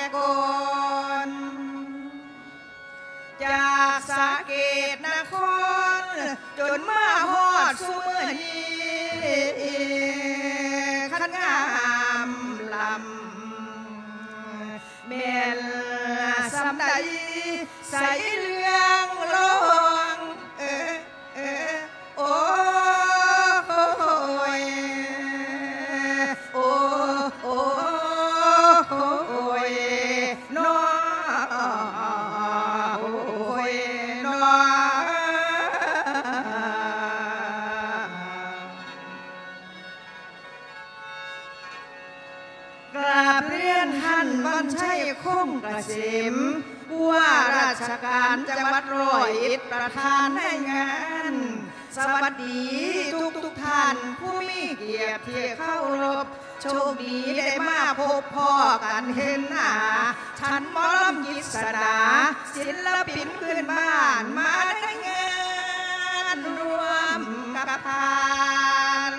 กลจากสาเกตนครจนมาฮอดสุเมื่อนี้ขันงามลำแม่นสำใดใส่เรื่องลงโอ้ยโอ้ยน้อโอ้ยน้อกราบเรียนท่านวันชัยคงเกษมผู้ว่าราชการจังหวัดร้อยเอ็ดประธานในงานสวัสดีทุกท่านผู้มีเกียรติที่เข้ารบโชคดีได้มาพบพ่อกันเห็นหน้าฉันหมอลำกิษดาศิลปินพื้นบ้านมาในงานรวมกับทาน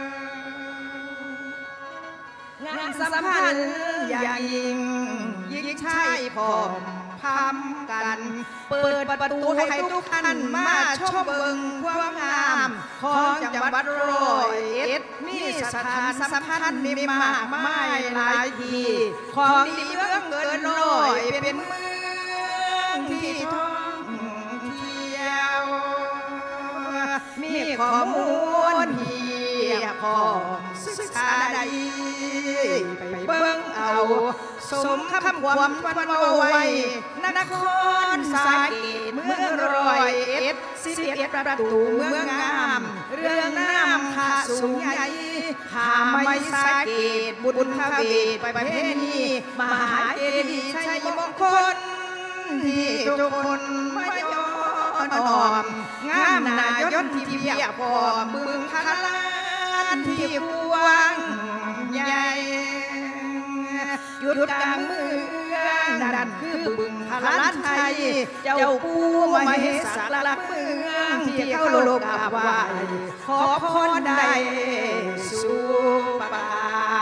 งานสำคัญอย่างยิ่งชายพร้อมพำกันเปิดประตูให้ทุกท่านมาชมเบิ่งความงามของจังหวัดร้อยเอ็ดมีสถานสำคัญมีมากมายหลายที่ของดีเมืองเกินร้อยเป็นเมืองที่ท่องเที่ยวมีข้อมูลเพียบพร้อมศึกษาได้ไปเบิ่งเอาสมคำความวันไว้นครสาเกตเมืองร้อยเอ็ด11ประตูเมืองงามเรื่องน้ำขาสูงใหญ่หาไม่สาเกตบุญพระเวทไปประเพณีมหาเจดีย์ชัยมงคลที่ทุกคนไม่ยอมอ่อมงามนายนที่เพียบพร้อมบึงพลานที่กว้างใหญ่หยุดกลางเมืองนั่นคือบึงพลานไทยเจ้าปู่มเหสกหลักเมืองที่เข้าโลกกราบไหว้ขอพรได้สู่ป่า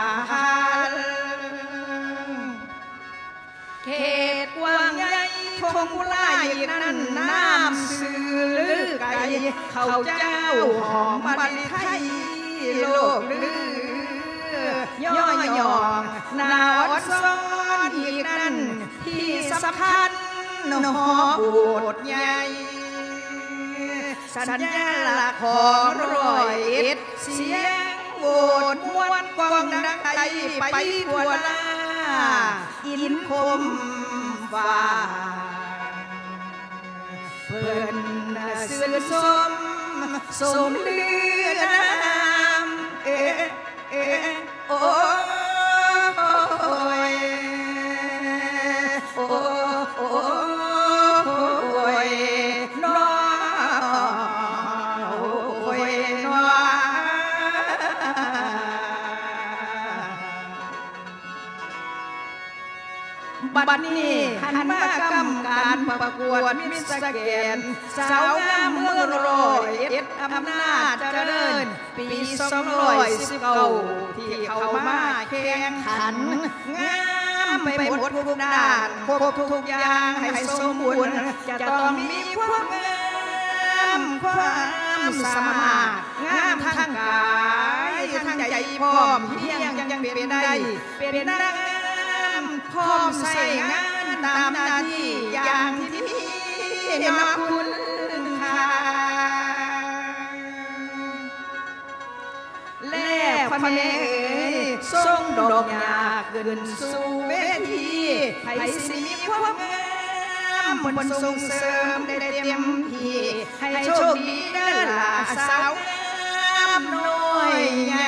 เขตกว้างใหญ่ทงกุลายนั้นน้ำสื่อลือไก่เขาเจ้าหอมมะลิไทยโลกลือย่องนาวัดซ้อนอีกนั่นที่สำคัญหอโบสถ์ใหญ่สัญลักษณ์ของร้อยเอ็ดเสียงโบสถ์ม้วนกองดังไกลไปทั่วลาอินคมฟ้าเพิ่นสื่อสมลือนามโอ้ยโอ้ยน้อโอ้ยน้อบัดนี้หันมากำการประกวดมิสแกนสาวงามเมืองร้อยเอ็ดอำนาจเจริญปี219ที่เข้ามาแข่งขันงามไปหมดทุกด้านครบทุกอย่างให้สมบูรณ์จะต้องมีความงามความสามารถงามทั้งกายทั้งใจพร้อมเพียงยังเป็นได้เป็นนางพร้อมใส่งานตามหน้าที่อย่างที่มีนับคุณค่าแล้วพ่อแม่ส่งดอกหญ้าขึ้นสู่เวทีให้สิมีความงามบนส่งเสริมได้เต็มที่ให้โชคดีเด้อล่ะสาวงามน้อยใหญ่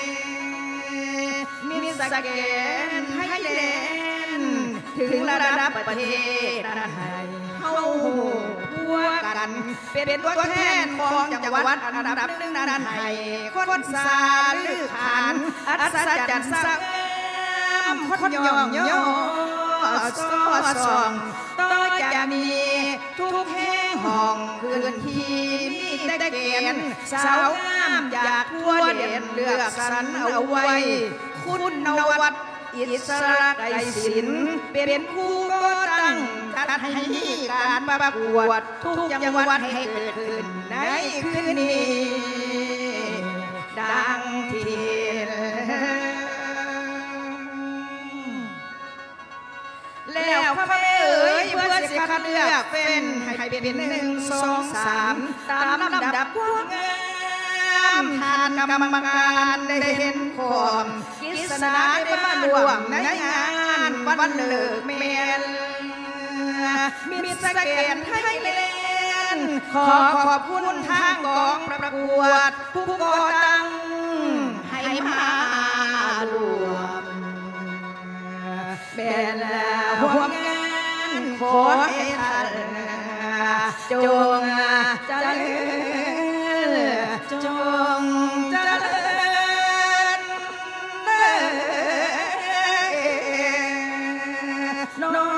มิสแกนไทยแลนด์ถึงระดับประเทศนั้นให้เฮาพวกกันเป็นตัวแทนของจังหวัดอันดับหนึ่งนั้นให้คนสาลือขานอัศจรรย์สงามคนยองส่องต่อจากนี้ทุกแห่งห้องพื้นที่มีแต่เกณฑ์สาวงามอยากทั่วเด่นเลือกสรรเอาไว้คุณนวัดอิสระไกรศิลป์เป็นคู่ก็ตั้งจัดให้การประกวดทุกจังหวัดให้เกิดขึ้นในคืนนี้ดังที่แล้วพระแม่เอ๋ยเพื่อสิคัดเลือกเป็นให้เป็น1 2 3ตามลำดับความงามทานกรรมการได้เห็นความกิษณาได้มาร่วมในงานวันเลิกเมียนมิสเกนไทยแลนด์ขอขอบคุณทางกองประกวดผู้ก่อตั้งให้มารวมเป็นห่วงงานขอให้ท่านจงเจริญจงเจริญน้อง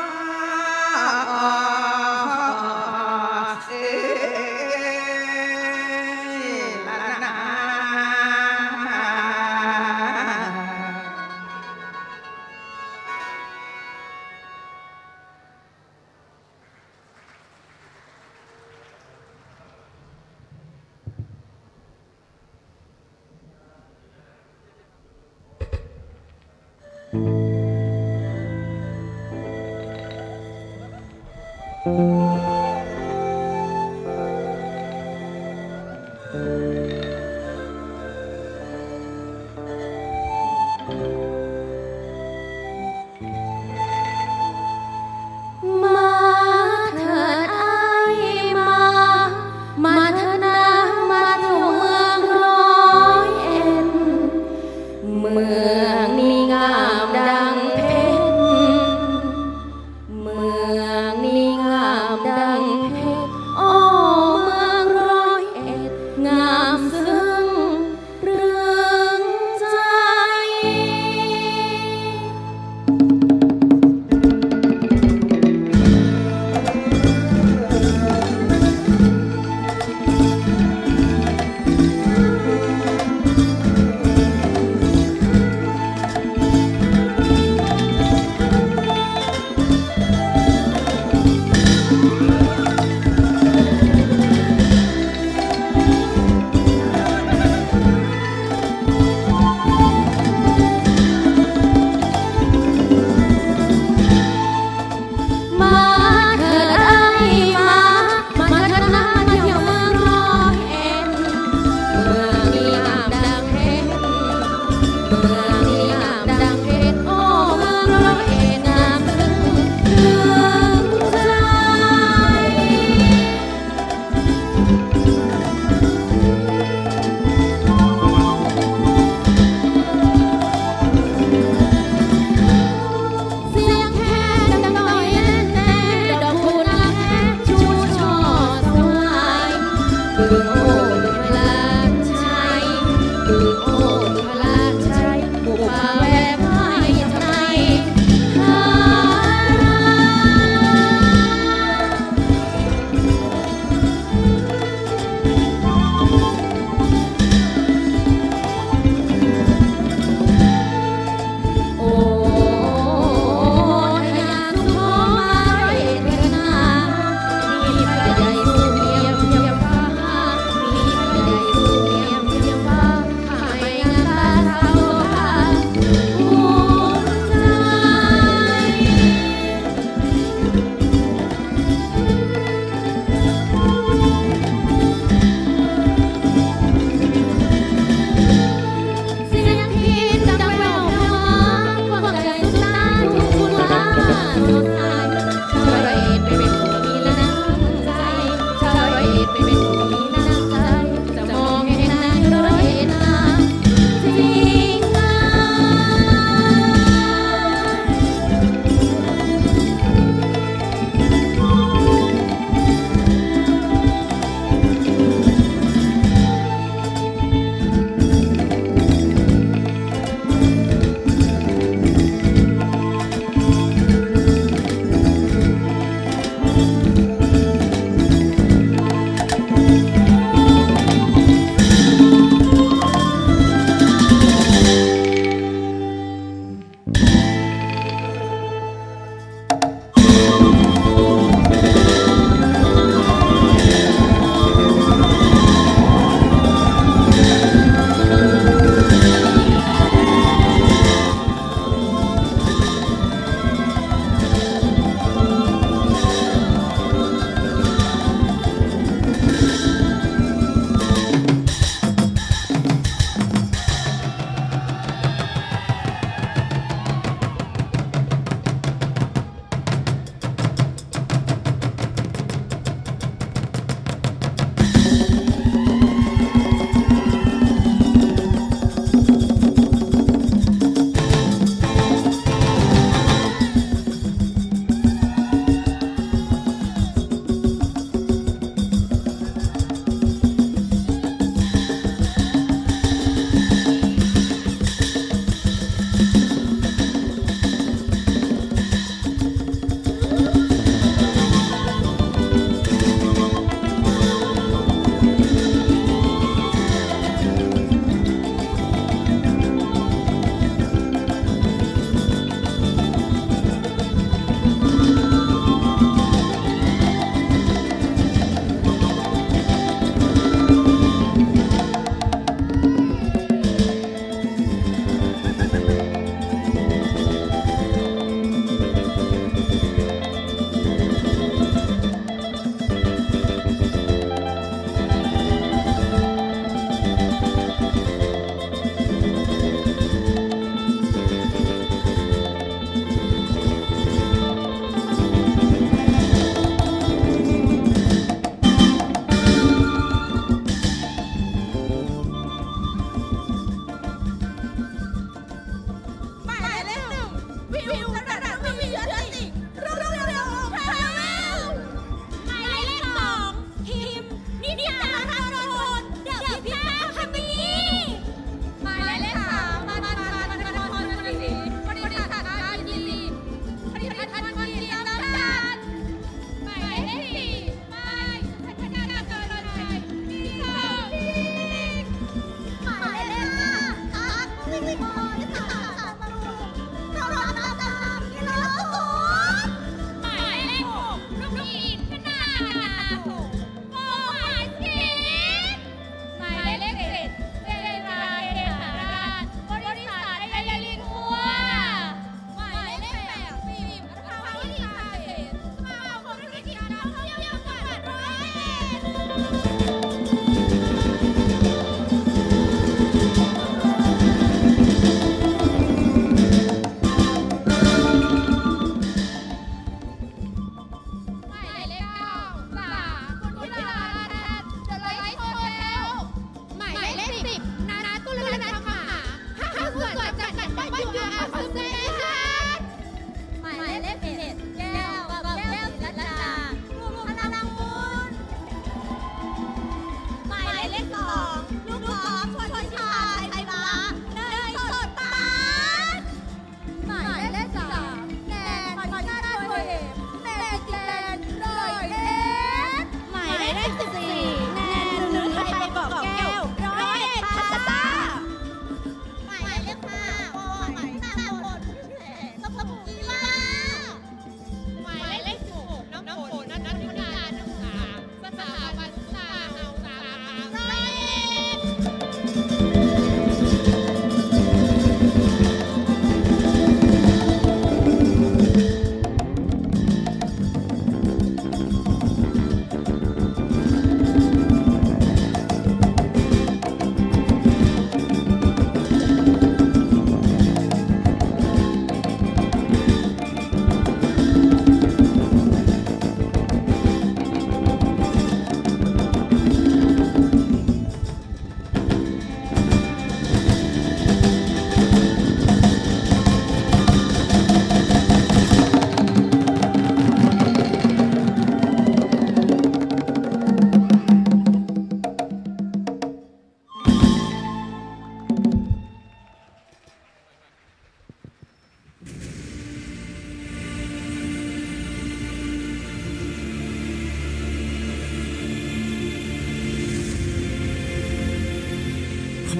ดั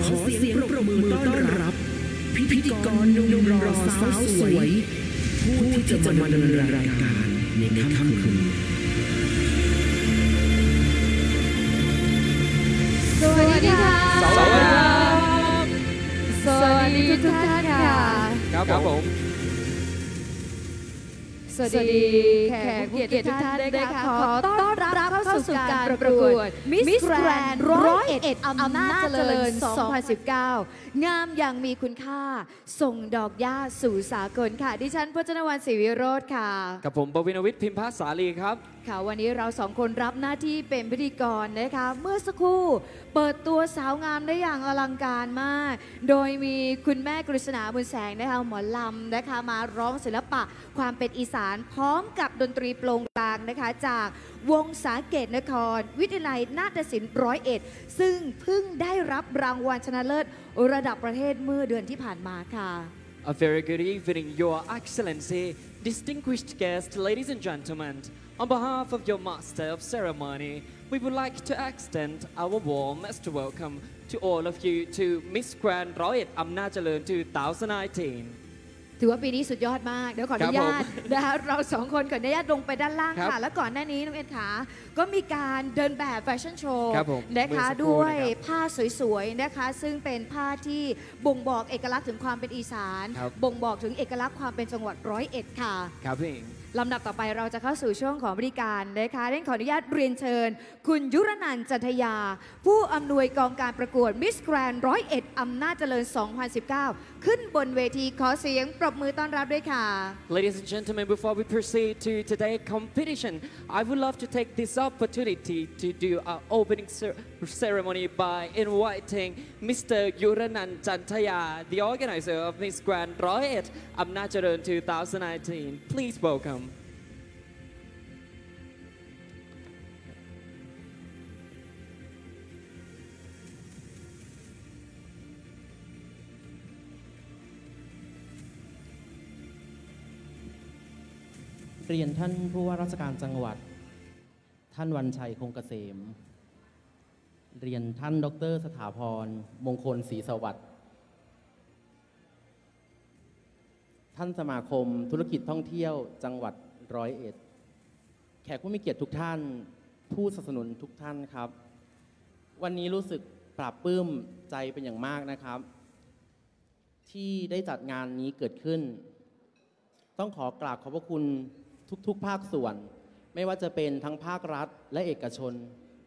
ขอเสียงปรบมือต้อนรับพิธีกรหนุ่มรอสาวสวยผู้ที่จะมาดำเนินรายการในค่ำคืนสวัสดีค่ะสวัสดีครับสวัสดีทุกท่านค่ะครับผมสวัสดีแขกผู้เกียรติทุกท่านนะคะขอต้อนรับเข้าสู่การประกวด Miss Grand 101 อำนาจเจริญ 2019 งามอย่างมีคุณค่าส่งดอกหญ้าสู่สากลค่ะดิฉันพจนวรรณศรีวิโรจน์ค่ะกับผมปวินวิทย์พิมพสาลีครับค่ะวันนี้เราสองคนรับหน้าที่เป็นพิธีกรนะคะเมื่อสักครู่เปิดตัวสาวงามได้อย่างอลังการมากโดยมีคุณแม่กฤษณาบุญแสงนะคะหมอลำนะคะมาร้องศิลปะความเป็นอีสานพร้อมกับดนตรีโปร่งกลางนะคะจากวงสาเกตนครวิทยาลัยนาฏศิลป์101ซึ่งเพิ่งได้รับรางวัลชนะเลิศระดับประเทศเมื่อเดือนที่ผ่านมาค่ะ A very good evening, Your Excellency, distinguished guests, ladies and gentlemen. On behalf of your Master of Ceremony, we would like to extend our warmest welcome to all of you to Miss Grand 101 อำนาจเจริญ 2019. ถือว่าปีนี้สุดยอดมากเดี๋ยวขออนุญาตนะคะเราสองคนขออนุญาตลงไปด้านล่างค่ะแล้วก่อนหน้านี้น้องเอ็ดขาก็มีการเดินแบบแฟชั่นโชว์นะคะด้วยผ้าสวยๆนะคะซึ่งเป็นผ้าที่บ่งบอกเอกลักษณ์ถึงความเป็นอีสานบ่งบอกถึงเอกลักษณ์ความเป็นจังหวัด101ค่ะครับพี่ลำดับต่อไปเราจะเข้าสู่ช่วงของบริการนะคะเร่งขออนุญาตเรียนเชิญคุณยุรนันท์จันทยาผู้อำนวยกองการประกวด Miss Grand 101 อำนาจเจริญ 2019 ขึ้นบนเวทีขอเสียงปรบมือต้อนรับด้วยค่ะ Ladies and gentlemen, before we proceed to today's competition, I would love to take this opportunity to do our opening ceremony by inviting Mr. Yuranand Chantaya, the organizer of Miss Grand 101 อำนาจเจริญ 2019. Please welcome. เรียนท่านผู้ว่าราชการจังหวัดท่านวันชัยคงเกษมเรียนท่านดร.สถาพรมงคลศรีสวัสดิ์ท่านสมาคมธุรกิจท่องเที่ยวจังหวัด101แขกผู้มีเกียรติทุกท่านผู้สนับสนุนทุกท่านครับวันนี้รู้สึกปลาบปลื้มใจเป็นอย่างมากนะครับที่ได้จัดงานนี้เกิดขึ้นต้องขอกราบขอบพระคุณทุกภาคส่วนไม่ว่าจะเป็นทั้งภาครัฐและเอกชน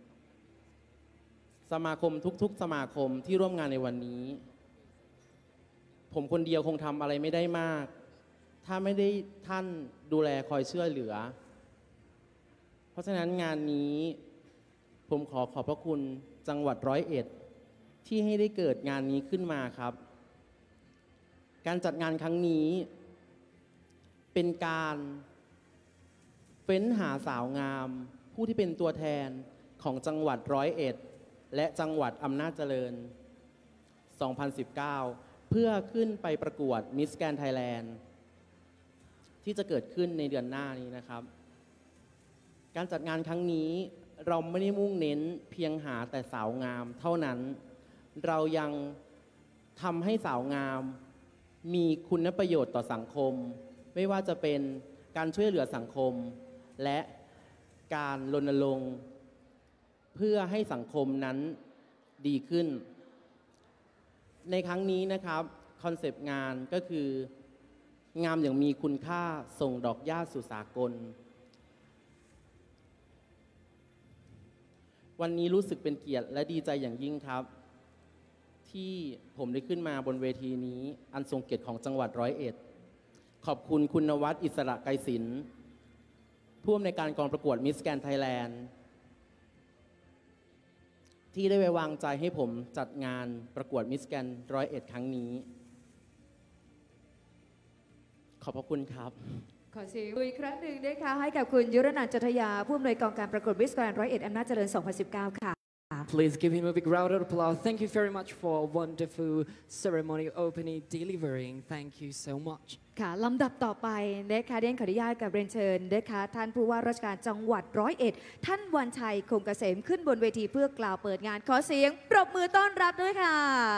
สมาคมทุกสมาคมที่ร่วมงานในวันนี้ผมคนเดียวคงทำอะไรไม่ได้มากถ้าไม่ได้ท่านดูแลคอยช่วยเหลือเพราะฉะนั้นงานนี้ผมขอบพระคุณจังหวัด101ที่ให้ได้เกิดงานนี้ขึ้นมาครับการจัดงานครั้งนี้เป็นการเฟ้นหาสาวงามผู้ที่เป็นตัวแทนของจังหวัด101และจังหวัดอำนาจเจริญ 2019 เพื่อขึ้นไปประกวด Miss Grand Thailand ที่จะเกิดขึ้นในเดือนหน้านี้นะครับการจัดงานครั้งนี้เราไม่ได้มุ่งเน้นเพียงหาแต่สาวงามเท่านั้นเรายังทำให้สาวงามมีคุณประโยชน์ต่อสังคมไม่ว่าจะเป็นการช่วยเหลือสังคมและการรณรงค์เพื่อให้สังคมนั้นดีขึ้นในครั้งนี้นะครับคอนเซปต์งานก็คืองามอย่างมีคุณค่าส่งดอกหญ้าสู่สากลวันนี้รู้สึกเป็นเกียรติและดีใจอย่างยิ่งครับที่ผมได้ขึ้นมาบนเวทีนี้อันทรงเกียรติของจังหวัด101ขอบคุณคุณนวัฒน์อิสระไกรศิลป์ผู้อำนวยการกองประกวด Miss Grand Thailand ที่ได้ไว้วางใจให้ผมจัดงานประกวด Miss Grand 101 ครั้งนี้ขอบพระคุณครับขอเสียงอีกครั้งหนึ่งนะคะให้กับคุณยุรนันท์จันทยาผู้อำนวยกองการประกวด Miss Grand 101 อำนาจเจริญ 2019 ค่ะ Please give him a big round of applause. Thank you very much for a wonderful ceremony opening delivering. Thank you so much. ค่ะลำดับต่อไปนะคะเรียนขออนุญาตกับเรียนเชิญนะคะท่านผู้ว่าราชการจังหวัด101ท่านวันชัยคงเกษมขึ้นบนเวทีเพื่อกล่าวเปิดงานขอเสียงปรบมือต้อนรับด้วยค่ะ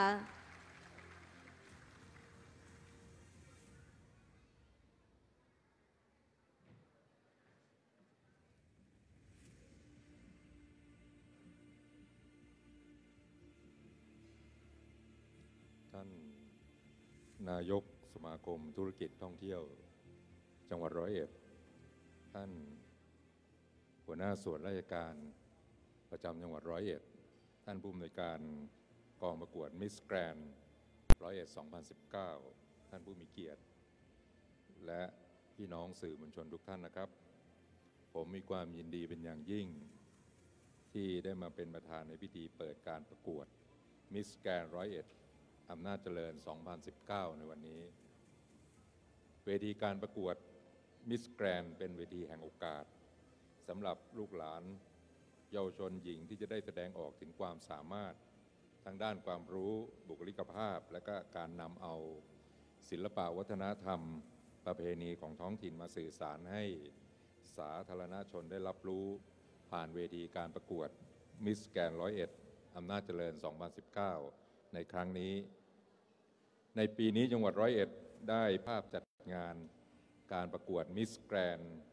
ท่านนายกสมาคมธุรกิจท่องเที่ยวจังหวัด101ท่านหัวหน้าส่วนราชการประจำจังหวัด101ท่านผู้อำนวยการกองประกวดมิสแกรนด์101 2019ท่านผู้มีเกียรติและพี่น้องสื่อมวลชนทุกท่านนะครับผมมีความยินดีเป็นอย่างยิ่งที่ได้มาเป็นประธานในพิธีเปิดการประกวดมิสแกรนด์101อำนาจเจริญ 2019 ในวันนี้เวทีการประกวดมิสแกรนด์เป็นเวทีแห่งโอกาสสำหรับลูกหลานเยาวชนหญิงที่จะได้แสดงออกถึงความสามารถทางด้านความรู้บุคลิกภาพและก็การนำเอาศิลปะวัฒนธรรมประเพณีของท้องถิ่นมาสื่อสารให้สาธารณชนได้รับรู้ผ่านเวทีการประกวดมิสแกรนด์101อำนาจเจริญ 2019 ในครั้งนี้ในปีนี้จังหวัด101ได้ภาพจัดงานการประกวดมิสแกรนด์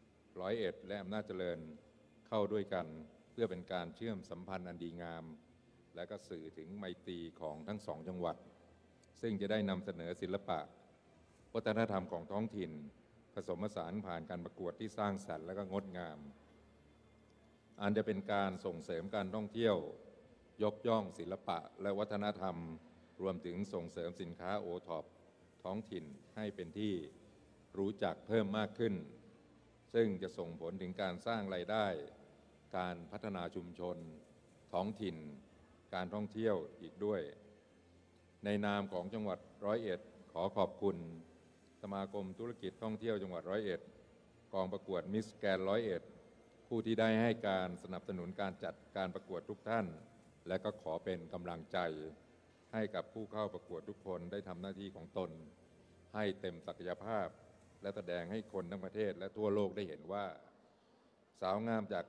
101และอำนาจเจริญเข้าด้วยกันเพื่อเป็นการเชื่อมสัมพันธ์อันดีงามและก็สื่อถึงไมตรีของทั้งสองจังหวัดซึ่งจะได้นำเสนอศิลปะวัฒนธรรมของท้องถิ่นผสมผสานผ่านการประกวดที่สร้างสรรค์และก็งดงามอันจะเป็นการส่งเสริมการท่องเที่ยวยกย่องศิลปะและวัฒนธรรมรวมถึงส่งเสริมสินค้าโอท็อปท้องถิ่นให้เป็นที่รู้จักเพิ่มมากขึ้นซึ่งจะส่งผลถึงการสร้างรายได้การพัฒนาชุมชนท้องถิ่นการท่องเที่ยวอีกด้วยในนามของจังหวัด101ขอขอบคุณสมาคมธุรกิจท่องเที่ยวจังหวัด101กองประกวดมิสแกรนด์101ผู้ที่ได้ให้การสนับสนุนการจัดการประกวดทุกท่านและก็ขอเป็นกำลังใจให้กับผู้เข้าประกวดทุกคนได้ทำหน้าที่ของตนให้เต็มศักยภาพและแสดงให้คนทั้งประเทศและทั่วโลกได้เห็นว่าสาวงามจาก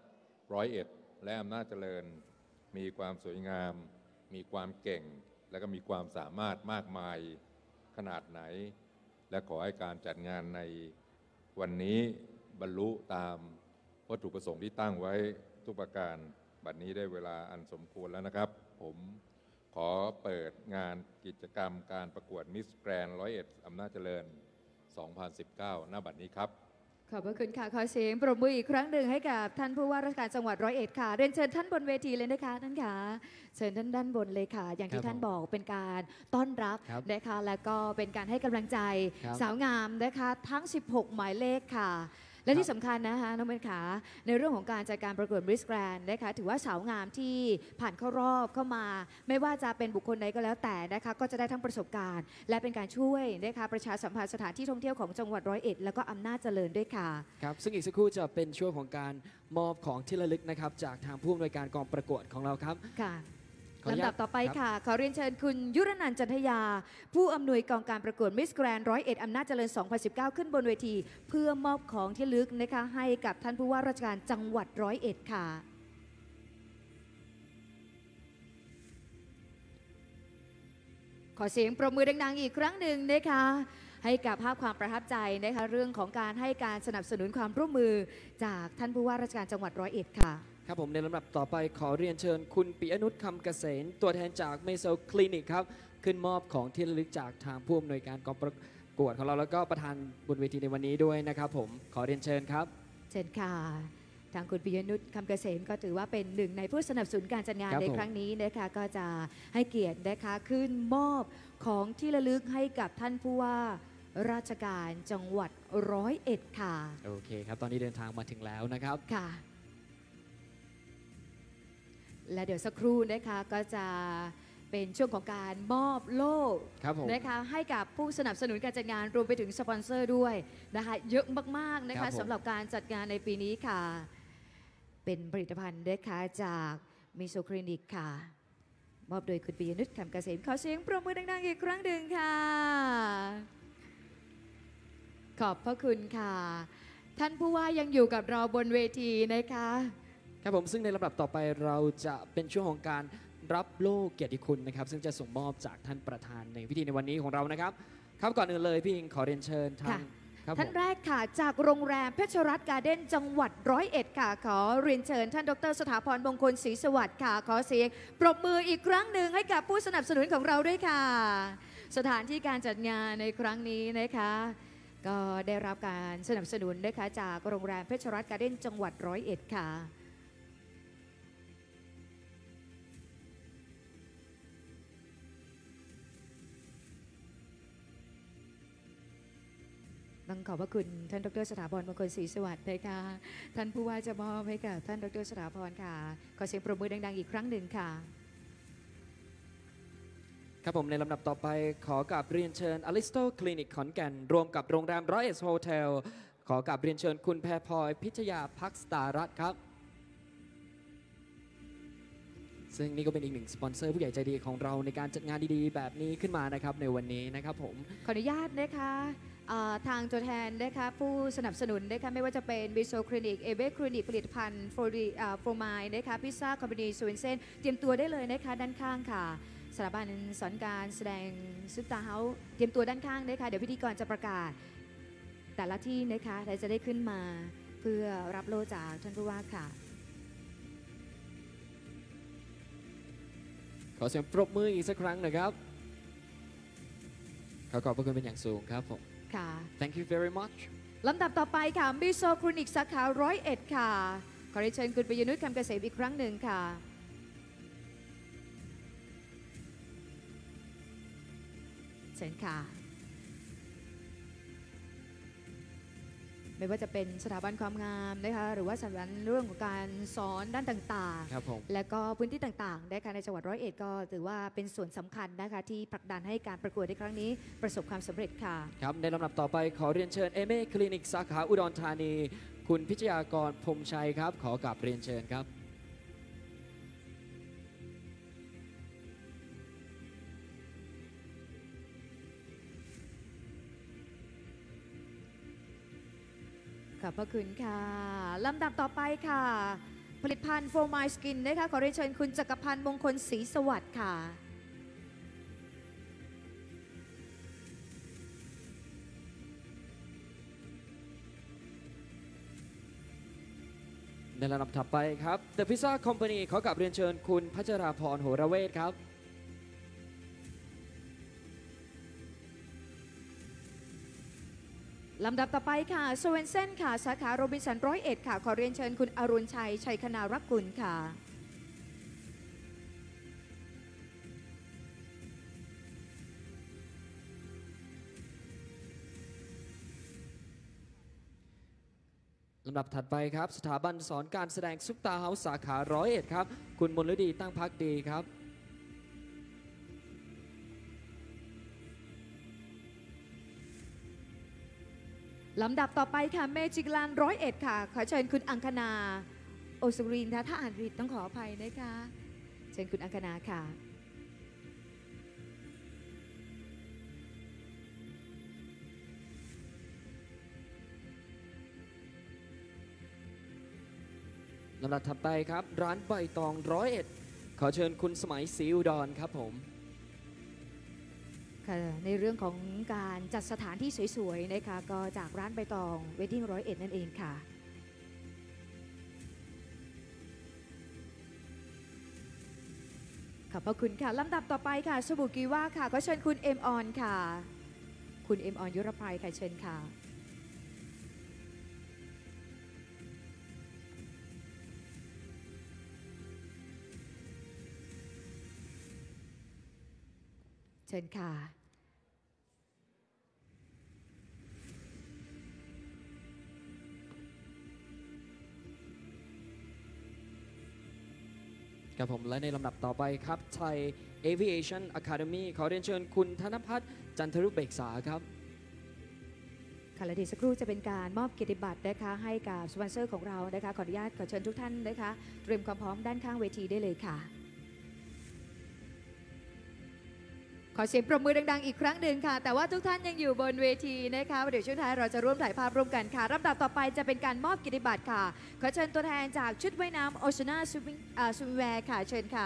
101และอำนาจเจริญมีความสวยงามมีความเก่งและก็มีความสามารถมากมายขนาดไหนและขอให้การจัดงานในวันนี้บรรลุตามวัตถุประสงค์ที่ตั้งไว้ทุกประการบัดนี้ได้เวลาอันสมควรแล้วนะครับผมขอเปิดงานกิจกรรมการประกวดมิสแกรนด์101อำนาจเจริญ 2019 ณ บัดนี้ครับขอบพระคุณค่ะขอเสียงปรบมืออีกครั้งหนึ่งให้กับท่านผู้ว่าราชการจังหวัด101ค่ะเรียนเชิญท่านบนเวทีเลยนะคะท่านค่ะเชิญท่านด้านบนเลยค่ะอย่างที่ท่านบอกเป็นการต้อนรับนะคะแล้วก็เป็นการให้กำลังใจสาวงามนะคะทั้ง16หมายเลขค่ะและที่สำคัญนะคะน้องเบนขาในเรื่องของการจัดการประกวดมิสแกรนด์นะคะถือว่าสาวงามที่ผ่านเข้ารอบเข้ามาไม่ว่าจะเป็นบุคคลใดก็แล้วแต่นะคะก็จะได้ทั้งประสบการณ์และเป็นการช่วยนะคะประชาสัมพันธ์สถานที่ท่องเที่ยวของจังหวัด101แล้วก็อำนาจเจริญด้วยค่ะครับซึ่งอีกสักครู่จะเป็นช่วงของการมอบของที่ระลึกนะครับจากทางผู้อำนวยการกองประกวดของเราครับค่ะลำดับต่อไปค่ะขอเรียนเชิญคุณยุรนันท์จันทยาผู้อำนวยกองการประกวดมิสแกรนด์101อำนาจเจริญ 2019 ขึ้นบนเวทีเพื่อมอบของที่ระลึกนะคะให้กับท่านผู้ว่าราชการจังหวัด101ค่ะขอเสียงปรบมือดังๆอีกครั้งหนึ่งนะคะให้กับภาพความประทับใจนะคะเรื่องของการให้การสนับสนุนความร่วมมือจากท่านผู้ว่าราชการจังหวัด101ค่ะครับผมในลำดับต่อไปขอเรียนเชิญคุณปิยนุชคำเกษมตัวแทนจากเมโซคลินิกครับขึ้นมอบของที่ระลึกจากทางผู้อำนวยการกองประกวดของเราแล้วก็ประธานบนเวทีในวันนี้ด้วยนะครับผมขอเรียนเชิญครับเชิญค่ะทางคุณปิยนุชคำเกษมก็ถือว่าเป็นหนึ่งในผู้สนับสนุนการจัดงานในครั้งนี้นะคะก็จะให้เกียรตินะคะขึ้นมอบของที่ระลึกให้กับท่านผู้ว่าราชการจังหวัด101ค่ะโอเคครับตอนนี้เดินทางมาถึงแล้วนะครับค่ะและเดี๋ยวสักครู่นะคะก็จะเป็นช่วงของการมอบโล่นะคะให้กับผู้สนับสนุนการจัดงานรวมไปถึงสปอนเซอร์ด้วยนะคะเยอะมากๆนะคะสำหรับการจัดงานในปีนี้ค่ะเป็นผลิตภัณฑ์นะคะจากมิโซคลินิกค่ะมอบโดยคุณปิยนุช คำเกษมขอเสียงปรบมือดังๆอีกครั้งหนึ่งค่ะขอบพระคุณค่ะท่านผู้ว่ายังอยู่กับเราบนเวทีนะคะครับผมซึ่งในลำดับต่อไปเราจะเป็นช่วงของการรับโล่เกียรติคุณนะครับซึ่งจะส่งมอบจากท่านประธานในพิธีในวันนี้ของเรานะครับครับก่อนอื่นเลยพี่อิงขอเรียนเชิญท่านครับท่านแรกค่ะจากโรงแรมเพชรรัตน์การ์เด้นจังหวัด101ค่ะขอเรียนเชิญท่านดร.สถาพรมงคลศรีสวัสดิ์ค่ะขอเสียงปรบมืออีกครั้งหนึ่งให้กับผู้สนับสนุนของเราด้วยค่ะสถานที่การจัดงานในครั้งนี้นะคะก็ได้รับการสนับสนุนนะคะจากโรงแรมเพชรรัตน์การ์เด้นจังหวัด101ค่ะต้องขอบพระคุณท่านดร.สถาพรมงคลศรีสวัสดิ์นะคะท่านผู้ว่าจะมอบให้กับท่านดร.สถาพรค่ะขอเสียงปรบมือดังๆอีกครั้งหนึ่งค่ะครับผมในลำดับต่อไปขอกราบเรียนเชิญอลิสโตคลินิกขอนแก่นรวมกับโรงแรมร้อยเอ็ดโฮเทลขอกราบเรียนเชิญคุณแพรพลอยพิชยาพักสตารัตน์ครับซึ่งนี่ก็เป็นอีกหนึ่งสปอนเซอร์ผู้ใหญ่ใจดีของเราในการจัดงานดีๆแบบนี้ขึ้นมานะครับในวันนี้นะครับผมขออนุญาตนะคะทางตัวแทนนะคะผู้สนับสนุนนะคะไม่ว่าจะเป็นบิโซคลินิกเอเบคลินิกผลิตภัณฑ์โฟร์มายนะคะพิซซ่าคอมพานีสวินเซนเตรียมตัวได้เลยนะคะด้านข้างค่ะสถาบันสอนการแสดงซุปตาเฮาส์เตรียมตัวด้านข้างนะคะเดี๋ยวพิธีกรจะประกาศแต่ละที่นะคะเราจะได้ขึ้นมาเพื่อรับโล่จากท่านผู้ว่าค่ะขอเสียงปรบมืออีกสักครั้งนะครับขอบพระคุณเป็นอย่างสูงครับผมค่ะ Thank you very much ลำดับต่อไปค่ะบิโซคลินิกสาขา101ค่ะขอเรียนเชิญคุณปิยนุช คำเกษมอีกครั้งหนึ่งค่ะเชิญค่ะไม่ว่าจะเป็นสถาบันความงามนะคะหรือว่าสถาบันเรื่องของการสอนด้านต่างๆครับผมและก็พื้นที่ต่างๆนะคะในจังหวัด101ก็ถือว่าเป็นส่วนสำคัญนะคะที่ผลักดันให้การประกวดในครั้งนี้ประสบความสำเร็จค่ะครับในลำดับต่อไปขอเรียนเชิญเอเม่คลินิกสาขาอุดรธานีคุณพิชยากรพรหมชัยครับขอกราบเรียนเชิญครับขอบพระคุณค่ะลำดับต่อไปค่ะผลิตภัณฑ์โฟร์มายสกินนะคะขอเรียนเชิญคุณจักรพันธ์มงคลศรีสวัสดิ์ค่ะในลำดับถัดไปครับ The Pizza Company ขอกราบเรียนเชิญคุณพัชราพรโหระเวทครับลำดับต่อไปค่ะสเวนเซนค่ะสาขาโรบินสัน101ค่ะขอเรียนเชิญคุณอรุณชัยชัยคณารักกุลค่ะลำดับถัดไปครับสถาบันสอนการแสดงซุปตาเฮาส์สาขา101ครับคุณมนฤดีตั้งพักดีครับลำดับต่อไปค่ะเมจิกแลนด์101ค่ะขอเชิญคุณอังคณาโอสุรินทร์ถ้าอ่านผิดต้องขออภัยนะคะเชิญคุณอังคณาค่ะลำดับถัดไปครับร้านใบตอง101ขอเชิญคุณสมัยศรีอุดรครับผมค่ะในเรื่องของการจัดสถานที่สวยๆนะคะก็จากร้านใบตองเวดดิ้ง101นั่นเองค่ะขอบพระคุณค่ะลำดับต่อไปค่ะสบู่กีว่าค่ะก็เชิญคุณเอ็มออนค่ะคุณเอ็มออนยุรภัยค่ะเชิญค่ะเชิญค่ะครับผมและในลำดับต่อไปครับไทย Aviation Academy ขอเรียนเชิญคุณธนพัฒน์จันทรุเบกษาครับค่ะและเดี๋ยวสักครู่จะเป็นการมอบเกียรติบัตรนะคะให้กับสปอนเซอร์ของเรานะคะขออนุญาตขอเชิญทุกท่านนะคะเตรียมความพร้อมด้านข้างเวทีได้เลยค่ะขอเสียงปรบมือดังๆอีกครั้งหนึ่งค่ะแต่ว่าทุกท่านยังอยู่บนเวทีนะคะเดี๋ยวช่วงท้ายเราจะร่วมถ่ายภาพร่วมกันค่ะลำดับต่อไปจะเป็นการมอบเกียรติบัตรค่ะขอเชิญตัวแทนจากชุดว่ายน้ำโอชานาสวิมแวร์ค่ะเชิญค่ะ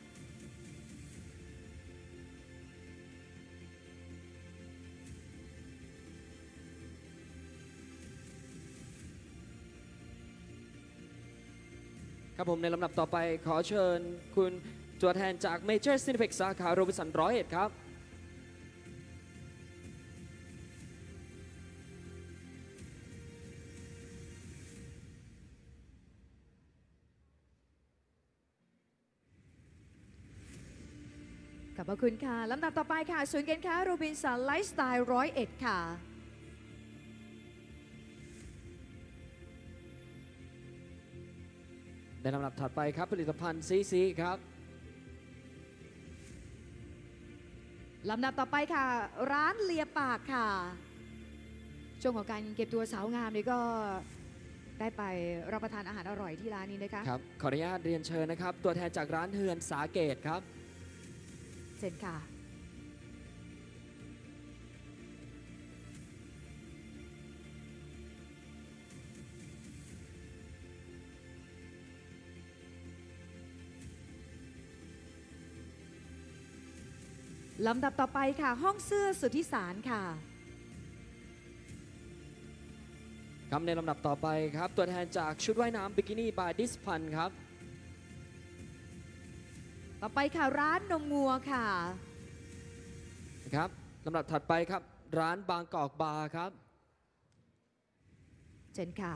ครับผมในลำดับต่อไปขอเชิญคุณตัวแทนจาก Major Cineplex สาขาโรบินสัน101ครับขอบพระคุณค่ะลำดับต่อไปค่ะศูนย์การค้าโรบินสันไลฟ์สไตล์101ค่ะในลำดับถัดไปครับผลิตภัณฑ์ซีครับลำดับต่อไปค่ะร้านเลียปากค่ะช่วงของการเก็บตัวสาวงามนี่ก็ได้ไปรับประทานอาหารอร่อยที่ร้านนี้นะคะครับขออนุญาตเรียนเชิญนะครับตัวแทนจากร้านเฮือนสาเกตครับเชิญค่ะลำดับต่อไปค่ะห้องเสื้อสุทธิสารค่ะครับในลำดับต่อไปครับตัวแทนจากชุดว่ายน้ำบิกินี่บายดิสพันครับต่อไปค่ะร้านนมงัวค่ะครับลำดับถัดไปครับร้านบางกอกบาร์ครับเชิญค่ะ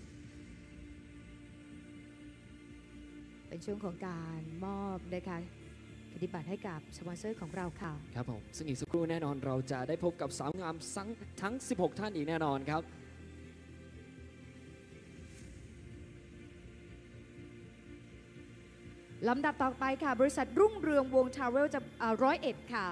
เป็นช่วงของการมอบนะคะปฏิบัติให้กับสปอนเซอร์ของเราค่ะครับผมซึ่งอีกสักครู่แน่นอนเราจะได้พบกับสาวงามทั้ง16ท่านอีกแน่นอนครับลำดับต่อไปค่ะบริษัทรุ่งเรืองวงทราเวลจะ101ค่ะ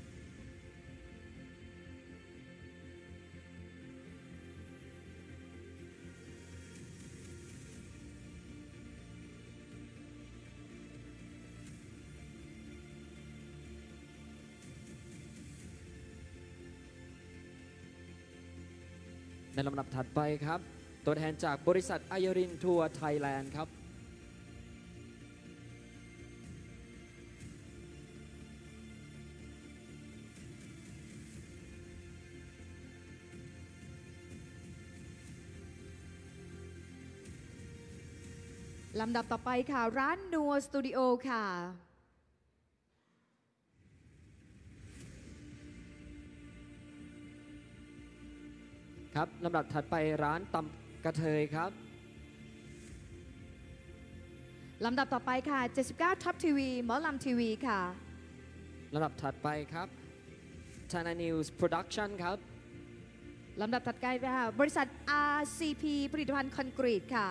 ในลำดับถัดไปครับตัวแทนจากบริษัทไอยรินทัวร์ไทยแลนด์ครับลำดับต่อไปค่ะร้านนัวสตูดิโอค่ะครับลำดับถัดไปร้านตำกระเทยครับลำดับต่อไปค่ะ79ท็อปทีวีหมอลำทีวีค่ะลำดับถัดไปครับชานานิวส์โปรดักชั่นครับลำดับถัดไปค่ะบริษัท RCP ผลิตภัณฑ์คอนกรีตค่ะ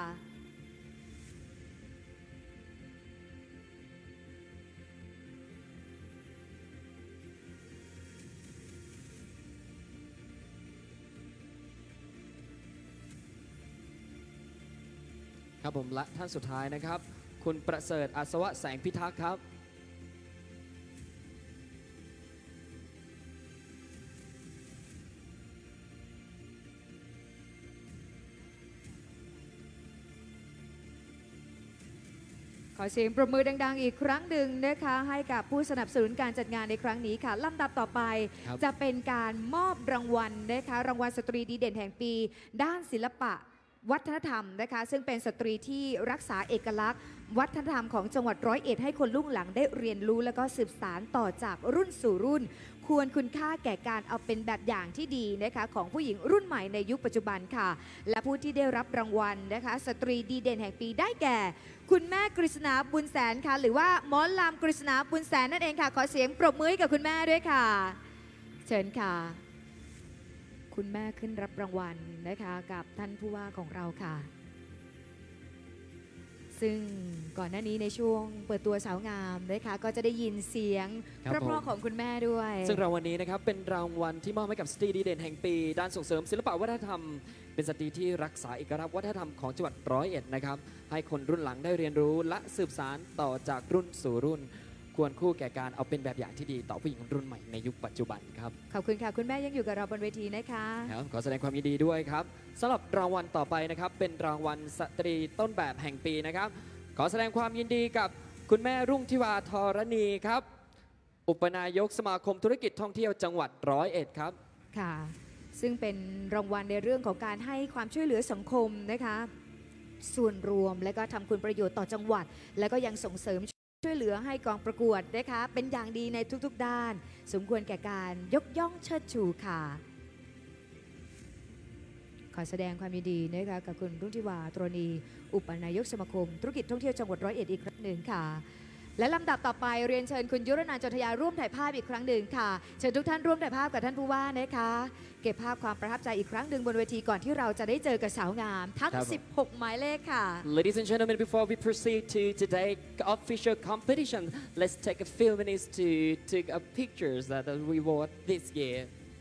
ครับผมและท่านสุดท้ายนะครับคุณประเสริฐอาสวะแสงพิทักษ์ครับขอเสียงปรบมือดังๆอีกครั้งหนึ่งนะคะให้กับผู้สนับสนุนการจัดงานในครั้งนี้ค่ะลำดับต่อไปจะเป็นการมอบรางวัลนะคะรางวัลสตรีดีเด่นแห่งปีด้านศิลปะวัฒนธรรมนะคะซึ่งเป็นสตรีที่รักษาเอกลักษณ์วัฒนธรรมของจังหวัด101ให้คนรุ่นหลังได้เรียนรู้และก็สืบสานต่อจากรุ่นสู่รุ่นควรคุณค่าแก่การเอาเป็นแบบอย่างที่ดีนะคะของผู้หญิงรุ่นใหม่ในยุคปัจจุบันค่ะและผู้ที่ได้รับรางวัลนะคะสตรีดีเด่นแห่งปีได้แก่คุณแม่กฤษณาบุญแสนค่ะหรือว่าหมอลำกฤษณาบุญแสนนั่นเองค่ะขอเสียงปรบมือให้กับคุณแม่ด้วยค่ะเชิญค่ะคุณแม่ขึ้นรับรางวัลนะคะกับท่านผู้ว่าของเราค่ะซึ่งก่อนหน้านี้ในช่วงเปิดตัวสาวงามนะคะก็จะได้ยินเสียงครับเพราะๆของคุณแม่ด้วยซึ่งรางวัลนี้นะครับเป็นรางวัลที่มอบให้กับสตรีดีเด่นแห่งปีด้านส่งเสริมศิลปวัฒนธรรมเป็นสตรีที่รักษาเอกลักษณ์วัฒนธรรมของจังหวัด101นะครับให้คนรุ่นหลังได้เรียนรู้และสืบสานต่อจากรุ่นสู่รุ่น ควรคู่แก่การเอาเป็นแบบอย่างที่ดีต่อผู้หญิงรุ่นใหม่ในยุคปัจจุบันครับขอบคุณค่ะคุณแม่ยังอยู่กับเราบนเวทีนะคะครับขอแสดงความยินดีด้วยครับสำหรับรางวัลต่อไปนะครับเป็นรางวัลสตรีต้นแบบแห่งปีนะครับขอแสดงความยินดีกับคุณแม่รุ่งทิวาธรณีครับอุปนายกสมาคมธุรกิจท่องเที่ยวจังหวัด101ครับค่ะ ซึ่งเป็นรางวัลในเรื่องของการให้ความช่วยเหลือสังคมนะคะส่วนรวมและก็ทำคุณประโยชน์ต่อจังหวัด และก็ยังส่งเสริมช่วยเหลือให้กองประกวดนะคะเป็นอย่างดีในทุกๆด้าน สมควรแก่การยกย่องเชิดชูค่ะ ขอแสดงความยินดีนะคะกับคุณรุ่งทิวาธรณีอุปนายกสมาคมธุรกิจท่องเที่ยวจังหวัด101อีกครั้งหนึ่งค่ะ และลำดับต่อไปเรียนเชิญคุณยุรนันท์ จทยาร่วมถ่ายภาพอีกครั้งหนึ่งค่ะเชิญทุกท่านร่วมถ่ายภาพกับท่านผู้ว่านะคะเก็บภาพความประทับใจอีกครั้งหนึ่งบนเวทีก่อนที่เราจะได้เจอกับสาวงามทั้ง 16 หมายเลขค่ะ Ladies and gentlemen, before we proceed to today's official competition, let's take a few minutes to take a pictures that the reward this year.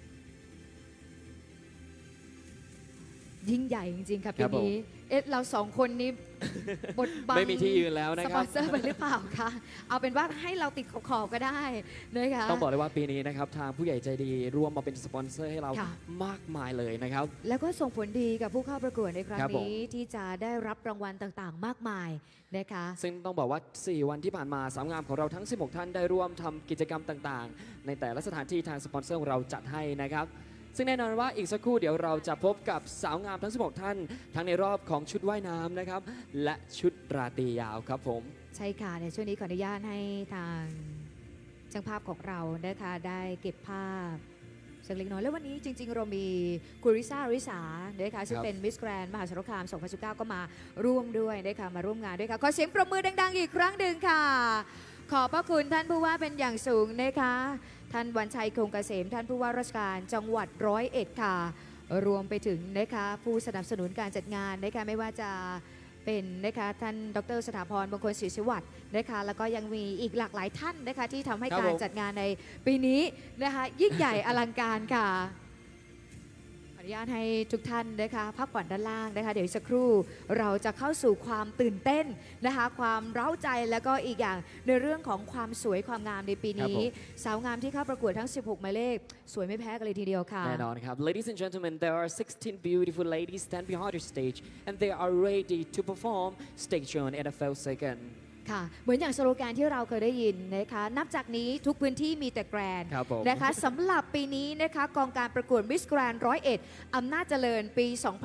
ยิ่งใหญ่จริงๆค่ะคปีรับผมนี้เราสองคนนี้ บทบังไม่มีที่ยืนแล้วนะสคปรัอบ นเซอร์ไปหรือเปล่าคะเอาเป็นว่าให้เราติดขอบๆก็ได้นะคะต้องบอกเลยว่าปีนี้นะครับทางผู้ใหญ่ใจดีร่วมมาเป็นสปอนเซอร์ให้เราค่ะมากมายเลยนะครับแล้วก็ส่งผลดีกับผู้เข้าประกวดในครั้งครับผมนี้ที่จะได้รับรางวัลต่างๆ มากมายนะคะซึ่งต้องบอกว่า 4 วันที่ผ่านมาสาวงามของเราทั้ง 16 ท่านได้ร่วมทำกิจกรรมต่างๆ ในแต่ละสถานที่ทางสปอนเซอร์ของเราจัดให้นะครับซึ่งแน่นอนว่าอีกสักครู่เดี๋ยวเราจะพบกับสาวงามทั้ง 16 ท่าน ทั้งในรอบของชุดว่ายน้ำนะครับและชุดราตรียาวครับผมใช่ค่ะในช่วงนี้ขออนุญาตให้ทางช่างภาพของเรานะคะได้เก็บภาพสักเล็กน้อยแล้ววันนี้จริง ๆ เรามีคุณริซ่านะคะซึ่งเป็นมิสแกรนด์มหาสารคาม 2019 ก็มาร่วมด้วยนะคะมาร่วมงานด้วยค่ะขอเสียงปรบมือดังๆอีกครั้งหนึ่งค่ะ ขอบพระคุณท่านผู้ว่าเป็นอย่างสูงนะคะท่านวันชัยคงเกษมท่านผู้ว่าราชการจังหวัด101ค่ะรวมไปถึงนะคะผู้สนับสนุนการจัดงานนะคะไม่ว่าจะเป็นนะคะท่านดร.สถาพรมงคลศรีสวัสดิ์นะคะแล้วก็ยังมีอีกหลากหลายท่านนะคะที่ทำให้ครับการผมจัดงานในปีนี้นะคะยิ่งใหญ่อลังการค่ะขออนุญาตให้ทุกท่านนะคะพักผ่อนด้านล่างนะคะเดี๋ยวอีกสักครู่เราจะเข้าสู่ความตื่นเต้นนะคะความเร้าใจแล้วก็อีกอย่างในเรื่องของความสวยความงามในปีครับนี้ผมสาวงามที่เข้าประกวดทั้ง 16 หมายเลขสวยไม่แพ้กันเลยทีเดียวค่ะแน่นอนครับ Ladies and gentlemen, there are 16 beautiful ladies stand behind the stage and they are ready to perform. Stay tuned in a few seconds. ค่ะเหมือนอย่างสโลแกนที่เราเคยได้ยินนะคะนับจากนี้ทุกพื้นที่มีแต่แกรนด์ครับผมนะคะสำหรับปีนี้นะคะกองการประกวดมิสแกรนด์101อำนาจเจริญปี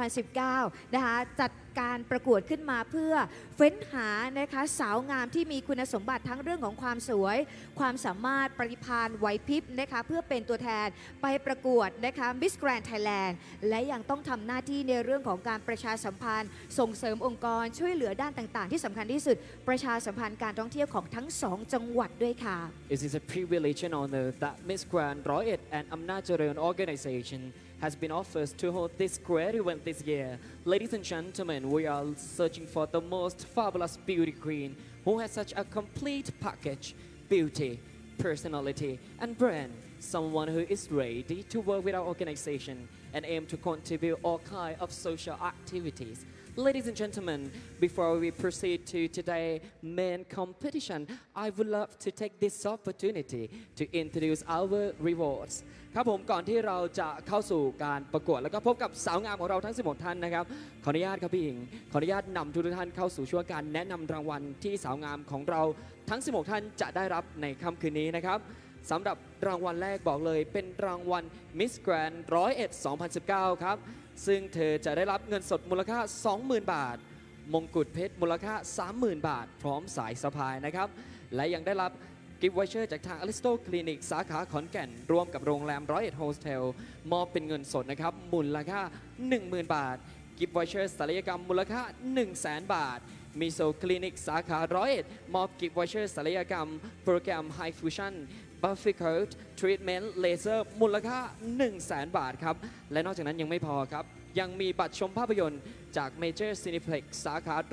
2019 นะคะจัดการประกวดขึ้นมาเพื่อเฟ้นหานะคะสาวงามที่มีคุณสมบัติทั้งเรื่องของความสวย ความสามารถปริพานไหวพริบนะคะเพื่อเป็นตัวแทนไปประกวดนะคะมิสแกรนด์ไทยแลนด์และยังต้องทำหน้าที่ในเรื่องของการประชาสัมพันธ์ ส่งเสริมองค์กรช่วยเหลือด้านต่างๆ ที่สำคัญที่สุดประชาสัมพันธ์การท่องเที่ยวของทั้งสองจังหวัดด้วยค่ะ It is a privilege and honor that Miss Grand Royet and Amnajaran organization has been offered to hold this great event this year. Ladies and gentlemen, we are searching for the most fabulous beauty queen who has such a complete package, beauty, personality, and brand. Someone who is ready to work with our organization and aim to contribute all kinds of social activities. Ladies and gentlemen, before we proceed to today's main competition, I would love to take this opportunity to introduce our rewards. ครับผมก่อนที่เราจะเข้าสู่การประกวดแล้วก็พบกับสาวงามของเราทั้ง 16 ท่านนะครับขออนุญาตครับพี่หญิงขออนุญาตนำทุกท่านเข้าสู่ช่วงการแนะนำรางวัลที่สาวงามของเราทั้ง 16 ท่านจะได้รับในค่ำคืนนี้นะครับสำหรับรางวัลแรกบอกเลยเป็นรางวัล Miss Grand 101 2019 ครับซึ่งเธอจะได้รับเงินสดมูลค่า 20,000 บาท มงกุฎเพชรมูลค่า 30,000 บาท พร้อมสายสะพายนะครับและยังได้รับกิฟต์วอเชอร์จากทางอลิสโตคลินิกสาขาขอนแก่นร่วมกับโรงแรม101โฮสเทลมอบเป็นเงินสดนะครับมูลค่า 10,000 บาทกิฟต์วอเชอร์ศัลยกรรมมูลค่า 100,000 บาทมิโซคลินิกสาขา101มอบกิฟต์วอเชอร์ศัลยกรรมโปรแกรม High Fusion Buffy Treatment Laser มูลค่า 100,000 บาทครับและนอกจากนั้นยังไม่พอครับยังมีบัตรชมภาพยนตร์จาก Major Cineplex สาขา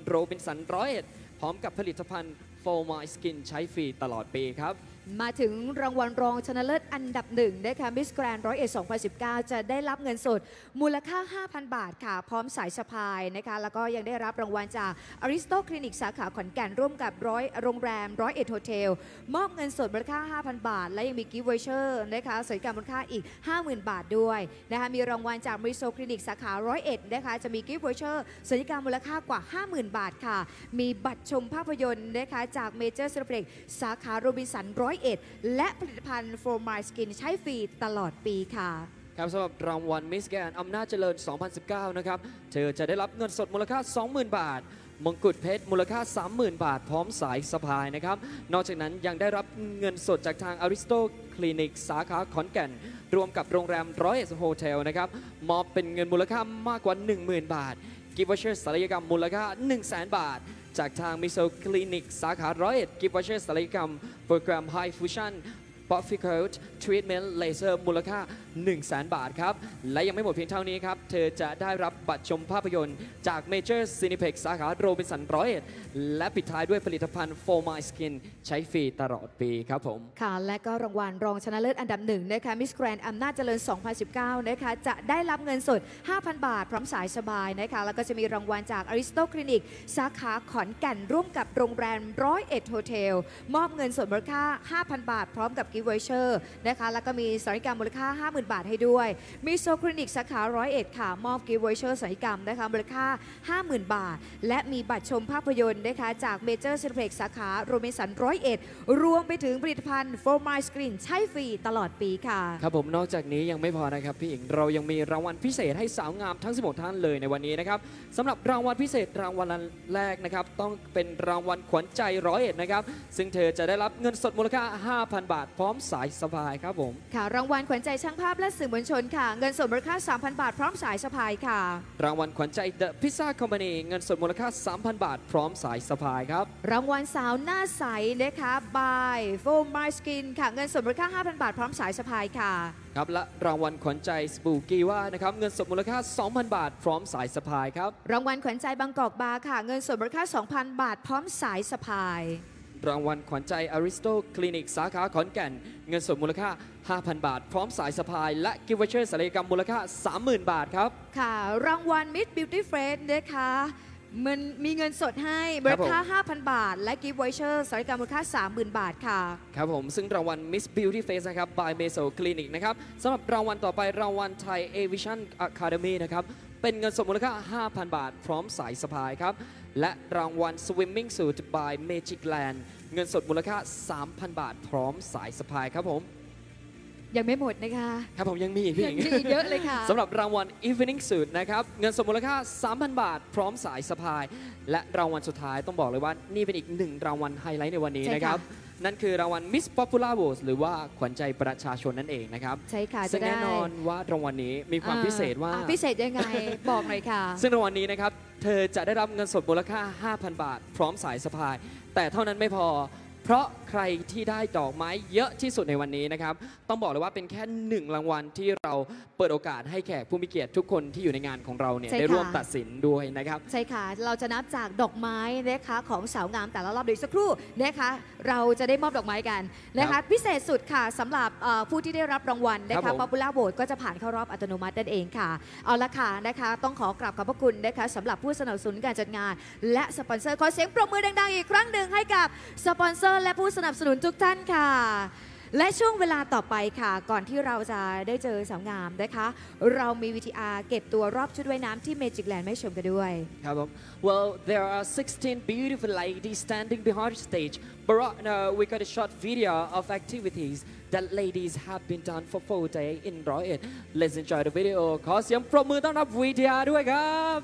โรบินสัน101พร้อมกับผลิตภัณฑ์ For My Skin ใช้ฟรีตลอดปีครับมาถึงรางวัลรองชนะเลิศอันดับหนึ่งนะคะมิสแกรนด์2019 จะได้รับเงินสดมูลค่า 5,000 บาทค่ะพร้อมสายสะพายนะคะแล้วก็ยังได้รับรางวัลจาก Aristo Clinic สาขาขอนแก่นร่วมกับโรงแรม101 Hotel มอบเงินสดมูลค่า 5,000 บาทและยังมีกิฟต์วอเชอร์นะคะสวัสดิการมูลค่าอีก 50,000 บาทด้วยนะคะมีรางวัลจาก Aristo Clinic สาขา101นะคะจะมีกิฟต์วอเชอร์สวัสดิการมูลค่ากว่า 50,000 บาทค่ะมีบัตรชมภาพยนตร์นะคะจาก Major Cineplex สาขาโรบินสัน101และผลิตภัณฑ์ For My Skin ใช้ฟรีตลอดปีค่ะครับสำหรับรางวัลมิสแกรนด์อำนาจเจริญ 2019 นะครับเธอจะได้รับเงินสดมูลค่า 20,000 บาทมงกุฎเพชรมูลค่า 30,000 บาทพร้อมสายสะพายนะครับนอกจากนั้นยังได้รับเงินสดจากทาง Aristo Clinic สาขาขอนแก่นรวมกับโรงแรม101 Hotel นะครับมอบเป็นเงินมูลค่ามากกว่า 10,000 บาทกิฟต์วอเชอร์ศัลยกรรมมูลค่า 100,000 บาทจากทางมิโซคลินิกสาขา101กิฟต์วอเชอร์ศัลยกรรมโปรแกรม High Fusion Buffy Coat Treatment Laser มูลค่า 100,000 บาทครับและยังไม่หมดเพียงเท่านี้ครับเธอจะได้รับบัตรชมภาพยนตร์จาก Major Cineplex สาขาโรบินสัน101และปิดท้ายด้วยผลิตภัณฑ์ For My Skin ใช้ฟรีตลอดปีครับผมค่ะและก็รางวัลรองชนะเลิศอันดับหนึ่งนะคะมิสแกรนด์อำนาจเจริญ 2019 นะคะจะได้รับเงินสด 5,000 บาทพร้อมสายสบายนะคะแล้วก็จะมีรางวัลจาก Aristo Clinic สาขาขอนแก่นร่วมกับโรงแรม101 Hotel มอบเงินสดมูลค่า 5,000 บาทพร้อมกับกิฟต์วอเชอร์นะคะแล้วก็มีสวัสดิการมูลค่า 50,000 บาทให้ด้วยมิโซคลินิกสาขา101ค่ะมอบกิฟต์วอเชอร์สวัสดิการนะคะมูลค่า 50,000 บาทและมีบัตรชมภาพยนตร์นะคะจากเมเจอร์ซินิเพล็กซ์สาขาโรบินสัน101รวมไปถึงผลิตภัณฑ์ For My Skin ใช้ฟรีตลอดปีค่ะครับผมนอกจากนี้ยังไม่พอนะครับพี่หญิงเรายังมีรางวัลพิเศษให้สาวงามทั้ง16ท่านเลยในวันนี้นะครับสำหรับรางวัลพิเศษรางวัลแรกนะครับต้องเป็นรางวัลขวัญใจ101นะครับซึ่งเธอจะได้รับเงินสดมูลค่า 5,000 บาทพร้อมสายสะพายครับผมค่ะรางวัลขวัญใจช่างภาพและสื่อมวลชนค่ะเงินสดมูลค่า 3,000 บาทพร้อมสายสะพายค่ะรางวัลขวัญใจ The Pizza Company เงินสดมูลค่า 3,000 บาทพร้อมสายสะพายครับรางวัลสาวหน้าใสนะคะ by For My Skin ค่ะเงินสดมูลค่า 5,000 บาทพร้อมสายสะพายค่ะครับและรางวัลขวัญใจสปูกี้ว่านะครับเงินสดมูลค่า 2,000 บาทพร้อมสายสะพายครับรางวัลขวัญใจบางกอกบาร์ค่ะเงินสดมูลค่า 2,000 บาทพร้อมสายสะพายรางวัลขวัญใจ Aristo Clinic สาขาขอนแก่นเงินสดมูลค่า 5,000 บาทพร้อมสายสะพายและกิฟต์วอเชอร์ศัลยกรรมมูลค่า 30,000 บาทครับค่ะรางวัล Miss Beauty Face นะคะมันมีเงินสดให้มูลค่า 5,000 บาทและกิฟต์วอเชอร์ศัลยกรรมมูลค่า 30,000 บาทค่ะครับผมซึ่งรางวัล Miss Beauty Face นะครับ by Meso Clinic นะครับสำหรับรางวัลต่อไปรางวัล Thai Aviation Academy นะครับเป็นเงินสดมูลค่า 5,000 บาทพร้อมสายสะพายครับและรางวัล Swimming Suit by Magic Land เงินสดมูลค่า 3,000 บาทพร้อมสายสะพายครับผมยังไม่หมดนะคะครับผมยังมีอีกพี่ยังมีอีกเยอะเลยค่ะสำหรับรางวัล Evening Suit นะครับเงินสดมูลค่า 3,000 บาทพร้อมสายสะพายและรางวัลสุดท้ายต้องบอกเลยว่านี่เป็นอีก1รางวัลไฮไลท์ในวันนี้นะครับนั่นคือรางวัล Miss Popular Vote หรือว่าขวัญใจประชาชนนั่นเองนะครับใช่ค่ะซึ่งแน่นอนว่ารางวัลนี้มีความพิเศษว่าพิเศษยังไงบอกหน่อยค่ะซึ่งรางวัลนี้นะครับเธอจะได้รับเงินสดมูลค่า 5,000 บาทพร้อมสายสะพายแต่เท่านั้นไม่พอเพราะใครที่ได้ดอกไม้เยอะที่สุดในวันนี้นะครับต้องบอกเลยว่าเป็นแค่1รางวัลที่เราเปิดโอกาสให้แขกผู้มีเกียรติทุกคนที่อยู่ในงานของเราเนี่ยได้ร่วมตัดสินด้วยนะครับใช่ค่ะเราจะนับจากดอกไม้นะคะของสาวงามแต่ละรอบโดยสักครู่นะคะเราจะได้มอบดอกไม้กันนะคะพิเศษสุดค่ะสำหรับผู้ที่ได้รับรางวัลนะคะ Popular Vote ก็จะผ่านเข้ารอบอัตโนมัตินั่นเองค่ะเอาละค่ะนะคะต้องขอกราบขอบพระคุณนะคะสำหรับผู้สนับสนุนการจัดงานและสปอนเซอร์ขอเสียงปรบมือดังๆอีกครั้งหนึ่งให้กับสปอนเซอร์และผู้สนับสนุนทุกท่านค่ะและช่วงเวลาต่อไปค่ะก่อนที่เราจะได้เจอสาวงามนะคะเรามี VTR เก็บตัวรอบชุดว่ายน้ำที่ Magic Land ให้ชมกันด้วยครับผม Well there are 16 beautiful ladies standing behind the stage but we got a short video of activities that ladies have been done for 4 days in 101 Let's enjoy the video ขอเสียงปรบมือต้อนรับ VTR ด้วยครับ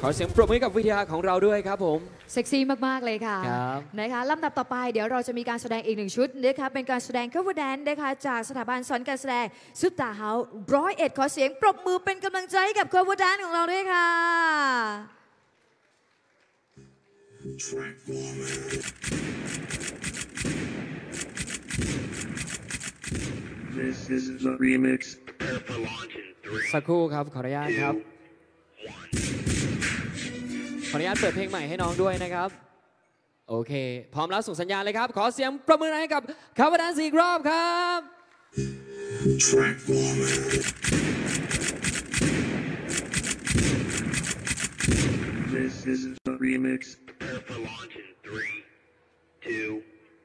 ขอเสียงปรบมือกับวิทยาของเราด้วยครับผมเซ็กซี่มากๆเลยค่ะครับนะคะลำดับต่อไปเดี๋ยวเราจะมีการแสดงอีกหนึ่งชุดนะคะเป็นการแสดง cover dance นะคะจากสถาบันสอนการแสดงซุปตาเฮาส์101ขอเสียงปรบมือเป็นกำลังใจให้กับ cover dance ของเราด้วยค่ะ This is the remix. สักครู่ครับขออนุญาตครับขออนุญาตเปิดเพลงใหม่ให้น้องด้วยนะครับโอเคพร้อมแล้วส่งสัญญาณเลยครับขอเสียงประมือให้กับคาร์บอนแดนซ์อีกรอบครับ This is the remix. Prepare for launch in 3, 2,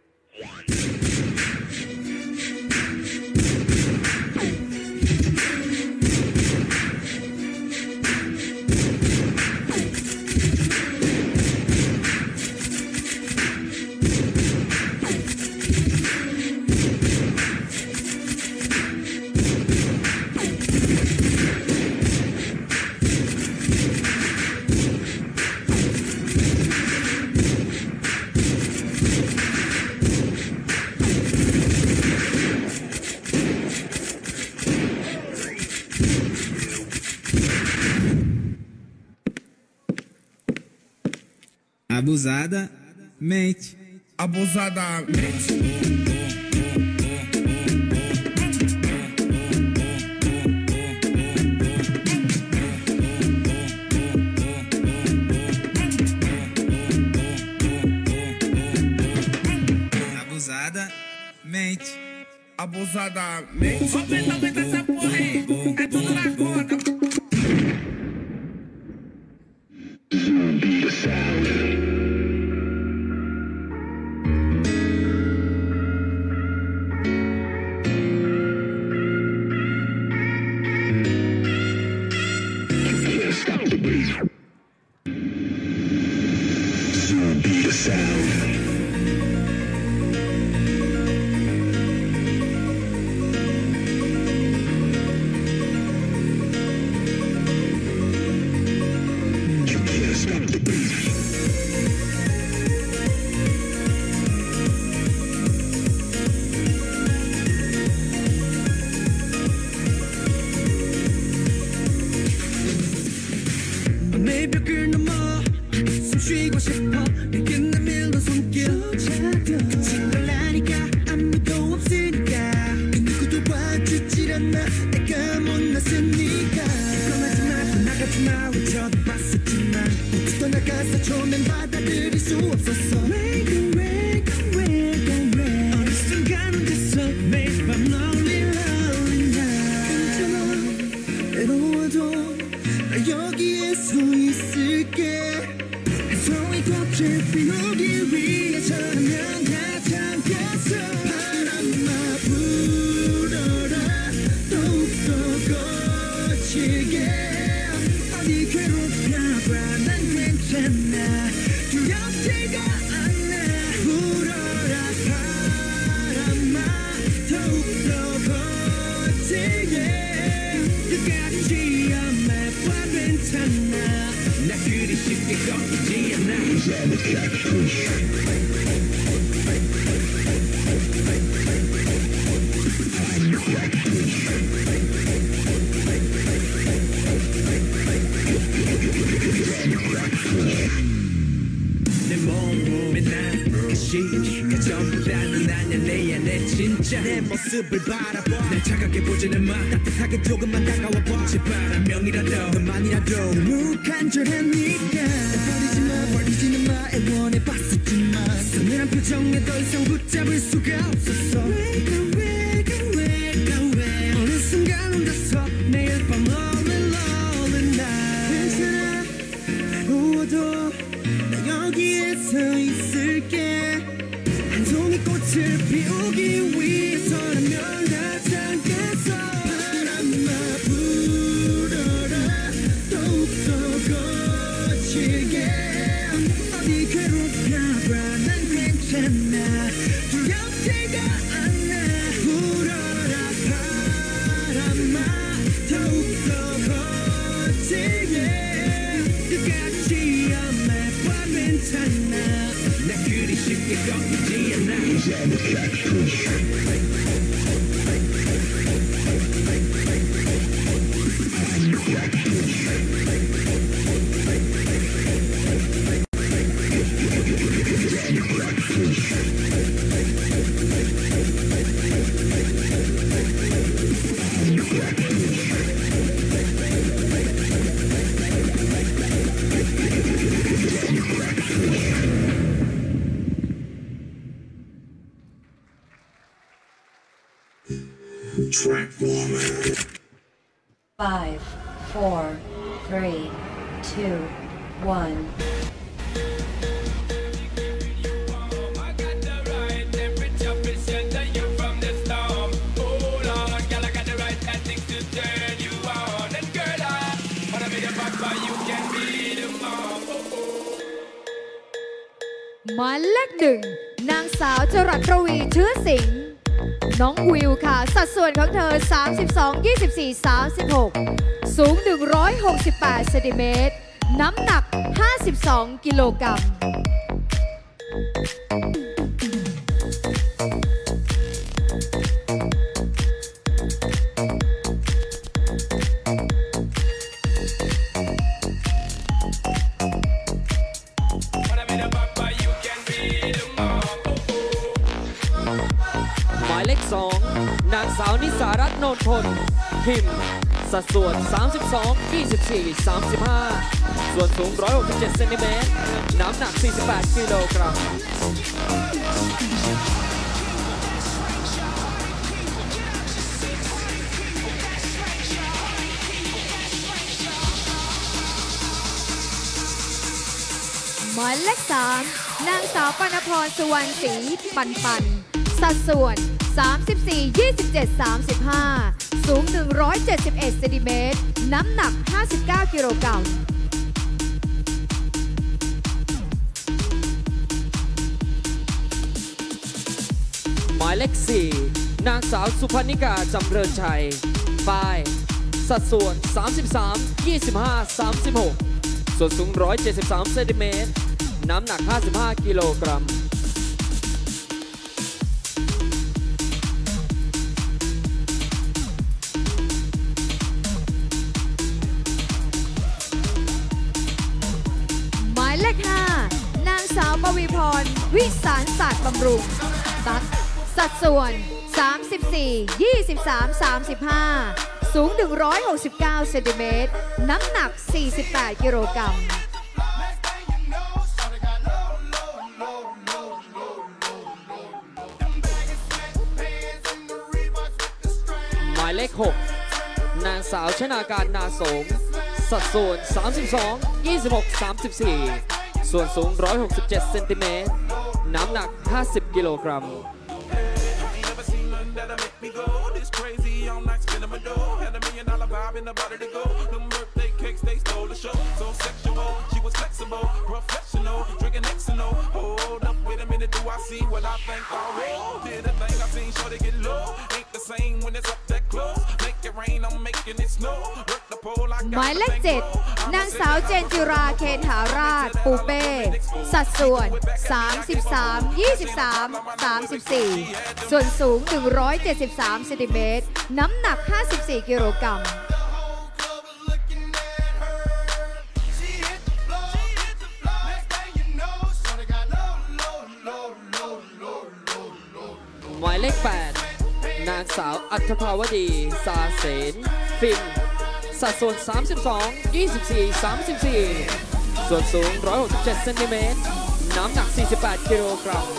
Abusadamente. Abusadamente. Abusadamente. Aumenta essa porra aí. É tudo na conta. 매벽을 넘어 숨 쉬고 싶어 내게 내밀던 손길 그친 걸 아니까 아무도 없으니까 그 누구도 봐주질 않아 내가 못났으니까 떠나지마 떠나가지마 외쳐도 봤었지만 모두 떠나가서 처음엔 받아들일 수 없었어 왜 어느 순간 혼자서 매일 밤 널 흘리냐 괜찮아 외로워도 나 여기에 서 있을게 한 송이 꽃을 피우기 위해서라면 다 참겠어 바람아 불어라 더욱더 거칠게 어디 괴롭혀봐 난 괜찮아 두렵지가 않아 불어라 바람아 더욱더 거칠게 끝까지 엄마와 괜찮아 나 그리 쉽게 꺾이지 않아 내 몸에 난 그 시가 전부 다 넌 아냐 내 안에 진짜 내 모습을 바라봐 날 차갑게 보지는 마 따뜻하게 조금만 다가와봐 제발 한 명이라도 너만이라도 너무 간절하니까 버리지는 마 애원해봤었지만 서늘한 표정에 더 이상 붙잡을 수가 없었어 왜 어느 순간 혼자서 매일 밤 all alone 나 괜찮아 외로워도 나 여기에 서 있을게 한 송이 꽃을 피우기 위해서라면 다 참겠어 바람아 불어라 더욱더 거칠게 어디 괴롭혀봐 난 괜찮아 두렵지가 않아 Track one. 5, 4, 3, 2, 1. หมายเลขหนึ่งนางสาวจรัสระวีเชื้อสิงห์น้องวิวค่ะสัดส่วนของเธอ 32 24 36 สูง 168 เซนติเมตรน้ำหนัก 52 กิโลกรัมหมายเลข2นางสาวนิสารัตน์โนนทนพิมพ์สัดส่วน 32 24 35 ส่วนสูง 167 เซนติเมตรน้ำหนัก 48 กิโลกรัมหมายเลข3นางสาวปนพรสุวรรณศรีปันปันสัดส่วน 34 27 35 สูง 171 เซนติเมตรน้ำหนัก 59 กิโลกรัมหมายเลข4นางสาวสุพนิกาจำเริญชัยฝ่ายสัดส่วน 33 25 36 ส่วนสูง 173 เซนติเมตรน้ำหนัก 55 กิโลกรัมหมายเลข5นางสาวปวีพรวิสารศาสตร์บำรุงตัดสัดส่วน 34 23 35 สูง 169 เซนติเมตรน้ำหนัก 48 กิโลกรัมหมายเลข6นางสาวชนาการนาโสมสัดส่วน 32 26 34 ส่วนสูง 167 เซนติเมตรน้ำหนัก 50 กิโลกรัมหมายเลข7นางสาวเจนจิราเคนหาราชปูเป้สัดส่วน 33 23 34 ส่วนสูง 173 เซนติเมตรน้ำหนัก 54 กิโลกรัมหมายเลข8นางสาวอัธภาวดีสาเสนฟินสัดส่วน 32 24 34 ส่วนสูง 167 เซนติเมตรน้ำหนัก 48 กิโลกรัม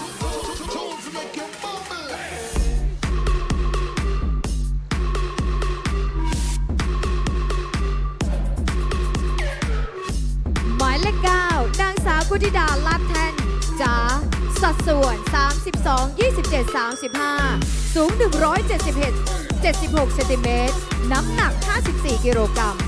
หมายเลข9นางสาวกุธิดาลาดแท่นจ๋าสัดส่วน 32 27 35 สูง 176 เซนติเมตรน้ำหนัก 54 กิโลกรัม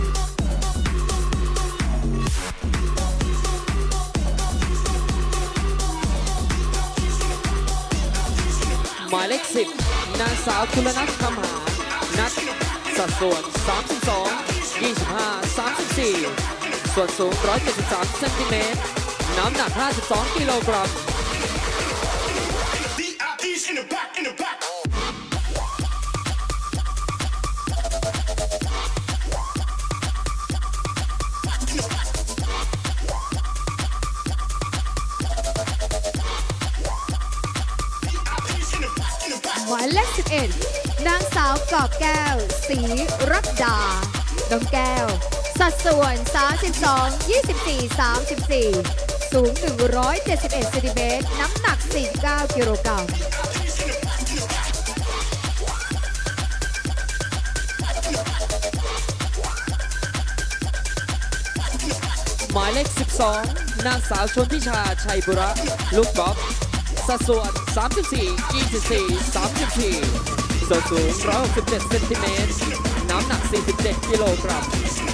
หมายเลข10นางสาวคุณนัทคำหานัทสัดส่วน 32 25 34 ส่วนสูง 173 เซนติเมตรน้ำหนัก 52 กิโลกรัมเอ็ดนางสาวกอบแก้วศรีรัตดาน้องแก้วสัดส่วน 32 24 34 สูง 171 เซนติเมตรน้ำหนัก 49 กิโลกรัมหมายเลข 12 นางสาวชนทิชาชัยบุระลูกกอล์ฟสัดส่วน 34 24 34 ส่วนสูง 167 เซนติเมตรน้ำหนัก 47 กิโลกรัม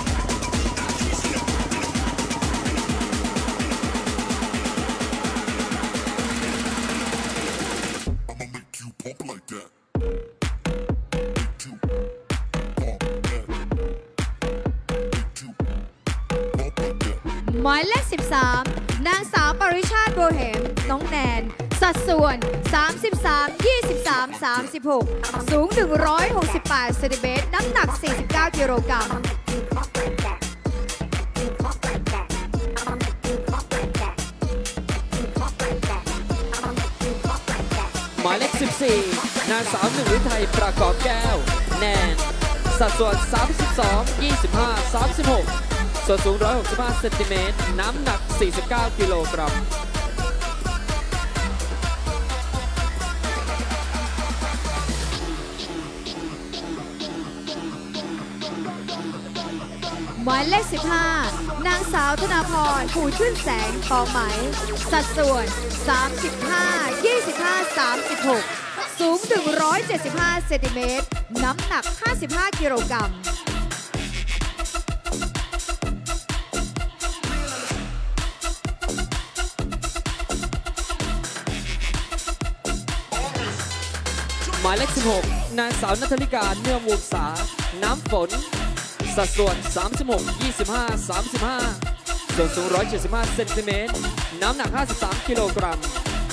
หมายเลข 13 นางสาวปริชาติโบเฮมน้องแนนสัดส่วน 33 23 36 สูง 168 เซนติเมตรน้ำหนัก 49 กิโลกรัมหมายเลข 14 นางสาวหนึ่งฤทัยประกอบแก้วแนนสัดส่วน 32 25 36 ส่วนสูง 165 เซนติเมตรน้ำหนัก 49 กิโลกรัมหมายเลข 15 นางสาวธนาพรผูชื่นแสงกองไหมสัดส่วน 35 25 36 สูง 175 เซนติเมตรน้ำหนัก 55 กิโลกรัมหมายเลข 16 นางสาวนัทลิกาเนื่อมวงศาน้ำฝนสัดส่วน 36 25 35 ส่วนสูง 175 เซนติเมตรน้ำหนัก 53 กิโลกรัม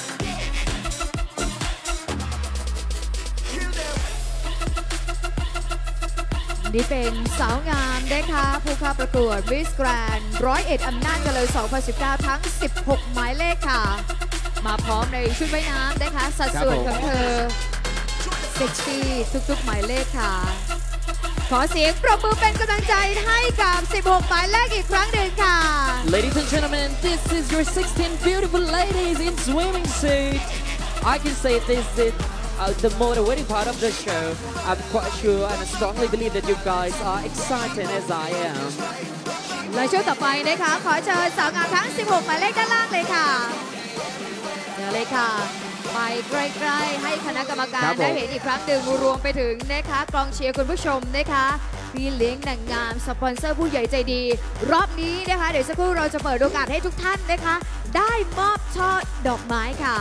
นี่เป็นสาวงามนะคะผู้เข้าประกวด Miss Grand 101 อำนาจเจริญ 2019 ทั้ง 16 หมายเลขค่ะ มาพร้อมในชุดว่ายน้ำนะคะสัดส่วนของเธอเซ็กซี่ทุกๆหมายเลขค่ะ ขอเสียงปรบมือเป็นกำลังใจให้กับ 16 หมายเลขอีกครั้งหนึ่งค่ะ Ladies and gentlemen, this is your 16 beautiful ladies in swimming suit. I can say this is the motivating part of the show. I'm quite sure and I strongly believe that you guys are excited as I am. และช่วงต่อไปนะคะขอเชิญสาวงามทั้ง 16 หมายเลขด้านล่างเลยค่ะเดี๋ยวเลยค่ะไปใกล้ๆให้คณะกรรมการได้เห็นอีกครั้งหนึ่งรวมไปถึงนะคะกองเชียร์คุณผู้ชมนะคะพี่เลี้ยงนางงามสปอนเซอร์ผู้ใหญ่ใจดีรอบนี้นะคะเดี๋ยวสักครู่เราจะเปิดโอกาสให้ทุกท่านนะคะได้มอบช่อดอกไม้ค่ะ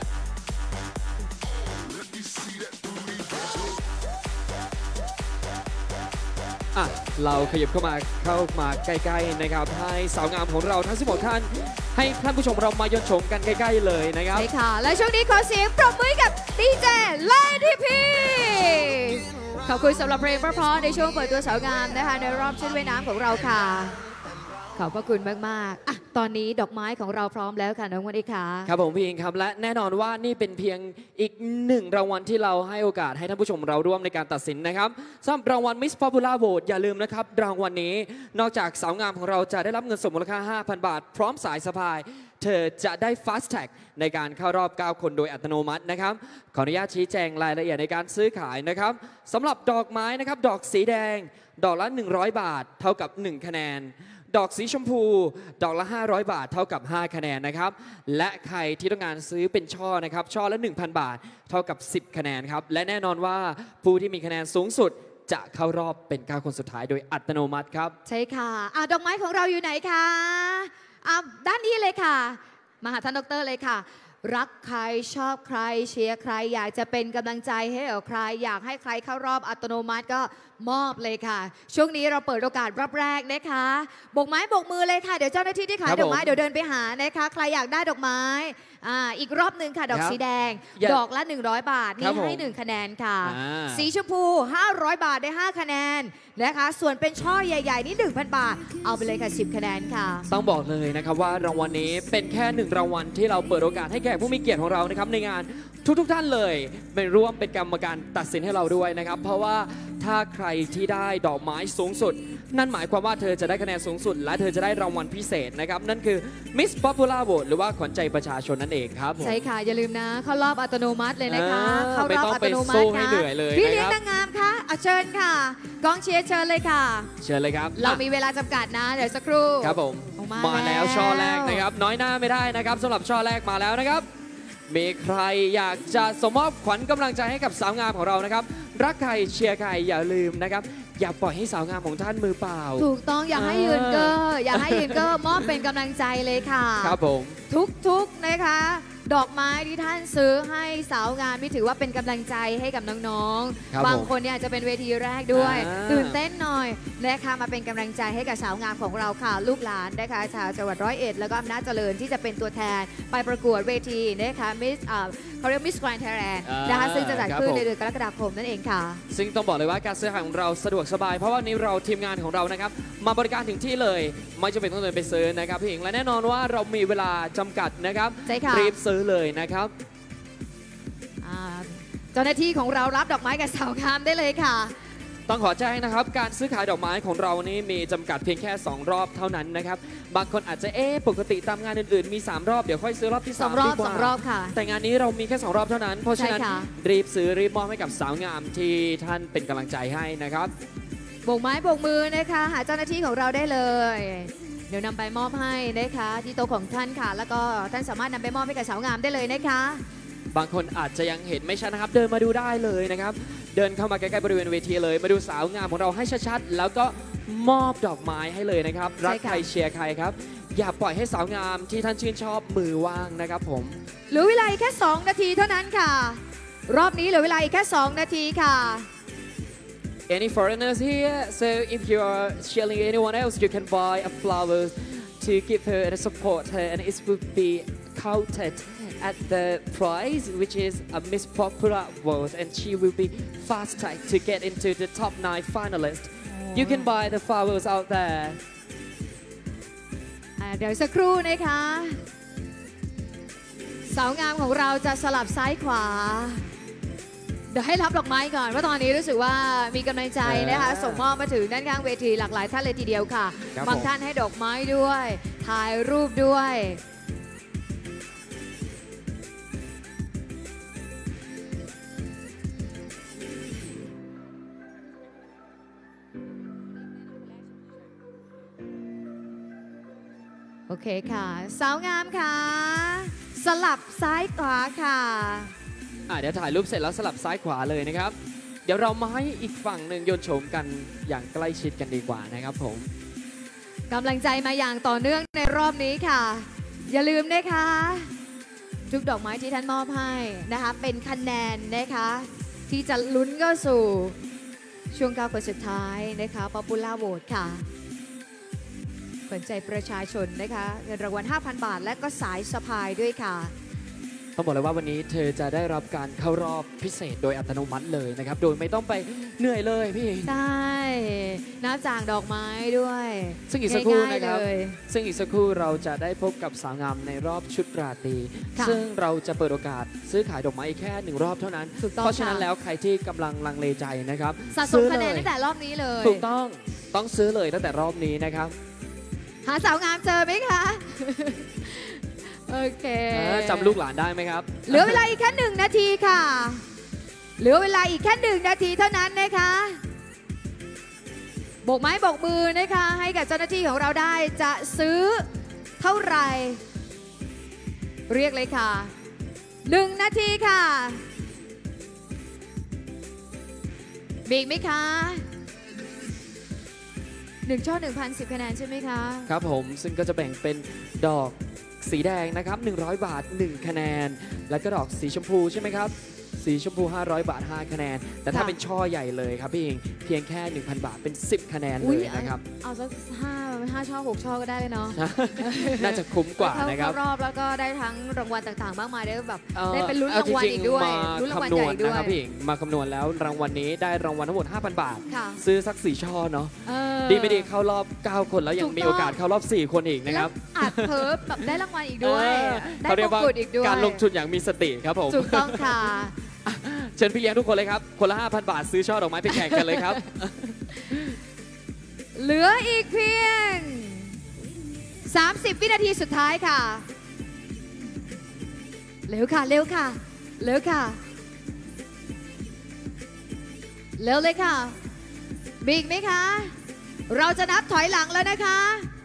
เราขยับเข้ามาใกล้ๆนะครับให้สาวงามของเราทั้ง16ท่านให้ท่านผู้ชมเรามายนชมกันใกล้ๆเลยนะครับใช่ค่ะและช่วงนี้ขอเสียงปรบมือกับดีเจเลดี้พีขอบคุณสำหรับเพลงเพราะๆในช่วงเปิดตัวสาวงามนะคะในรอบชุดว่ายน้ำของเราค่ะขอบพระคุณมากๆตอนนี้ดอกไม้ของเราพร้อมแล้วค่ะน้องวันนี้ค่ะครับผมพี่อิงครับและแน่นอนว่านี่เป็นเพียงอีก1รางวัลที่เราให้โอกาสให้ท่านผู้ชมเราร่วมในการตัดสินนะครับสำหรับรางวัล Miss Popular Vote อย่าลืมนะครับรางวัลนี้นอกจากสาวงามของเราจะได้รับเงินสมมูลค่า 5,000 บาทพร้อมสายสะพายเธอจะได้ Fast Tag ในการเข้ารอบ 9 คนโดยอัตโนมัตินะครับขออนุญาตชี้แจงรายละเอียดในการซื้อขายนะครับสำหรับดอกไม้นะครับดอกสีแดงดอกละ100 บาทเท่ากับ1คะแนนดอกสีชมพูดอกละ500 บาทเท่ากับ5คะแนนนะครับและใครที่ต้องการซื้อเป็นช่อนะครับช่อละ 1,000 บาทเท่ากับ10คะแนนครับและแน่นอนว่าผู้ที่มีคะแนนสูงสุดจะเข้ารอบเป็น9คนสุดท้ายโดยอัตโนมัติครับใช่ค่ะดอกไม้ของเราอยู่ไหนคะด้านนี้เลยค่ะมาหาท่านดร.เลยค่ะรักใครชอบใครเชียร์ใครอยากจะเป็นกำลังใจให้กับใครอยากให้ใครเข้ารอบอัตโนมัติก็มอบเลยค่ะช่วงนี้เราเปิดโอกาสรอบแรกนะคะโบกไม้โบกมือเลยค่ะเดี๋ยวเจ้าหน้าที่ที่ขายดอกไม้เดี๋ยวเดินไปหานะคะใครอยากได้ดอกไม้อีกรอบหนึ่งค่ะดอกสีแดงดอกละ100 บาทนี่ให้1คะแนนค่ะสีชมพู500 บาทได้5คะแนนนะคะส่วนเป็นช่อใหญ่ๆนี่ 1,000 บาทเอาไปเลยค่ะ10 คะแนนค่ะต้องบอกเลยนะครับว่ารางวัลนี้เป็นแค่1รางวัลที่เราเปิดโอกาสให้แขกผู้มีเกียรติของเรานะครับในงานทุกท่านเลยเป็นร่วมเป็นกรรมการตัดสินให้เราด้วยนะครับเพราะว่าถ้าใครที่ได้ดอกไม้สูงสุดนั่นหมายความว่าเธอจะได้คะแนนสูงสุดและเธอจะได้รางวัลพิเศษนะครับนั่นคือ Miss Popular Vote หรือว่าขวัญใจประชาชนนั่นเองครับใช่ค่ะอย่าลืมนะเข้ารอบอัตโนมัติเลยนะคะเข้ารอบอัตโนมัติค่ะพี่เลี้ยงนางงามคะเชิญค่ะกองเชียร์เชิญเลยค่ะเชิญเลยครับเรามีเวลาจำกัดนะเดี๋ยวสักครู่ครับผมมาแล้วช่อแรกนะครับน้อยหน้าไม่ได้นะครับสำหรับช่อแรกมาแล้วนะครับมีใครอยากจะสมมอบขวัญกำลังใจให้กับสาวงามของเรานะครับรักใครเชียร์ใครอย่าลืมนะครับอย่าปล่อยให้สาวงามของท่านมือเปล่าถูกต้องอย่าให้ยืนเก้ออย่าให้ยืนเก้อมอบเป็นกำลังใจเลยค่ะครับผมทุกนะคะดอกไม้ที่ท่านซื้อให้สาวงามนี่ถือว่าเป็นกำลังใจให้กับน้องๆบางคนเนี่ยจะเป็นเวทีแรกด้วยตื่นเต้นหน่อยนะคะมาเป็นกำลังใจให้กับสาวงามของเราค่ะลูกหลานนะคะชาวจังหวัด101แล้วก็อำนาจเจริญที่จะเป็นตัวแทนไปประกวดเวทีนะคะมิสเขาเรียกมิสแกรนด์ไทยแลนด์นะคะซึ่งจะจัดขึ้นในเดือนกรกฎาคมนั่นเองค่ะซึ่งต้องบอกเลยว่าการซื้อขายของเราสะดวกสบายเพราะว่านี้เราทีมงานของเรานะครับมาบริการถึงที่เลยไม่จำเป็นต้องเดินไปซื้อนะครับพี่หญิงและแน่นอนว่าเรามีเวลาจำกัดนะครับรีบซื้อเลยนะครับเจ้าหน้าที่ของเรารับดอกไม้กับสาวงามได้เลยค่ะต้องขอแจ้งนะครับการซื้อขายดอกไม้ของเรานี้มีจำกัดเพียงแค่2รอบเท่านั้นนะครับบางคนอาจจะปกติตามงานอื่นๆมี3รอบเดี๋ยวค่อยซื้อรอบที่3ดีกว่า 2 รอบค่ะแต่งานนี้เรามีแค่2รอบเท่านั้นเพราะฉะนั้นรีบซื้อรีบมอบให้กับสาวงามที่ท่านเป็นกำลังใจให้นะครับโบกไม้โบกมือนะคะหาเจ้าหน้าที่ของเราได้เลยเดี๋ยวนำไปมอบให้นะคะที่โต๊ะของท่านค่ะแล้วก็ท่านสามารถนำไปมอบให้กับสาวงามได้เลยนะคะบางคนอาจจะยังเห็นไม่ชัดนะครับเดินมาดูได้เลยนะครับเดินเข้ามาใกล้ๆบริเวณเวทีเลยมาดูสาวงามของเราให้ชัดๆแล้วก็มอบดอกไม้ให้เลยนะครับรักใครเชียร์ใครครับอย่าปล่อยให้สาวงามที่ท่านชื่นชอบมือว่างนะครับผมเหลือเวลาแค่2 นาทีเท่านั้นค่ะรอบนี้เหลือเวลาอีกแค่2 นาทีค่ะ Any foreigners here so if you are cheering anyone else you can buy a flowers to give her and support her and it will be counted at the prize which is a Miss Popular Vote and she will be fast track to get into the top 9 finalists. You can buy the flowers out there. เดี๋ยวสักครู่นะคะสาวงามของเราจะสลับซ้ายขวาเดี๋ยวให้รับดอกไม้ก่อนเพราะตอนนี้รู้สึกว่ามีกำลังใจนะคะส่งมอบมาถึงด้านข้างเวทีหลากหลายท่านเลยทีเดียวค่ะบางท่านให้ดอกไม้ด้วยถ่ายรูปด้วยโอเคค่ะสาวงามค่ะสลับซ้ายขวาค่ะเดี๋ยวถ่ายรูปเสร็จแล้วสลับซ้ายขวาเลยนะครับเดี๋ยวเรามาให้อีกฝั่งหนึ่งโยนโฉมกันอย่างใกล้ชิดกันดีกว่านะครับผมกำลังใจมาอย่างต่อเนื่องในรอบนี้ค่ะอย่าลืมนะคะทุกดอกไม้ที่ท่านมอบให้นะคะเป็นคะแนนนะคะที่จะลุ้นก็สู่ช่วง9 คนสุดท้ายนะคะ Popular Vote ค่ะขวัญใจประชาชนนะคะเงินรางวัล 5,000 บาทและก็สายสะพายด้วยค่ะต้องบอกเลยว่าวันนี้เธอจะได้รับการเข้ารอบพิเศษโดยอัตโนมัติเลยนะครับโดยไม่ต้องไปเหนื่อยเลยพี่ใช่นับจากดอกไม้ด้วยซึ่งอีกสักครู่นะครับซึ่งอีกสักครู่เราจะได้พบกับสาวงามในรอบชุดราตรีซึ่งเราจะเปิดโอกาสซื้อขายดอกไม้แค่1 รอบเท่านั้นเพราะฉะนั้นแล้วใครที่กำลังลังเลใจนะครับสะสมคะแนนตั้งแต่รอบนี้เลยถูกต้องซื้อเลยตั้งแต่รอบนี้นะครับหาสาวงามเจอไหมคะโอเคจำลูกหลานได้ไหมครับเหลือเวลาอีกแค่1 นาทีค่ะเหลือเวลาอีกแค่1 นาทีเท่านั้นนะคะโบกไม้โบกมือนะคะให้กับเจ้าหน้าที่ของเราได้จะซื้อเท่าไหร่เรียกเลยค่ะ1 นาทีค่ะมีอีกไหมคะ1 ช่อ 1,010 คะแนนใช่ไหมคะครับผมซึ่งก็จะแบ่งเป็นดอกสีแดงนะครับ100 บาท1 คะแนนแล้วก็ดอกสีชมพูใช่ไหมครับสีชมพู500 บาท 5 คะแนน แต่ถ้าค่ะเป็นช่อใหญ่เลยครับพี่อิงเพียงแค่ 1,000 บาทเป็น 10 คะแนนเลอุ๊ยยนะครับเอาสัก5 ช่อ 6 ช่อก็ได้เลยเนาะน่าจะคุ้มกว่านะครับเข้ารอบแล้วก็ได้ทั้งรางวัลต่างๆมากมายได้แบบเอ่อได้เป็นลุ้นรางวัลอีกด้วยเอาจริงๆลุ้นรางวัลคำนใหวญ่ณด้วนะยครับพี่อิงมาคำนวณแล้วรางวัลนี้ได้รางวัลทั้งหมด 5,000 บาทค่ะซื้อสัก 4 ช่อเนาะเออดีไม่ดีเข้ารอบ 9 คนแล้วยังถูกต้องมีโอกาสเข้ารอบ 4 คนอีกนะครับแล้วอาจเพิ่มแบบได้รางวัลอีกด้วย ได้เขาเรียมกงว่ากุฎอีกด้วยการลงทุนอย่างมีสติครับผมถูกต้องค่ะเชิญพี่เลี้ยงทุกคนเลยครับ คนละ 5,000 บาทซื้อช่อดอกไม้ไปแข่งกันเลยครับเหลืออีกเพียง 30 วินาทีสุดท้ายค่ะ เร็วค่ะ เร็วค่ะ เร็วค่ะ เร็วเลยค่ะมีอีกไหมคะ เราจะนับถอยหลังแล้วนะคะ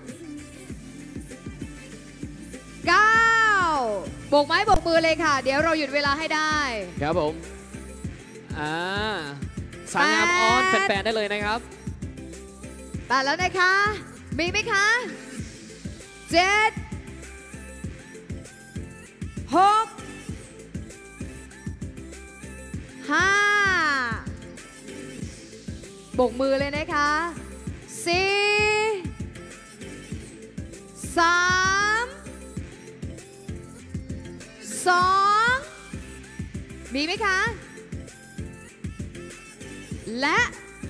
9โบกไม้โบกมือเลยค่ะ เดี๋ยวเราหยุดเวลาให้ได้ครับผมสาวงามออนแฟนๆได้เลยนะครับตัดแล้วนะคะ มีไหมคะ7 6 5โบกมือเลยนะคะ4 3 2 มีไหมคะ และ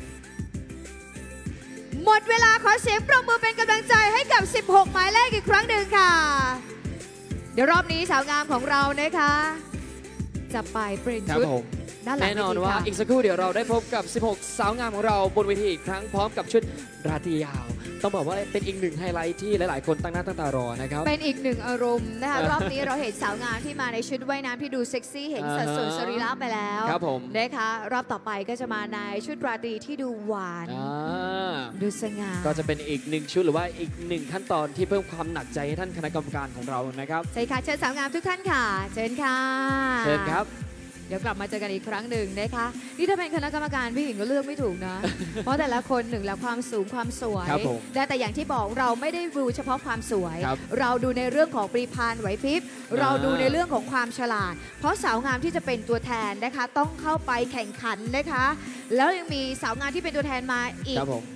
หมดเวลาขอเสียงปรบมือเป็นกำลังใจให้กับ 16 หมายเลขอีกครั้งหนึ่งค่ะ เดี๋ยวรอบนี้สาวงามของเรานะคะ จะไปเปลี่ยนครับชุดผมด้านหลังแน่นอนเวทีว่าค่ะอีกสักครู่เดี๋ยวเราได้พบกับ 16 สาวงามของเราบนเวทีอีกครั้งพร้อมกับชุดราตรียาว ต้องบอกว่าเป็นอีกหนึ่งไฮไลท์ที่หลาย ๆ คนตั้งหน้าตั้งตารอนะครับเป็นอีกหนึ่งอารมณ์นะคะ รอบนี้เราเห็นสาวงามที่มาในชุดว่ายน้ำที่ดูเซ็กซี่เห็นสัดส่วนสรีระไปแล้วครับผมนะคะรอบต่อไปก็จะมาในชุดราตรีที่ดูหวานอ่าดูสง่าก็จะเป็นอีกหนึ่งชุดหรือว่าอีกหนึ่งขั้นตอนที่เพิ่มความหนักใจให้ท่านคณะกรรมการของเรานะครับใช่ค่ะเชิญสาวงามทุกท่านค่ะ เชิญค่ะเชิญครับเดี๋ยวกลับมาเจอกันอีกครั้งหนึ่งนะคะนี่ถ้าเป็นคณะกรรมการพี่หญิงก็เลือกไม่ถูกนะ เพราะแต่ละคนหนึ่งแล้วความสูงความสวยครับผมแต่อย่างที่บอกเราไม่ได้ดูเฉพาะความสวยครับเราดูในเรื่องของปรีพานไหวพริบเราดูในเรื่องของความฉลาด เพราะสาวงามที่จะเป็นตัวแทนนะคะ ต้องเข้าไปแข่งขันนะคะ แล้วยังมีสาวงามที่เป็นตัวแทนมาอีกครับผม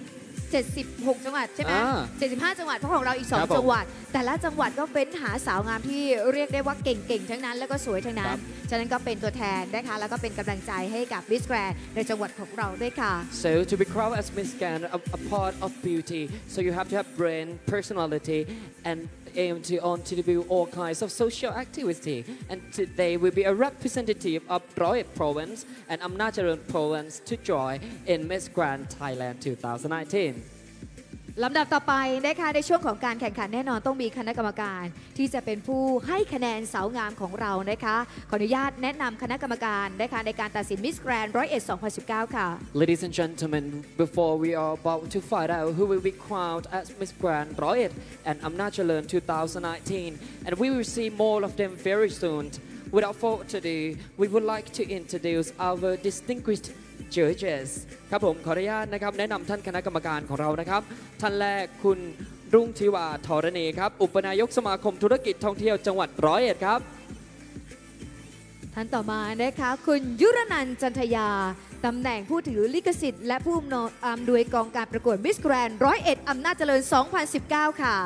76 จังหวัดใช่ไหม 75 จังหวัดเพราะของเราอีกครับผม 2 จังหวัด แต่ละจังหวัดก็เฟ้นหาสาวงามที่เรียกได้ว่าเก่งๆ ทั้งนั้นแล้วก็สวยทั้งนั้ครันบฉะนั้นก็เป็นตัวแทนนะคะแล้วก็เป็นกำลังใจให้กับมิสแกรนในจังหวัดของเราด้วยค่ะ So to be crowned as Miss Grand, a part of beauty, so you have to have brain, personality, and aim to contribute all kinds of social activity. And today will be a representative of Roy Province and Amnacharan Province to join in Miss Grand Thailand 2019. ลำดับต่อไปนะคะในช่วงของการแข่งขันแน่นอนต้องมีคณะกรรมการที่จะเป็นผู้ให้คะแนนสาวงามของเรานะคะขออนุญาตแนะนำคณะกรรมการนะคะในการตัดสินมิสแกรนด์2019 ค่ะ Ladies and gentlemen, before we are about to find out who will be crowned as Miss Grand Royal and Amnacharan 2019, and we will see more of them very soon. Without further ado, we would like to introduce our distinguished judges ครับผมขออนุญาตนะครับแนะนำท่านคณะกรรมการของเรานะครับท่านแรกคุณรุ่งธิวาธรณีครับอุปนายกสมาคมธุรกิจท่องเที่ยวจังหวัด101ครับท่านต่อมานะคะคุณยุรนันท์จันทยาตำแหน่งผู้ถือลิขสิทธิ์และผู้อำนวยกองการประกวดมิสแกรนด์101อำนาจเจริญ 2019 ค่ะ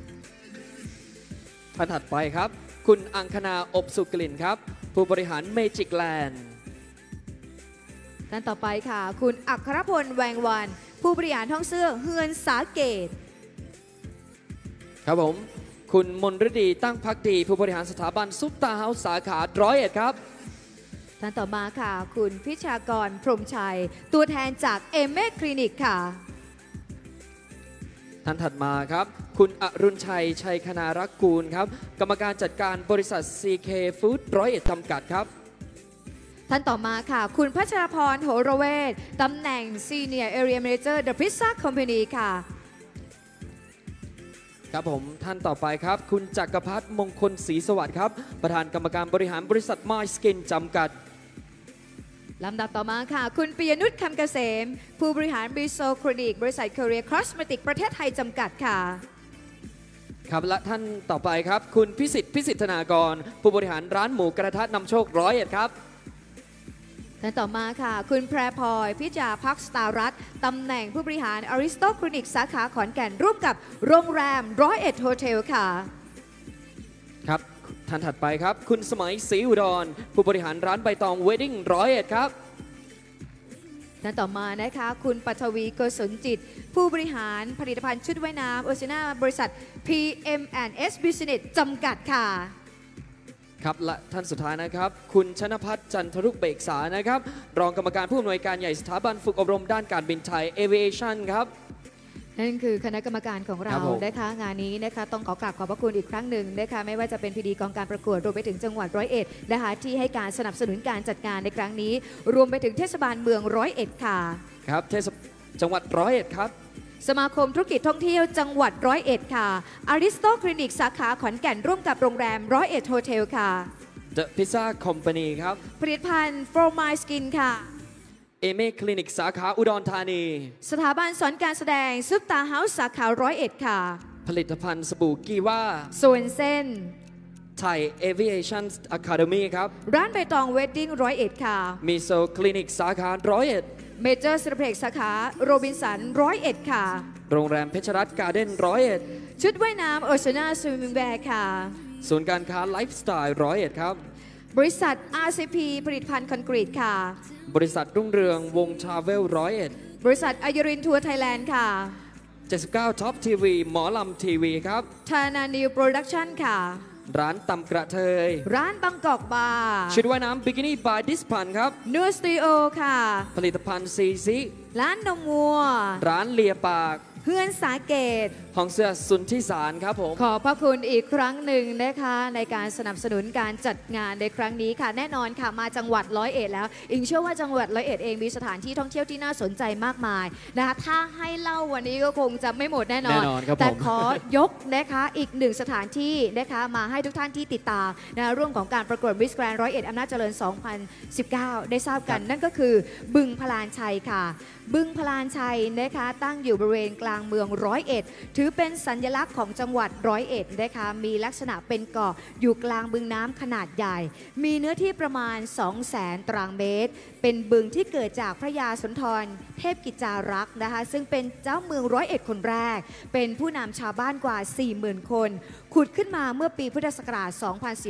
ท่านถัดไปครับคุณอังคณาอบสุกลิ่นครับผู้บริหารเมจิกแลนด์ท่านต่อไปค่ะคุณอัครพลแวงวันผู้บริหารท่องเสื้อเฮือนสาเกตครับผมคุณมนฤดีตั้งพักดีผู้บริหารสถาบันซุปตาเฮาส์สาขา101ครับท่านต่อมาค่ะคุณพิชากรพรหมชัย ตัวแทนจากเอเมคลินิกค่ะท่านถัดมาครับคุณอรุณชัยชัยคณารักกูลครับกรรมการจัดการบริษัท CK Food 101จำกัดครับท่านต่อมาค่ะคุณพัชรพรโหรเวศตำแหน่ง Senior Area Manager The Pizza Company ค่ะครับผมท่านต่อไปครับคุณจักรพัฒน์มงคลศรีสวัสดิ์ครับประธานกรรมการบริหารบริษัท My Skin จำกัดลำดับต่อมาค่ะคุณปิยนุชคำเกษม ผู้บริหารบิโซคลินิกบริษัท Korea Cosmetic ประเทศไทยจำกัดค่ะครับและท่านต่อไปครับคุณพิสิทธิ์ธนากร ผู้บริหารร้านหมูกระทะนำโชค101ครับและต่อมาค่ะคุณแพรพลอยพิจาพักสตารัตน์ตำแหน่งผู้บริหารอริสโตคลินิกสาขาขอนแก่นร่วมกับโรงแรม101โฮเทลค่ะครับท่านถัดไปครับคุณสมัยศรีอุดรผู้บริหารร้านใบตองเวดดิ้ง101ครับและต่อมานะคะคุณปัทวีโกศลจิตผู้บริหารผลิตภัณฑ์ชุดว่ายน้ำโอเชียนาบริษัท PM&S Business จำกัดค่ะครับและท่านสุดท้ายนะครับคุณชนภัทรจันทรุเบกษานะครับรองกรรมการผู้อำนวยการใหญ่สถาบันฝึกอบรมด้านการบินไทย Aviation ครับนั่นคือคณะกรรมการของเรานะคะงานนี้นะคะต้องขอกราบขอบพระคุณอีกครั้งหนึ่งนะคะไม่ว่าจะเป็นพีดีกองการประกวดรวมไปถึงจังหวัด101นะคะที่ให้การสนับสนุนการจัดงานในครั้งนี้รวมไปถึงเทศบาลเมือง101ค่ะครับจังหวัด101ครับสมาคมธุรกิจท่องเที่ยวจังหวัด101ค่ะอาริสโตคลินิกสาขาขอนแก่นร่วมกับโรงแรม101โฮเทลค่ะ The Pizza Company ครับผลิตภัณฑ์ For My Skin ค่ะเอเมคลินิกสาขาอุดรธานีสถาบันสอนการแสดงซุปตาเฮาส์สาขา101ค่ะผลิตภัณฑ์สบู่กีว่าส่วนเส้นไทย Aviation Academy ครับร้านใบตองเวดดิ้ง101ค่ะมิโซคลินิกสาขา101 เมเจอร์ซิลเพล็กซ์สาขาโรบินสัน101ค่ะโรงแรมเพชรรัตน์การ์เด้น101 ชุดว่ายน้ำโอเชียนาสวิมมิ่งแวร์ค่ะศูนย์การค้าไลฟ์สไตล์101ครับบริษัท RCP ผลิตภัณฑ์คอนกรีตค่ะบริษัทรุ่งเรืองวงทราเวล101 บริษัทอายุรินทัวร์ไทยแลนด์ค่ะ 79ท็อปทีวีหมอลำทีวีครับทานานิวโปรดักชั่นค่ะร้านตำกระเทยร้านบางกอกบาร์ชุดว่ายน้ำบิกินี่บายดิสพันครับนัวสตูดิโอค่ะผลิตภัณฑ์ซีซีร้านนมวัวร้านเลียปากเฮือนสาเกตห้องเสื้อสุนทิสารครับผมขอบพระคุณอีกครั้งหนึ่งนะคะในการสนับสนุนการจัดงานในครั้งนี้ค่ะแน่นอนค่ะมาจังหวัด101แล้วอิงเชื่อว่าจังหวัด101เองมีสถานที่ท่องเที่ยวที่น่าสนใจมากมายนะคะถ้าให้เล่าวันนี้ก็คงจะไม่หมดแน่นอนแต่ขอยกนะคะอีกหนึ่งสถานที่นะคะมาให้ทุกท่านที่ติดตามนะร่วมของการประกวดมิสแกรนด์101อำนาจเจริญ2019ได้ทราบกันนั่นก็คือบึงพลานชัยค่ะบึงพลานชัยนะคะตั้งอยู่บริเวณกลางเมือง101ถือเป็นสัญลักษณ์ของจังหวัด101นะคะมีลักษณะเป็นเกาะอยู่กลางบึงน้ำขนาดใหญ่มีเนื้อที่ประมาณ 200,000 ตารางเมตรเป็นบึงที่เกิดจากพระยาสุนทรเทพกิจจารักษ์นะคะซึ่งเป็นเจ้าเมือง101คนแรกเป็นผู้นำชาวบ้านกว่า 40,000 คนขุดขึ้นมาเมื่อปีพุทธศักราช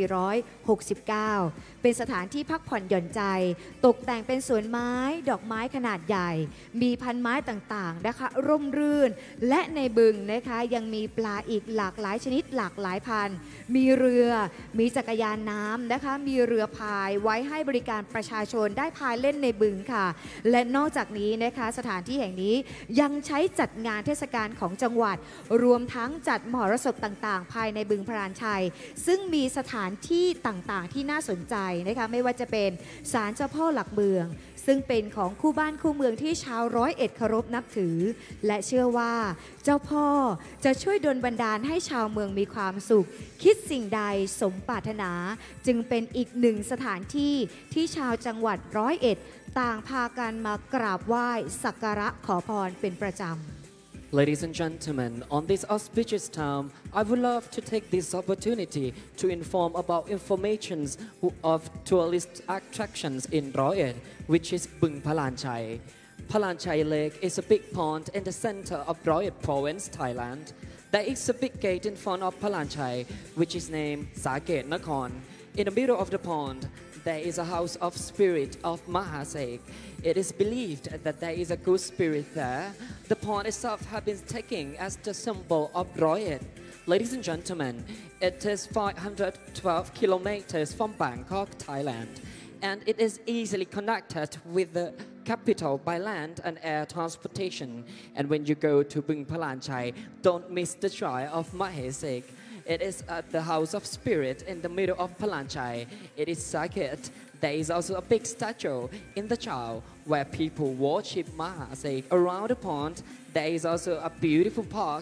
2469 เป็นสถานที่พักผ่อนหย่อนใจตกแต่งเป็นสวนไม้ดอกไม้ขนาดใหญ่มีพันไม้ต่างๆนะคะร่มรื่นและในบึงนะคะยังมีปลาอีกหลากหลายชนิดหลากหลายพันมีเรือมีจักรยานน้ำนะคะมีเรือพายไว้ให้บริการประชาชนได้พายเล่นในบึงค่ะและนอกจากนี้นะคะสถานที่แห่งนี้ยังใช้จัดงานเทศกาลของจังหวัดรวมทั้งจัดมหรสพต่างๆภายในบึงพลานชัยซึ่งมีสถานที่ต่างๆที่น่าสนใจนะคะไม่ว่าจะเป็นศาลเจ้าพ่อหลักเมืองซึ่งเป็นของคู่บ้านคู่เมืองที่ชาว101เคารพนับถือและเชื่อว่าเจ้าพ่อจะช่วยดลบันดาลให้ชาวเมืองมีความสุขคิดสิ่งใดสมปรารถนาจึงเป็นอีกหนึ่งสถานที่ที่ชาวจังหวัด101ต่างพากันมากราบไหว้สักการะขอพรเป็นประจำ Ladies and gentlemen, on this auspicious time, I would love to take this opportunity to inform about informations of tourist attractions in Royet, which is Bung Palanchai. Palanchai Lake is a big pond in the center of Royet Province, Thailand. There is a big gate in front of Palanchai, which is named Saket Nakhon. In the middle of the pond, there is a house of spirit of Mahasek. It is believed that there is a good spirit there. The pond itself has been taken as the symbol of Royet. Ladies and gentlemen, it is 512 kilometers from Bangkok, Thailand, and it is easily connected with the capital by land and air transportation. And when you go to Bung Palanchai, don't miss the shrine of Mahesek. It is at the house of spirit in the middle of Palanchai. It is sacred. There is also a big statue in the Chao where people worship Mahasek. Around the pond, there is also a beautiful park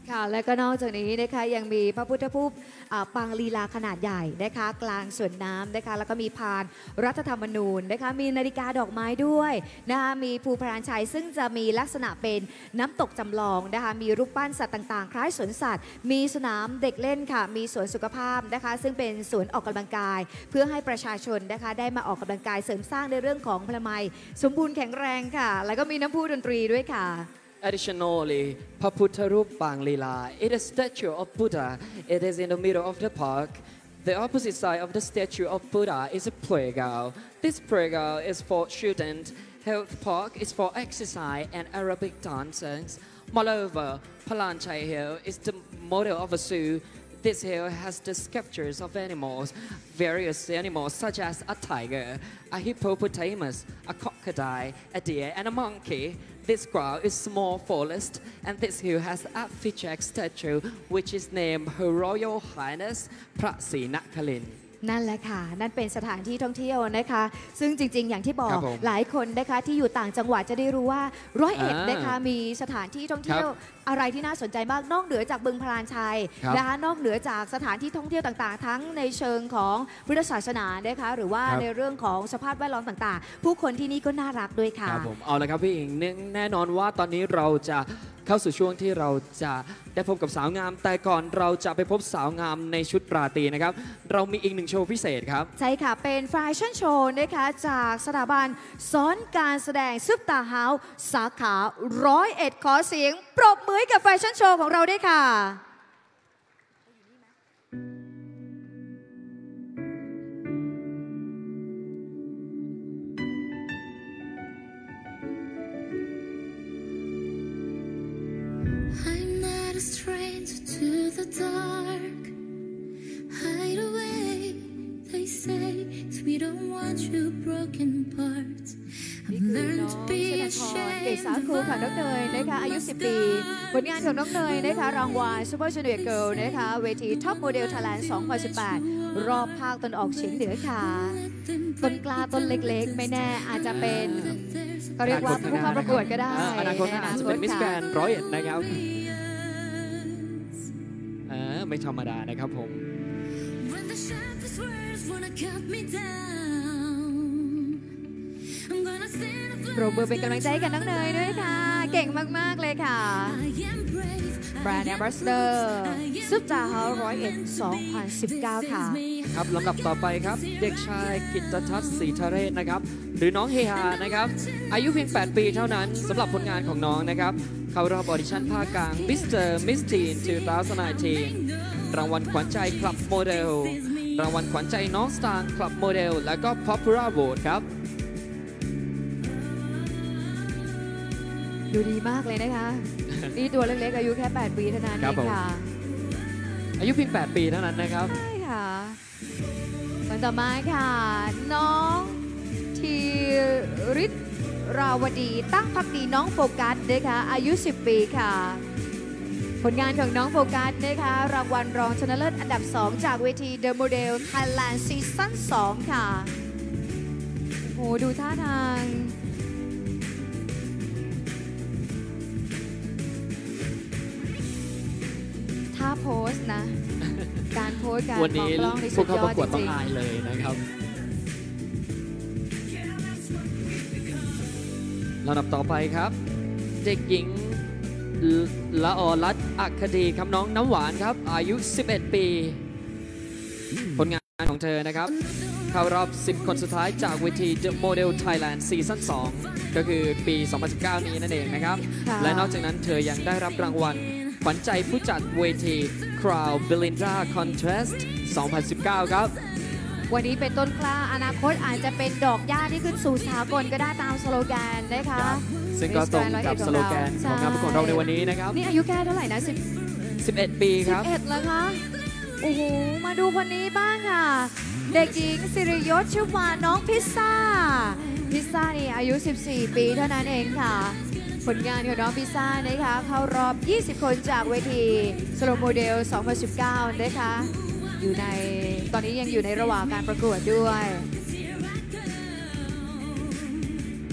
ค่ะและก็นอกจากนี้นะคะยังมีพระพุทธรูปปางลีลาขนาดใหญ่นะคะกลางสวนน้ำนะคะแล้วก็มีพานรัฐธรรมนูญนะคะมีนาฬิกาดอกไม้ด้วยนะคะมีภูพรานชัยซึ่งจะมีลักษณะเป็นน้ำตกจำลองนะคะมีรูปปั้นสัตว์ต่างๆคล้ายสวนสัตว์มีสนามเด็กเล่นค่ะมีสวนสุขภาพนะคะซึ่งเป็นสวนออกกำลังกายเพื่อให้ประชาชนนะคะได้มาออกกำลังกายเสริมสร้างในเรื่องของพลามัยสมบูรณ์แข็งแรงค่ะแล้วก็มีน้ำพุดนตรีด้วยค่ะ Additionally, Paputarup Banglila, it is a statue of Buddha. It is in the middle of the park. The opposite side of the statue of Buddha is a playground. This playground is for children. Health park is for exercise and Arabic dances. Moreover, Palanchai Hill is the model of a zoo. This hill has the sculptures of animals, various animals such as a tiger, a hippopotamus, a crocodile, a deer, and a monkey. This ground is small forest, and this hill has a featured statue which is named Her Royal Highness พระศรีนครินทร์นั่นแหละค่ะนั่นเป็นสถานที่ท่องเที่ยวนะคะซึ่งจริงๆอย่างที่บอกหลายคนนะคะที่อยู่ต่างจังหวัดจะได้รู้ว่า101นะคะมีสถานที่ท่องเที่ยวอะไรที่น่าสนใจมากนอกเหนือจากบึงพลานชัยนะคะนอกเหนือจากสถานที่ท่องเที่ยวต่างๆทั้งในเชิงของพุทธศาสนานะคะหรือว่าในเรื่องของสภาพแวดล้อมต่างๆผู้คนที่นี่ก็น่ารักด้วยค่ะครับผมเอาละครับพี่อิงแน่นอนว่าตอนนี้เราจะเข้าสู่ช่วงที่เราจะได้พบกับสาวงามแต่ก่อนเราจะไปพบสาวงามในชุดราตรีนะครับเรามีอีกหนึ่งโชว์พิเศษครับใช่ค่ะเป็นแฟชั่นโชว์นะคะจากสถาบันสอนการแสดงซุปตาเฮาส์สาขา101ขอเสียงปรบมือกับแฟชั่นโชว์ของเราด้วยค่ะ A stranger to the dark. Hide away, they say, 'cause we don't want you broken parts. I've learned to be ashamed. เกษาครูค่ะน้องเนยนะคะอายุ10 ปีผลงานของน้องเนยนะคะรางวัล Super Junior Girl นะคะเวที Top Model Thailand 2018 รอบภาคตะวันออกเฉียงเหนือค่ะต้นกล้าต้นเล็กๆไม่แน่อาจจะเป็นเขาเรียกว่าผู้เข้าประกวดก็ได้อนาคตอาจจะเป็นมิสแกรนด์101นะครับไม่ธรรมดานะครับผมปรบมือเป็นกำลังใจกับน้องเนยด้วยค่ะเก่งมากๆเลยค่ะแบรนด์แอมบาสเดอร์ซุปตาเฮาส์101 2019ค่ะครับลำดับต่อไปครับเด็กชายกิตตทัศน์ศรีทะเรศนะครับหรือน้องเฮฮานะครับอายุเพียง8 ปีเท่านั้นสำหรับผลงานของน้องนะครับเข้ารอบออดิชั่นภาคกลาง Mr. Miss Teen 2019 รางวัลขวัญใจคลับโมเดลรางวัลขวัญใจน้องสตาร์คลับโมเดลและก็ Popular Vote ครับดูดีมากเลยนะคะนี่ตัวเล็กๆอายุแค่8 ปีเท่านั้นเองค่ะอายุเพียง8 ปีเท่านั้นนะครับใช่ค่ะคนต่อมาค่ะน้องธีริศราวดีตั้งพักดีน้องโฟกัสนะคะอายุ10 ปีค่ะผลงานของน้องโฟกัสนะคะรางวัลรองชนะเลิศอันดับ2จากเวที The Model Thailand Season 2ค่ะโอ้ดูท่าทางท่าโพสนะการโพสการมองกล้องในสุดยอดจริงๆวันนี้ผู้เข้าประกวดต้องอายเลยนะครับลำดับต่อไปครับเด็กหญิงละอรัตน์อัคดีคำน้องน้ำหวานครับอายุ11 ปีผลงานของเธอนะครับเข้ารอบ10 คนสุดท้ายจากเวที The Model Thailand Season 2 ก็คือปี 2019 นี้นั่นเองนะครับและนอกจากนั้นเธอยังได้รับรางวัลขวัญใจผู้จัดเวที Crown Belinda Contest 2019 ครับวันนี้เป็นต้นกล้าอนาคตอาจจะเป็นดอกหญ้าที่ขึ้นสู่สากลก็ได้ตามสโลแกนนะคะซึ่งก็ตรงกับสโลแกนของงานประกวดเราในวันนี้นะครับนี่อายุแค่เท่าไหร่นะ 11 ปีครับ 11แล้วคะโอ้โหมาดูคนนี้บ้างค่ะเด็กหญิงสิริยศชุบวานน้องพิซซ่านี่อายุ14 ปีเท่านั้นเองค่ะผลงานของน้องพิซซ่านะคะเข้ารอบ20 คนจากเวทีสโลโมเดล 2019 นะคะอยู่ในตอนนี้ยังอยู่ในระหว่างการประกวดด้วย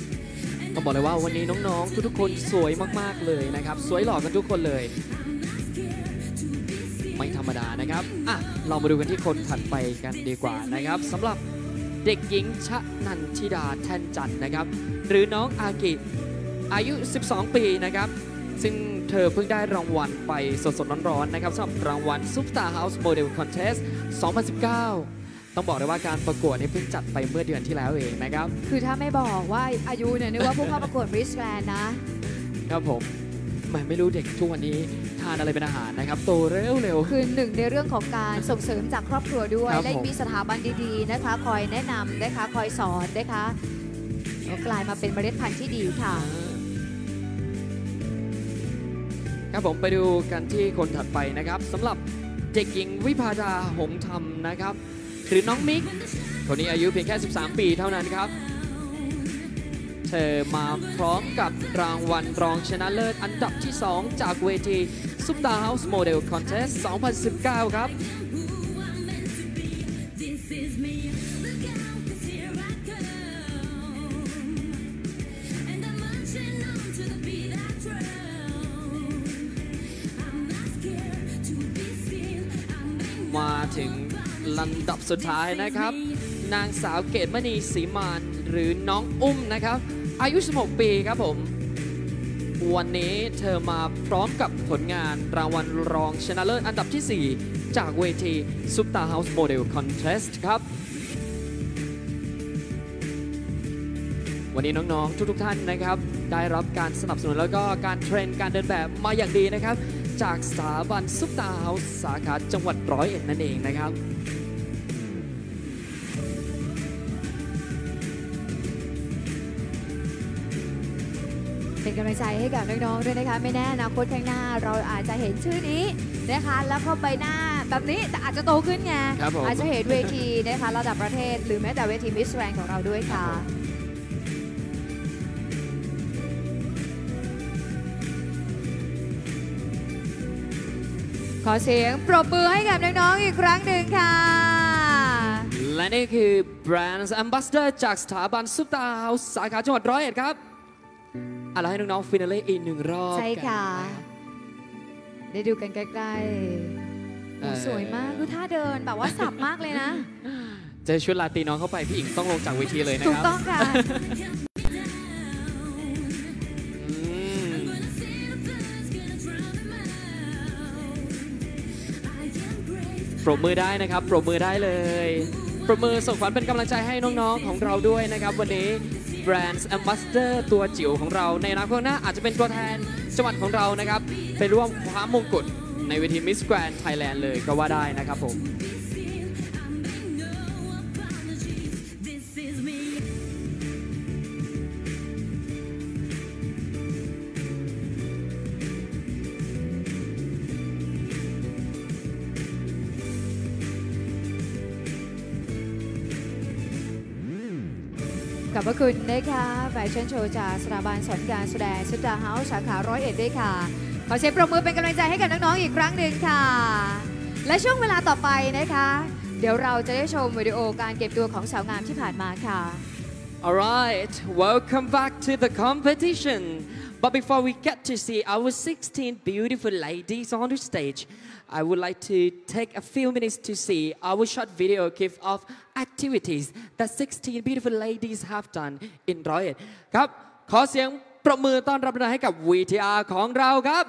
ต้องบอกเลยว่าวันนี้น้องๆทุกๆคนสวยมากๆเลยนะครับสวยหล่อกันทุกคนเลยไม่ธรรมดานะครับเรามาดูกันที่คนถัดไปกันดีกว่านะครับสำหรับเด็กหญิงชนันทิดาแทนจันทร์นะครับหรือน้องอากิอายุ 12 ปีนะครับซึ่งเธอเพิ่งได้รางวัลไปสดๆร้อนๆนะครับสำหรับรางวัล Superstar House Model Contest 2019 ต้องบอกเลยว่าการประกวดนี้เพิ่งจัดไปเมื่อเดือนที่แล้วเองนะครับคือถ้าไม่บอกว่าอายุเนี่ยนึกว่าผู้เข้าประกวด Miss Grand นะครับผมไม่รู้เด็กทุกวันนี้ทานอะไรเป็นอาหารนะครับโตเร็วคือหนึ่งในเรื่องของการส่งเสริมจากครอบครัวด้วยและมีสถาบันดีๆนะคะคอยแนะนำนะคะคอยสอนนะคะกลายมาเป็นเมล็ดพันธุ์ที่ดีค่ะครับผมไปดูกันที่คนถัดไปนะครับสำหรับเด็กหญิงวิภาดาหงธรรมนะครับหรือน้องมิกคนนี้อายุเพียงแค่ 13 ปีเท่านั้นครับเธอมาพร้อมกับรางวัลรองชนะเลิศอันดับที่ 2 จากเวที Superstar House Model Contest 2019 ครับมาถึงลำดับสุดท้ายนะครับนางสาวเกตมณีศรีมานหรือน้องอุ้มนะครับอายุ 16 ปีครับผมวันนี้เธอมาพร้อมกับผลงานรางวัลรองชนะเลิศอันดับที่ 4 จากเวที Superstar House Model Contest ครับวันนี้น้องๆทุกท่านนะครับได้รับการสนับสนุนแล้วก็การเทรนการเดินแบบมาอย่างดีนะครับจากสถาบันซุปตาเฮาส์สาขาจังหวัด101นั่นเองนะครับเป็นกำลังใจให้กับน้องๆด้วยนะคะไม่แน่อนาคตข้างหน้าเราอาจจะเห็นชื่อนี้นะคะแล้วก็ใบหน้าแบบนี้แต่อาจจะโตขึ้นไงอาจจะเห็นเวทีนะคะระดับประเทศหรือแม้แต่เวที Miss Grand ของเราด้วยค่ะขอเสียงปรบมือให้กับน้องๆอีกครั้งหนึ่งค่ะและนี่คือ Brand Ambassador จากสถาบันซุปตาเฮาส์สาขาจังหวัด101ครับเราให้น้องๆฟินาเล่อีก1 รอบใช่ค่ะได้ดูกันใกล้ๆสวยมากดูท่าเดินแบบว่าสับมากเลยนะเจอชุดลาตีน้องเข้าไปพี่อิงต้องลงจากเวทีเลยนะครับถูกต้องค่ะปรบมือได้นะครับปรบมือได้เลยปรบมือส่งขวัญเป็นกำลังใจให้น้องๆของเราด้วยนะครับวันนี้ Brand Ambassador ตัวจิ๋วของเราในอนาคตหน้าอาจจะเป็นตัวแทนจังหวัดของเรานะครับไปร่วมคว้ามงกุฎในเวที Miss Grand Thailand เลยก็ว่าได้นะครับผมขอบพระคุณนะคะแฟชั่นโชว์จากสถาบันสอนการแสดงซุปตาเฮาส์สาขา101ด้วยค่ะขอเสียงปรบมือเป็นกำลังใจให้กับน้องๆอีกครั้งหนึ่งค่ะและช่วงเวลาต่อไปนะคะเดี๋ยวเราจะได้ชมวิดีโอการเก็บตัวของสาวงามที่ผ่านมาค่ะ Alright, welcome back to the competition. But before we get to see our 16 beautiful ladies on the stage, I would like to take a few minutes to see our short video clip of activities that 16 beautiful ladies have done in 101ครับขอเสียงปรบมือต้อนรับให้กับ VTR ของเราครับ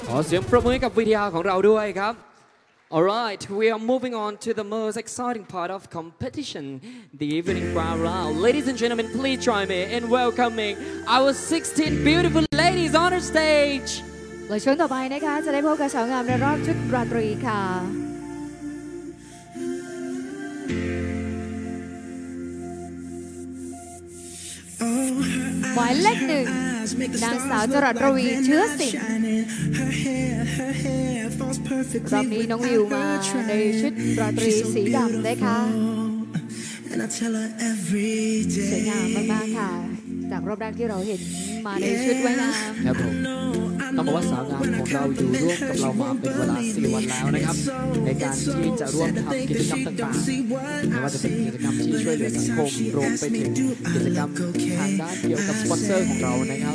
ขอเสียงปรบมือให้กับวิทยาของเราด้วยครับ Alright, we are moving on to the most exciting part of competition, the evening round. Ladies and gentlemen, please join me in welcoming our 16 beautiful ladies on our stage. และช่วงต่อไปนะคะจะได้พบกับสาวงามในรอบชุดราตรีค่ะหมายเลขหนึ่งนางสาวจรัสระวีเชื้อสิงห์รอบนี้น้องวิวมาในชุดราตรีสีดำนะคะสวยงามมากๆค่ะจากรอบแรกที่เราเห็นมาในชุดว่ายน้ำครับผมต้องบอกว่าสาวงามของเราอยู่ร่วมกับเรามาเป็นเวลา4 วันแล้วนะครับในการที่จะร่วมทำกิจกรรมต่างๆไม่ว่าจะเป็นกิจกรรมที่ช่วยเหลือสังคมรวมไปถึงกิจกรรมทางด้านเกี่ยวกับสปอนเซอร์ของเรานะครับ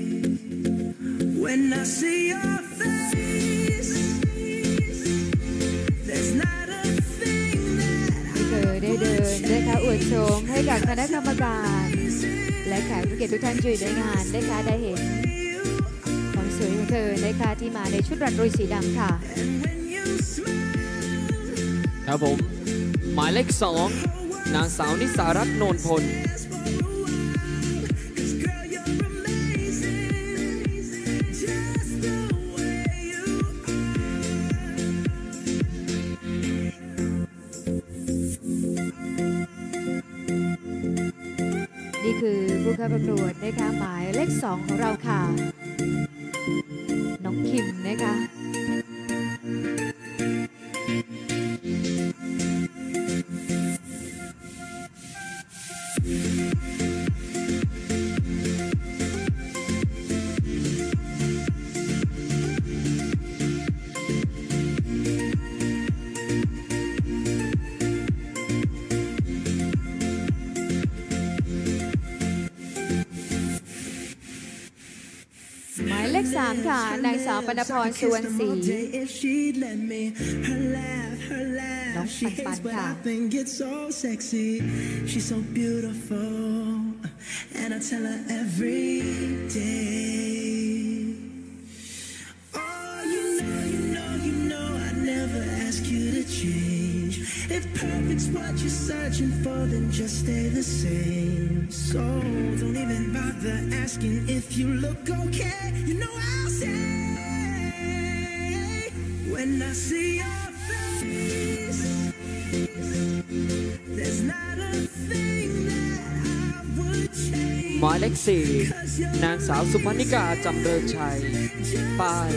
ได้เดินนะคะอวดโฉมให้กับคณะกรรมการและแขกผู้เกียรติทุกท่านที่อยู่ในงานนะคะได้เห็นความสวยของเธอนะคะที่มาในชุดราตรีสีดำค่ะครับผมหมายเลข2นางสาวนิสารัตน์โนนพลนี่คือผู้เข้าประกวดนะคะหมายเลข2ของเราค่ะน้องคิมนะคะหมายเลข3ค่ะนางสาวปณพรสุวรรณศรีน้องปันค่ะ If perfect's what you're searching for, then just stay the same. So don't even bother asking if you look okay. You know I'll say when I see your face, there's not a thing that I would change. หมายเลข4นางสาวสุพรรณิกาจำเริญชัยป้าย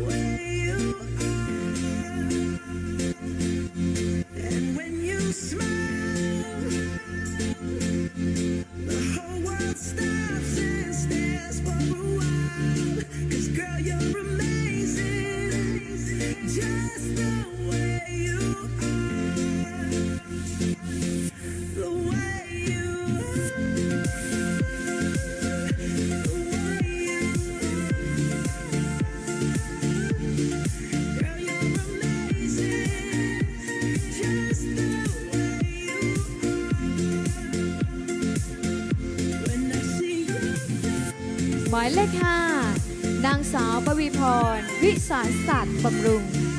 หมายเลข5นางสาวปวีพรวิสารสัตย์บำรุง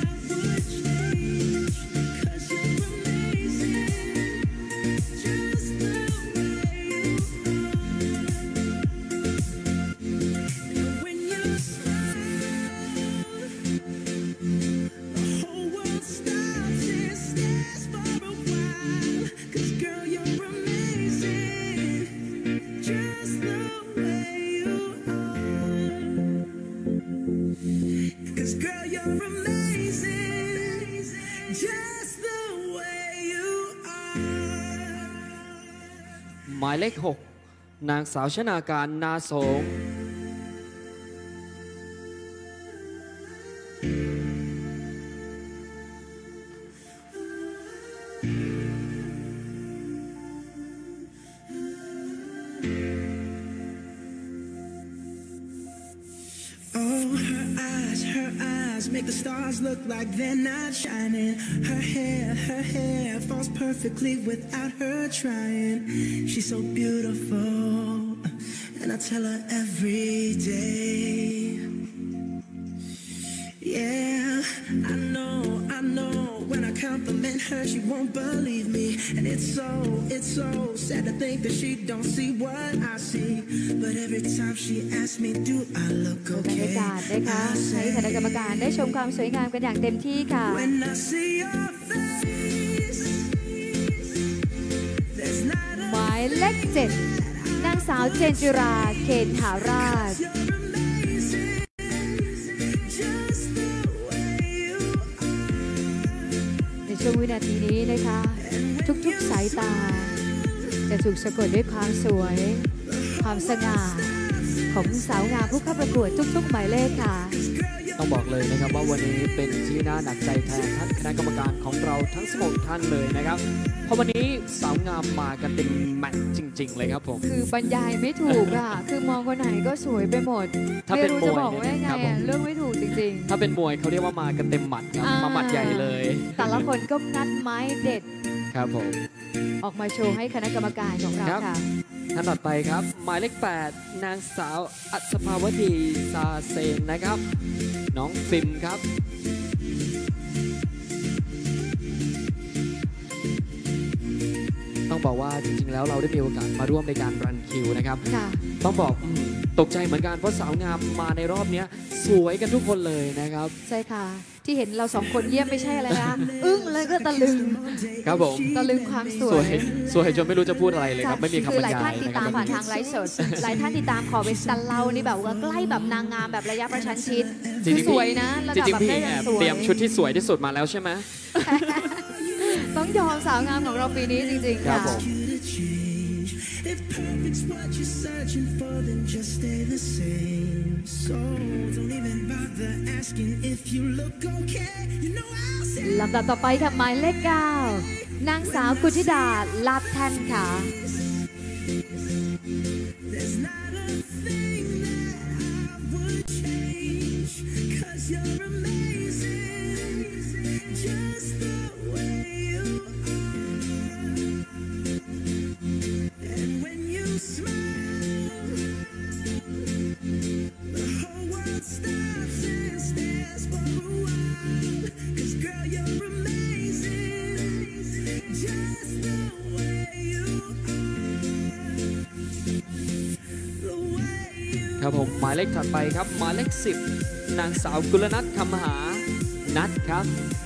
หมายเลข6นางสาวชนาการนาโสง Make the stars look like they're not shining. Her hair falls perfectly without her trying. She's so beautiful, and I tell her every day. Yeah, I know. When I compliment her, she won't believe me, and it's so sad to think that she don't see what I see. But every time she asks me, do I look บรร okay? ยากาศนะคะให้คณะกรรมการได้ชมความสวยงามกันอย่างเต็มที่ค่ะ When I see your face, there's not a หมายเลข7นางสาวเจนจิราเคนหาราช you're amazing, just the way you are. ในช่วงวินาทีนี้นะคะ ทุกๆสายตา จะถูกสะกดด้วยความสวย ความสง่าของสาวงามผู้เข้าประกวดทุกๆหมายเลขค่ะต้องบอกเลยนะครับว่าวันนี้เป็นที่น่าหนักใจแทนท่านคณะกรรมการของเราทั้ง16ท่านเลยนะครับเพราะวันนี้สาวงามมากันเป็นแมทจริง ๆ เลยครับผมคือบรรยายไม่ถูกอ่ะ คือมองคนไหนก็สวยไปหมดถ้าเป็นไม่รู้จะมวยบอกว่ายังไงครับผมอ่ะเรื่องไม่ถูกจริงถ้าเป็นมวยเขาเรียกว่ามากันเต็มหมัดครับ มาหมัดใหญ่เลยๆ แต่ละคนก็งัดไม้เด็ดครับผมออกมาโชว์ให้คณะกรรมการของเราครับค่ะท่านต่อไปครับ หมายเลข8นางสาวอัศภาวดีซาเซนนะครับ น้องฟิล์มครับ ต้องบอกว่าจริงๆแล้วเราได้มีโอกาสมาร่วมในการรันคิวนะครับค่ะต้องบอกตกใจเหมือนกันเพราะสาวงามมาในรอบนี้สวยกันทุกคนเลยนะครับใช่ค่ะ ที่เห็นเราสองคนเยี่ยมไม่ใช่อะไรนะ อึ้งเลยก็ตะลึงครับผมตะลึงความสสววย ยสวยจนไม่รู้จะพูดอะไรเลยครับ ไม่มีคำบรคือหรลายยาท่านยติดนะคตารัมบผ่านทางไลฟ์สด หลายท่านติดตามขอเป็นสตันเรานี่แบบว่าใกล้แบบนางงามแบบระยะประชันชิดจริงคือๆสวยนะระจดับริงแบบๆพี่ได้แอบสวยเตรียมชุดที่สวยที่สุดมาแล้วใช่ไหมต้องยอมสาวงามของเราปีนี้จริงๆครับค่ะผม to change. If perfect's what you're searching for, then just stay the same. So don't even bother asking if you look okay. You know I'll say ลำดับต่อไปค่ะหมายเลข9นางสาวกุธิดาลาบแท่นค่ะ there's not a thing that I would change. 'Cause you're amazing, just the way you are. And when you smile, the whole world stops and stares for a while. 'Cause girl, you're amazing, just the way you are. The way you ครับผมหมายเลขถัดไปครับ หมายเลข10นางสาวกุลนัทคำหานัทครับ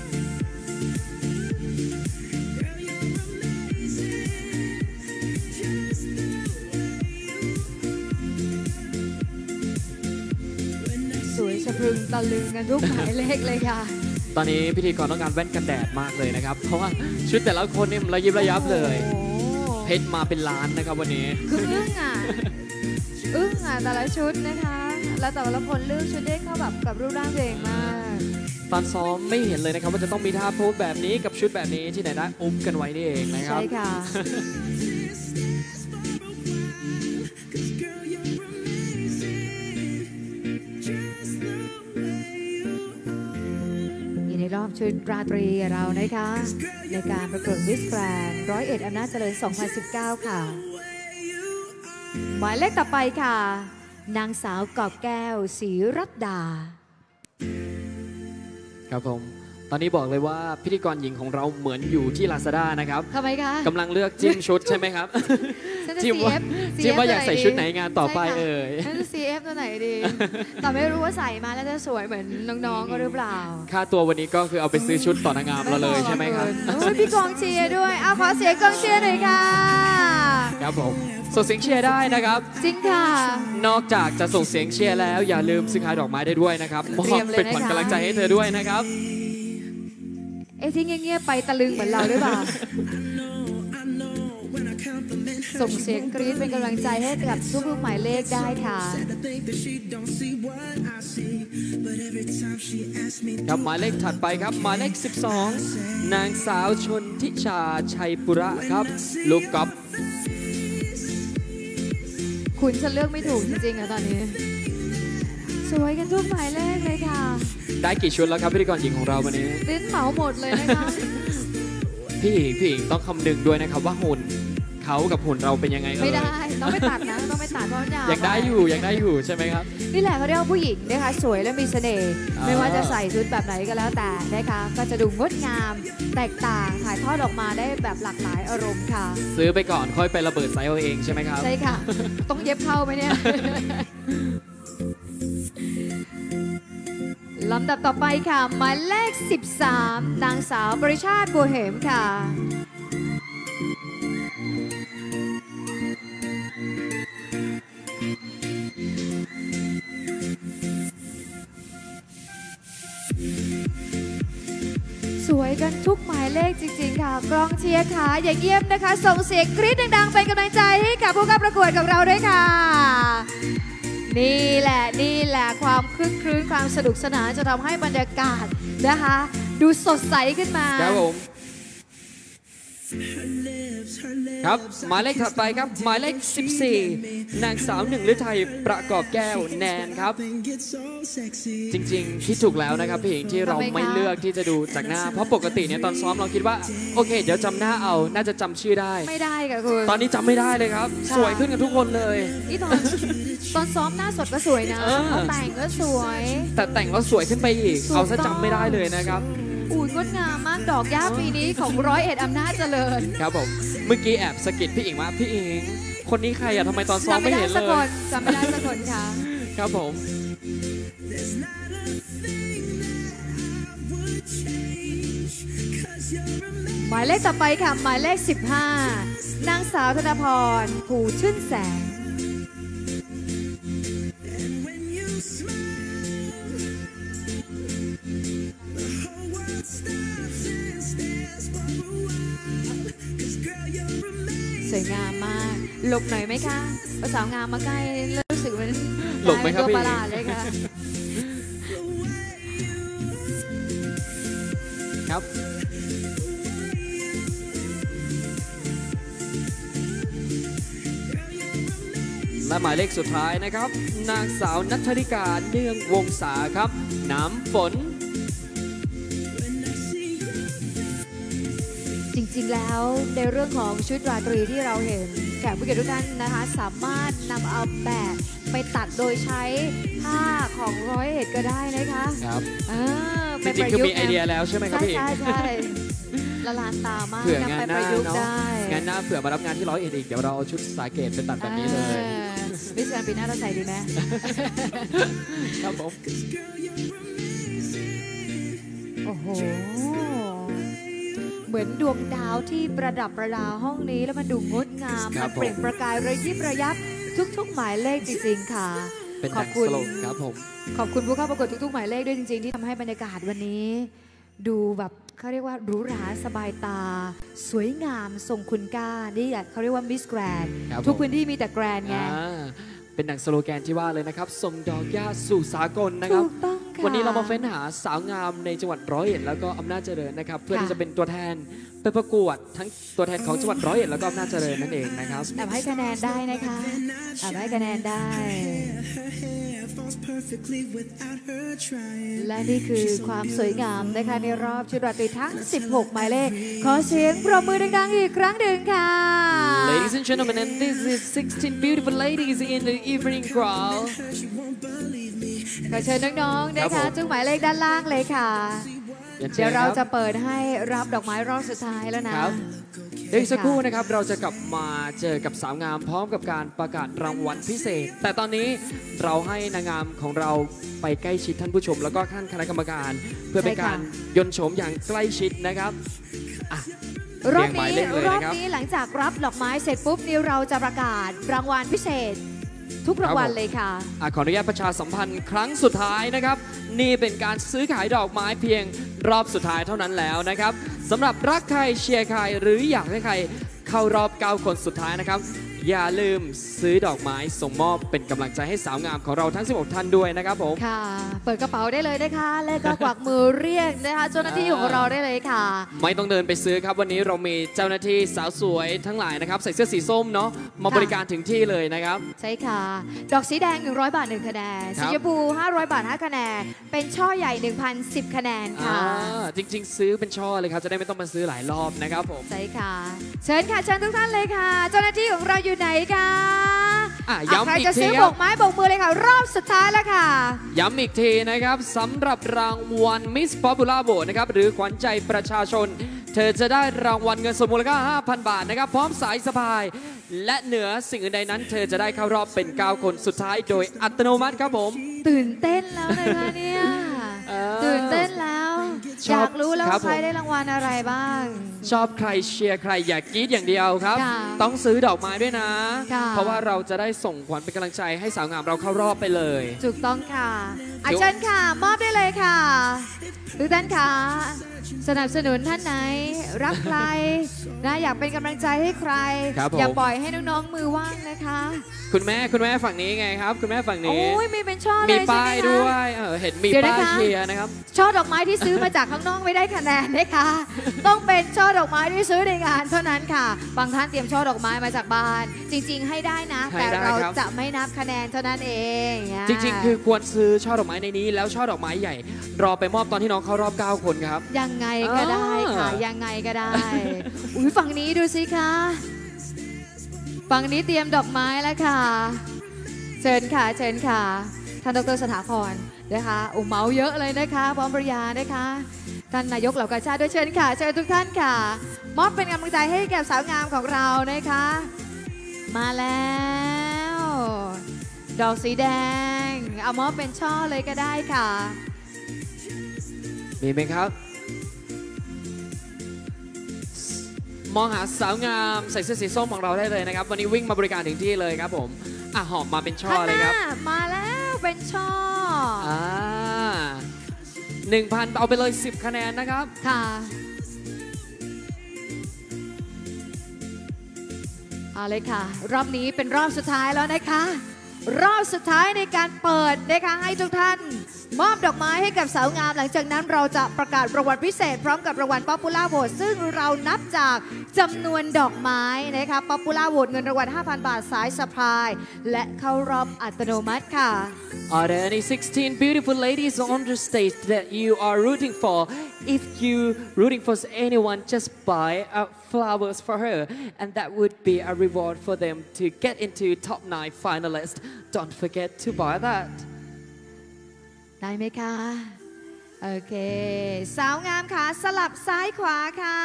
สวยสะพรึงตะลึงกันทุกหมายเลขเลยค่ะตอนนี้พิธีกรต้องการแว่นกันแดดมากเลยนะครับ เพราะว่าชุดแต่ละคนเนี่ยมันระยิบระยับเลยโอ้โหเพชรมาเป็นล้านนะครับวันนี้คืออึ้งอ่ะ อึ้งอ่ะแต่ละชุดนะคะ แล้วแต่ละคนเลือกชุดได้เข้าแบบกับรูปร่างตัวเองมากตอนซ้อมไม่เห็นเลยนะครับว่าจะต้องมีท่าโพสแบบนี้กับชุดแบบนี้ที่ไหนได้อุ้มกันไว้นี่เองนะครับใช่ค่ะ 'cause girl, you're amazing, just the way you are. อยู่ในรอบชุดราตรีเรานะคะ ในการประกวดมิสแกรนด์101อำนาจเจริญ 2019 ค่ะ หมายเลขต่อไปค่ะ นางสาวกอบแก้วศรีรัตดาครับผม ตอนนี้บอกเลยว่าพิธีกรหญิงของเราเหมือนอยู่ที่ Lazada นะครับทำไมคะกำลังเลือกจิ้มชุดใช่ไหมครับฉันจะจิ้มว่า CF จิ้มว่าอยากใส่ชุดไหนดีงานต่อไปใช่ค่ะเอ่ยฉันจะ CF ตัวไหนดี แต่ไม่รู้ว่าใส่มาแล้วจะสวยเหมือนน้องๆก็หรือเปล่าค่าตัววันนี้ก็คือเอาไปซื้อชุดต่อนางงามเราเลยใช่ไหมครับโอ้ยพี่กองเชียร์ด้วยเอาขอเสียงกองเชียร์หน่อยค่ะครับผมส่งเสียงเชียร์ได้นะครับจริงค่ะนอกจากจะส่งเสียงเชียร์แล้วอย่าลืมซื้อขายดอกไม้ได้ด้วยนะครับมอเตรีบยมเลยเป็นขวัญนะคะกำลังใจให้เธอด้วยนะครับเอ้ที่เงียบๆไปตะลึงเหมือนเราด้วยเปล่า I know when I compliment her, ส่งเสียงกรี๊ดเป็นกำลังใจให้กับทุกๆหมายเลขได้ค่ะ I think that she don't see what I see. But every time she asks me, ครับหมายเลขถัดไปครับ หมายเลข 12 นางสาวชนทิชาชัยปุระครับ ลูกกอล์ฟคุณฉันเลือกไม่ถูกจริงๆอะตอนนี้ สวยกันทุกหมายเลขเลยค่ะได้กี่ชุดแล้วครับพิธีกรหญิงของเราวันนี้ลิ้นเหมาหมดเลยนะคะพี่หญิงต้องคำนึงด้วยนะครับว่าหุ่นขเขากับหุ่นเราเป็นยังไงไม่ได้ต้องไม่ตัดนะต้องไม่ตัดเพราะยาวยังได้อยู่ใช่ไหมครับนี่แหละเขาเรียกว่าผู้หญิงนะคะสวยและมีเสน่ห์ไม่ว่าจะใส่ชุดแบบไหนก็แล้วแต่นะคะก็จะดูงดงามแตกต่างถ่ายทอดออกมาได้แบบหลากหลายอารมณ์ค่ะซื้อไปก่อนค่อยไประเบิดไซส์เอาเองใช่ไหมครับใช่ค่ะต้องเย็บเข้าไหมเนี่ยลำดับต่อไปค่ะหมายเลข13นางสาวปริชาติบัวเหมค่ะสวยกันทุกหมายเลขจริงๆค่ะกองเชียร์ค่ะอย่าเงียบนะคะส่งเสียงกรี๊ดดังๆเป็นกำลังใจให้กับผู้เข้าประกวดกับเราด้วยค่ะนี่แหละความคลึกครื้นความสนุกสนานจะทำให้บรรยากาศนะคะดูสดใสขึ้นมาครับผมครับหมายเลขถัดไปครับหมายเลข14นางสาวหนึ่งฤทัยประกอบแก้วแนนครับจริงๆคิดถูกแล้วนะครับพี่หญิงที่เราไม่เลือกที่จะดูจากหน้าเพราะปกติเนี่ยตอนซ้อมเราคิดว่าโอเคเดี๋ยวจำหน้าเอาน่าจะจำชื่อได้ไม่ได้ค่ะคุณตอนนี้จำไม่ได้เลยครับสวยขึ้นกันทุกคนเลยนี่ตอนซ้อมหน้าสดก็สวยนะแต่งก็สวยแต่แต่งแล้วสวยขึ้นไปอีกเอาซะจำไม่ได้เลยนะครับงดงามมากดอกหญ้าปีนี้ของ101อำนาจเจริญครับผมเมื่อกี้แอบสะกิดพี่อิงว่าพี่อิงคนนี้ใครอะทำไมตอนซ้อมไม่เห็นเลยจำไม่ได้สักคนค่ะครับผมหมายเลขต่อไปค่ะหมายเลข15นางสาวธนพรภูชื่นแสงสวยงามมากหลบหน่อยไหมคะสาวงามมาใกล้รู้สึกเหมือนหลบไหมครับพี่ตัวประหลาดเลยค่ะครับและหมายเลขสุดท้ายนะครับนางสาวณัฐริกาเนื่องวงศาครับน้ำฝนจริงๆแล้วในเรื่องของชุดราตรีที่เราเห็นแขกผู้เกียรติทุกท่านนะคะสามารถนำเอาแบบไปตัดโดยใช้ผ้าของ101ก็ได้นะคะครับจริงๆคือมีไอเดียแล้วใช่ไหมครับพี่ใช่ละลานตามากเผื่องานหน้าเนาะงานหน้าเผื่อมารับงานที่101อีกเดี๋ยวเราเอาชุดสาเกตไปตัดแบบนี้เลยมิสแกรนด์ปีหน้าเราใส่ดีไหมครับผมโอ้โหเหมือนดวงดาวที่ประดับประดาห้องนี้แล้วมันดูงดงามมันเปล่งประกายระยิบระยับทุกๆหมายเลขจริงๆค่ะขอบคุณครับผมขอบคุณผู้เข้าประกวดทุกๆหมายเลขด้วยจริงๆที่ทำให้บรรยากาศวันนี้ดูแบบเขาเรียกว่าหรูหราสบายตาสวยงามทรงคุณค่านี่เขาเรียกว่ามิสแกรนด์ทุกพื้นที่มีแต่แกรนด์ไงเป็นหนังสโลแกนที่ว่าเลยนะครับส่งดอกหญ้าสู่สากลนะครับวันนี้เรามาเฟ้นหาสาวงามในจังหวัด101แล้วก็อำนาจเจริญนะครับเพื่อที่จะเป็นตัวแทนไปประกวดทั้งตัวแทนของจังหวัด101แล้วก็อำนาจเจริญนั่นเองนะครับแต่ให้คะแนนได้นะคะให้คะแนนได้และนี่คือความสวยงามนะคะในรอบชุดราตรีทั้ง16หมายเลขขอเสียงปรบมือดังๆอีกครั้งหนึ่งค่ะ Ladies and gentlemen and this is 16 beautiful ladies in the evening crowd ขอเชิญน้องๆนะคะทุกหมายเลขด้านล่างเลยค่ะเดี๋ยวเราจะเปิดให้รับดอกไม้รอบสุดท้ายแล้วนะเดี๋ยวสักครู่นะครับเราจะกลับมาเจอกับสาวงามพร้อมกับการประกาศรางวัลพิเศษแต่ตอนนี้เราให้นางงามของเราไปใกล้ชิดท่านผู้ชมแล้วก็ท่านคณะกรรมการเพื่อเป็นการยนต์โฉมอย่างใกล้ชิดนะครับรอบนี้หลังจากรับดอกไม้เสร็จปุ๊บนี้เราจะประกาศรางวัลพิเศษทุกรางวัลเลยค่ะขออนุญาตประชาสัมพันธ์ครั้งสุดท้ายนะครับนี่เป็นการซื้อขายดอกไม้เพียงรอบสุดท้ายเท่านั้นแล้วนะครับสำหรับรักใครเชียร์ใครหรืออยากให้ใครเข้ารอบ9คนสุดท้ายนะครับอย่าลืมซื้อดอกไม้ส่งมอบเป็นกำลังใจให้สาวงามของเราทั้ง 16 ท่านด้วยนะครับผมค่ะ เปิดกระเป๋าได้เลยนะคะแล้วก็กวักมือเรียกนะคะเจ้าหน้าที่ของเราได้เลยค่ะไม่ต้องเดินไปซื้อครับวันนี้เรามีเจ้าหน้าที่สาวสวยทั้งหลายนะครับใส่เสื้อสีส้มเนาะมาบริการถึงที่เลยนะครับใช่ค่ะดอกสีแดง100 บาท1คะแนนสีชมพู500 บาท5คะแนนเป็นช่อใหญ่ 1,010 คะแนนค่ะจริงๆซื้อเป็นช่อเลยครับจะได้ไม่ต้องมาซื้อหลายรอบนะครับผมใช่ค่ะเชิญค่ะเชิญทุกท่านเลยค่ะเจ้าหน้าที่ของเราอยู่ไหนคะย้ำอีกทีใครจะซื้อโบกไม้โบกมือเลยค่ะรอบสุดท้ายแล้วค่ะย้ำอีกทีนะครับสำหรับรางวัล Miss Popular Vote นะครับหรือขวัญใจประชาชนเธอจะได้รางวัลเงินสดมูลค่า 5,000 บาทนะครับพร้อมสายสะพายและเหนือสิ่งอื่นใดนั้นเธอจะได้เข้ารอบเป็น9คนสุดท้ายโดยอัตโนมัติครับผมตื่นเต้นแล้วเลยค่ะเนี่ยตื่นเต้นแล้วอยากรู้แล้วใครได้รางวัลอะไรบ้างชอบใครเชียร์ใครอยากกรี๊ดอย่างเดียวครับต้องซื้อดอกไม้ด้วยนะเพราะว่าเราจะได้ส่งขวัญเป็นกำลังใจให้สาวงามเราเข้ารอบไปเลยถูกต้องค่ะเชิญค่ะมอบได้เลยค่ะทุกท่านค่ะสนับสนุนท่านไหนรักใครนะอยากเป็นกำลังใจให้ใครอย่าปล่อยให้น้องๆมือว่างนะคะคุณแม่ฝั่งนี้ไงครับคุณแม่ฝั่งนี้โอ้ยมีเป็นช่อเลยมีป้ายด้วยเห็นมีป้ายเชียร์นะครับช่อดอกไม้ที่ซื้อมาจากข้างนอกไม่ได้คะแนนนะคะต้องเป็นช่อดอกไม้ที่ซื้อในงานเท่านั้นค่ะบางท่านเตรียมช่อดอกไม้มาจากบ้านจริงๆให้ได้นะแต่เราจะไม่นับคะแนนเท่านั้นเองจริงๆคือควรซื้อช่อดอกไม้ในนี้แล้วช่อดอกไม้ใหญ่รอไปมอบตอนที่น้องเข้ารอบ9คนครับยังไงก็ได้ค่ะยังไงก็ได้อุ้ยฝั่งนี้ดูสิคะฝั่งนี้เตรียมดอกไม้แล้วค่ะเชิญค่ะเชิญค่ะท่านดร.สถาพรนะคะเมาเยอะเลยนะคะพร้อมปริยานะคะท่านนายกเหล่ากาชาติด้วยเชิญค่ะเชิญทุกท่านค่ะมอบเป็นกำลังใจให้แก่สาวงามของเรานะคะมาแล้วดอกสีแดงเอามอบเป็นช่อเลยก็ได้ค่ะมีไหมครับมองหาสาวงามใส่เสื้อสีส้มของเราได้เลยนะครับวันนี้วิ่งมาบริการถึงที่เลยครับผมหอบมาเป็นช่อเลยครับมาแล้วเป็นช่อ 1,000เอาไปเลย10คะแนนนะครับค่ะเอาเลยค่ะรอบนี้เป็นรอบสุดท้ายแล้วนะคะรอบสุดท้ายในการเปิดนะคะให้ทุกท่านมอบดอกไม้ให้กับสาวงามหลังจากนั้นเราจะประกาศรางวัลพิเศษพร้อมกับรางวัล Popular Vote ซึ่งเรานับจากจำนวนดอกไม้นะคะ Popular Vote เงินรางวัล 5,000 บาทสายสะพายและเข้ารอบอัตโนมัติค่ะ Are there any 16 beautiful ladies on the stage that you are rooting for? If you rooting for anyone, just buy flowers for her, and that would be a reward for them to get into top 9 finalists. Don't forget to buy that. ได้ไหมคะโอเคสาวงามค่ะสลับซ้ายขวาค่ะ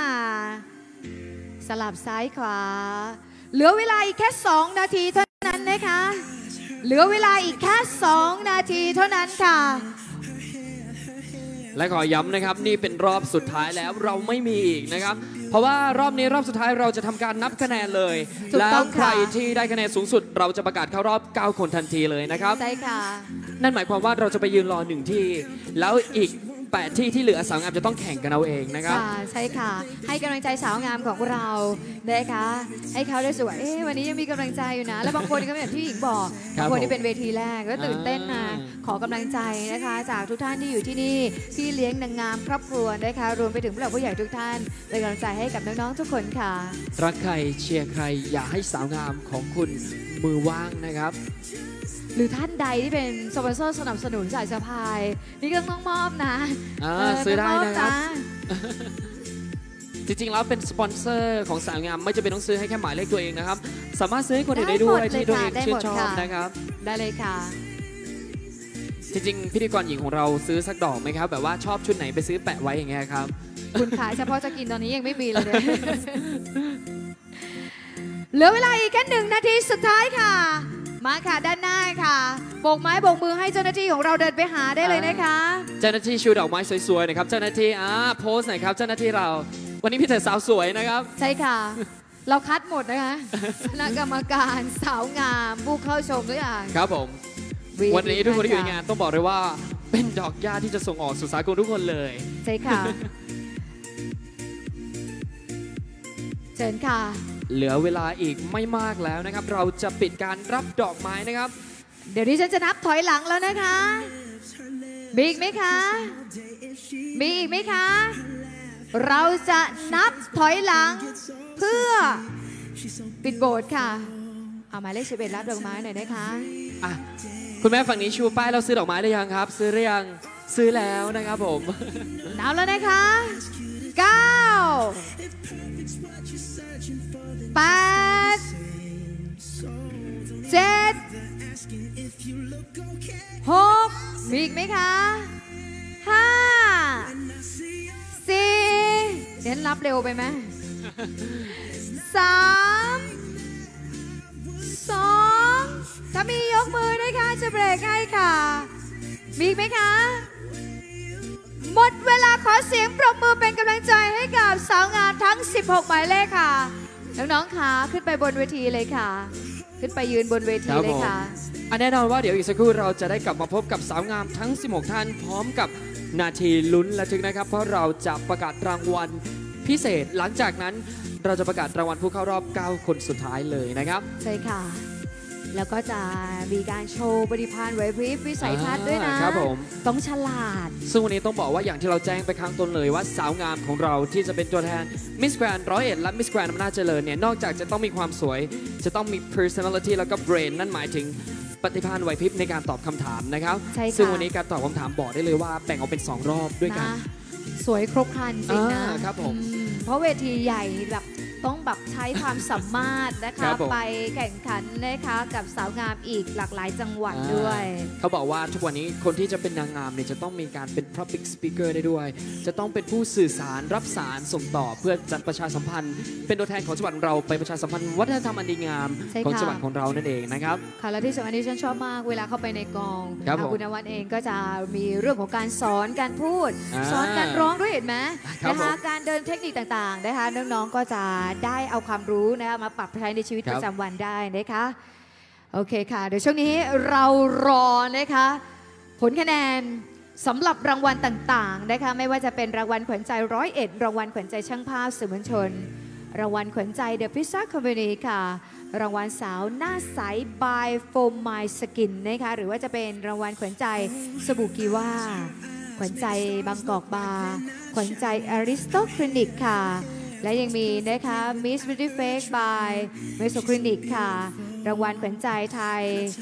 สลับซ้ายขวาเหลือเวลาอีกแค่2นาทีเท่านั้นนะคะเหลือเวลาอีกแค่2นาทีเท่านั้นค่ะและขอย้ำนะครับนี่เป็นรอบสุดท้ายแล้วเราไม่มีอีกนะครับเพราะว่ารอบนี้รอบสุดท้ายเราจะทำการนับคะแนนเลยแล้วใครที่ได้คะแนนสูงสุดเราจะประกาศเข้ารอบ9คนทันทีเลยนะครับใช่ค่ะนั่นหมายความว่าเราจะไปยืนรอ1ที่แล้วอีก8ที่ที่เหลือสาวงามจะต้องแข่งกันเอาเองนะครับใช่ค่ะให้กำลังใจสาวงามของเรานะคะให้เขาได้สวยวันนี้ยังมีกำลังใจอยู่นะและบางคนก็แบบที่หญิงบอกบางคนที่เป็นเวทีแรกก็ตื่นเต้นนะขอกำลังใจนะคะจากทุกท่านที่อยู่ที่นี่ที่เลี้ยงนางงามครอบครัวนะคะรวมไปถึงผู้หลักผู้ใหญ่ทุกท่านเป็นกำลังใจให้กับน้องๆทุกคนค่ะรักใครเชียร์ใครอย่าให้สาวงามของคุณมือว่างนะครับหรือท่านใดที่เป็นสปอนเซอร์สนับสนุนสายสะพายนี่ก็ต้องมอบนะซื้อได้นะครับจริงๆแล้วเป็นสปอนเซอร์ของสาวงามไม่จำเป็นต้องซื้อให้แค่หมายเลขตัวเองนะครับสามารถซื้อให้คนอื่นได้ด้วยที่ตัวเองชื่นชอบนะครับได้เลยค่ะจริงๆพิธีกรหญิงของเราซื้อสักดอกไหมครับแบบว่าชอบชุดไหนไปซื้อแปะไว้อย่างเงี้ยครับคุณขายเฉพาะจะกินตอนนี้ยังไม่มีเลยเนี่ยเหลือเวลาอีกแค่1นาทีสุดท้ายค่ะมาค่ะด้านหน้าค่ะโบกไม้โบกมือให้เจ้าหน้าที่ของเราเดินไปหาได้เลยนะคะเจ้าหน้าที่ชูดอกไม้สวยๆนะครับเจ้าหน้าที่โพสหน่อยครับเจ้าหน้าที่เราวันนี้พี่เธอสาวสวยนะครับใช่ค่ะเราคัดหมดนะคะคณะกรรมการสาวงามผู้เข้าชมด้วยอ่ะครับผมวันนี้ทุกคนที่อยู่ในงานต้องบอกเลยว่าเป็นดอกหญ้าที่จะส่งออกสู่สากลทุกคนเลยใช่ค่ะเชิญค่ะเหลือเวลาอีกไม่มากแล้วนะครับเราจะปิดการรับดอกไม้นะครับเดี๋ยวดิฉันจะนับถอยหลังแล้วนะคะมีอีกไหมคะมีอีกไหมคะเราจะนับถอยหลังเพื่อปิดโบสถ์ค่ะเอาหมายเลข11รับดอกไม้หน่อยนะคะคุณแม่ฝั่งนี้ชูป้ายเราซื้อดอกไม้ได้ยังครับซื้อหรือยังซื้อแล้วนะครับผมนับแล้วนะคะ9 8 7 6มีอีกไหมคะ5 4เดี๋ยวนับเร็วไปไหม3 2ถ้ามียกมือนะคะจะเบรกให้ค่ะมีอีกไหมคะหมดเวลาขอเสียงปรบมือเป็นกำลังใจให้กับสาวงามทั้ง16หมายเลขค่ะน้องๆค่ะขึ้นไปบนเวทีเลยค่ะขึ้นไปยืนบนเวทีเลยค่ะแน่นอนว่าเดี๋ยวอีกสักครู่เราจะได้กลับมาพบกับสาวงามทั้ง16ท่านพร้อมกับนาทีลุ้นระทึกนะครับเพราะเราจะประกาศรางวัลพิเศษหลังจากนั้นเราจะประกาศรางวัลผู้เข้ารอบ9คนสุดท้ายเลยนะครับใช่ค่ะแล้วก็จะมีการโชว์ปฏิภาณไหวพริบวิสัยทัศน์ด้วยนะครับผมต้องฉลาดซึ่งวันนี้ต้องบอกว่าอย่างที่เราแจ้งไปข้างต้นเลยว่าสาวงามของเราที่จะเป็นตัวแทนมิสแกรนด์101และมิสแกรนด์อำนาจเจริญเนี่ยนอกจากจะต้องมีความสวยจะต้องมี personality แล้วก็ brain นั่นหมายถึงปฏิภาณไหวพริบในการตอบคำถามนะครับซึ่งวันนี้การตอบคำถามบอกได้เลยว่าแบ่งออกเป็น2รอบด้วยกันสวยครบครันจริงนะครับผมเพราะเวทีใหญ่แบบต้องแบบใช้ความสามารถนะคะไปแข่งขันนะคะกับสาวงามอีกหลากหลายจังหวัดด้วยเขาบอกว่าทุกวันนี้คนที่จะเป็นนางงามเนี่ยจะต้องมีการเป็น public speaker ได้ด้วยจะต้องเป็นผู้สื่อสารรับสารส่งต่อเพื่อจัดประชาสัมพันธ์เป็นตัวแทนของจังหวัดเราไปประชาสัมพันธ์วัฒนธรรมอันดีงามของจังหวัดของเรานั่นเองนะครับค่ะและที่สำคัญที่ฉันชอบมากเวลาเข้าไปในกองคุณนวัดเองก็จะมีเรื่องของการสอนการพูดสอนการร้องด้วยเห็นไหมนะคะการเดินเทคนิคต่างๆนะคะน้องๆก็จะได้เอาความรู้นะคะมาปรับใช้ในชีวิตประจำวันได้นะคะโอเคค่ะเดี๋ยวช่วงนี้เรารอนะคะผลคะแนนสำหรับรางวัลต่างๆนะคะไม่ว่าจะเป็นรางวัลขวัญใจ101รางวัลขวัญใจช่างภาพสื่อมวลชนรางวัลขวัญใจ The Pizza Company ค่ะรางวัลสาวหน้าใส by Foam My Skin นะคะหรือว่าจะเป็นรางวัลขวัญใจสบู่กีว่าขวัญใจบางกอกบาร์ขวัญใจอริสโตคลินิกค่ะและยังมีนะคะ Miss Beauty Face by Meso Clinic ค่ะรางวัลขวัญใจไทย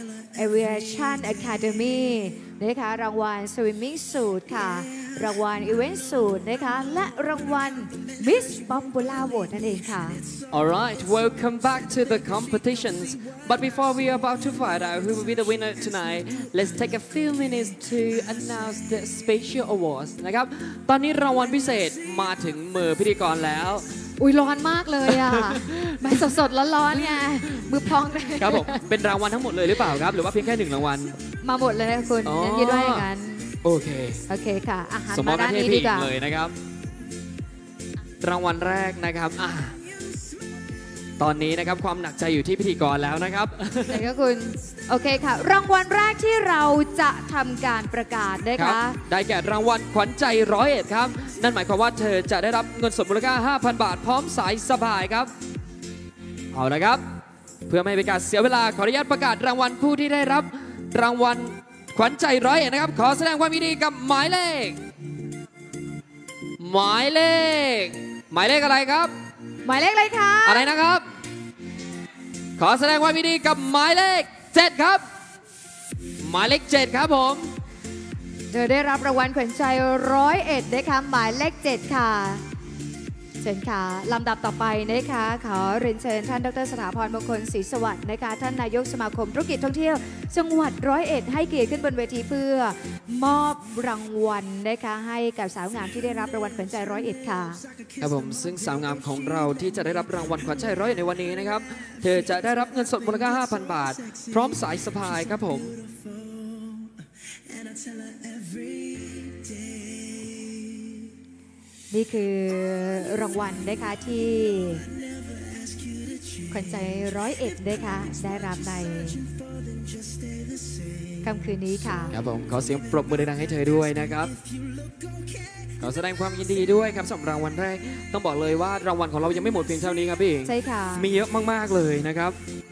Aviation Academy นะคะรางวัล Swimming Suit ค่ะรางวัล Event Suit นะคะและรางวัล Miss Popular Vote นั่นเองค่ะ Alright, welcome back to the competitions. But before we are about to find out who will be the winner tonight, let's take a few minutes to announce the special awards นะครับตอนนี้รางวัลพิเศษมาถึงมือพิธีกรแล้วอุ้ยร้อนมากเลยอ่ะไม่สดๆร้อนๆไงมือพองเลยครับผมเป็นรางวัลทั้งหมดเลยหรือเปล่าครับหรือว่าเพียงแค่1รางวัลมาหมดเลยนะคุณงั้นคิดว่าอย่างนั้นโอเคค่ะอาหารมาด้านนี้ดีกว่าเลยนะครับรางวัลแรกนะครับตอนนี้นะครับความหนักใจอยู่ที่พิธีกรแล้วนะครับแต่ก็คุณโอเคค่ะรางวัลแรกที่เราจะทำการประกาศนะคะได้แก่รางวัลขวัญใจ101ครับนั่นหมายความว่าเธอจะได้รับเงินสดมูลค่า 5,000 บาทพร้อมสายสะพายครับเอาละครับเพื่อไม่ให้เป็นการเสียเวลาขออนุญาตประกาศรางวัลผู้ที่ได้รับรางวัลขวัญใจ101นะครับขอแสดงความยินดีกับหมายเลขอะไรครับหมายเลขอะไรคะอะไรนะครับขอแสดงความยินดีกับหมายเลข7ครับหมายเลข7ครับผมเธอได้รับรางวัลขวัญใจ101นะคะหมายเลข7ค่ะเชิญค่ะลำดับต่อไปนะคะขอเรียนเชิญท่านดร.สถาพรมงคลศรีสวัสดิ์นะคะท่านนายกสมาคมธุรกิจท่องเที่ยวจังหวัด101ให้เกียรติขึ้นบนเวทีเพื่อมอบรางวัลนะคะให้กับสาวงามที่ได้รับรางวัลขวัญใจ101ค่ะครับผมซึ่งสาวงามของเราที่จะได้รับรางวัลขวัญใจ101ในวันนี้นะครับเธอจะได้รับเงินสดมูลค่า 5,000 บาทพร้อมสายสะพายครับผมนี่คือรางวัลนะคะที่ขวัญใจ101นะคะได้รับในค่ำคืนนี้ค่ะครับผมขอเสียงปรบมือดังให้เธอด้วยนะครับขอแสดงความยินดีด้วยครับสำหรับรางวัลแรกต้องบอกเลยว่ารางวัลของเรายังไม่หมดเพียงเท่านี้ครับพี่ใช่ค่ะมีเยอะมากๆเลยนะครับ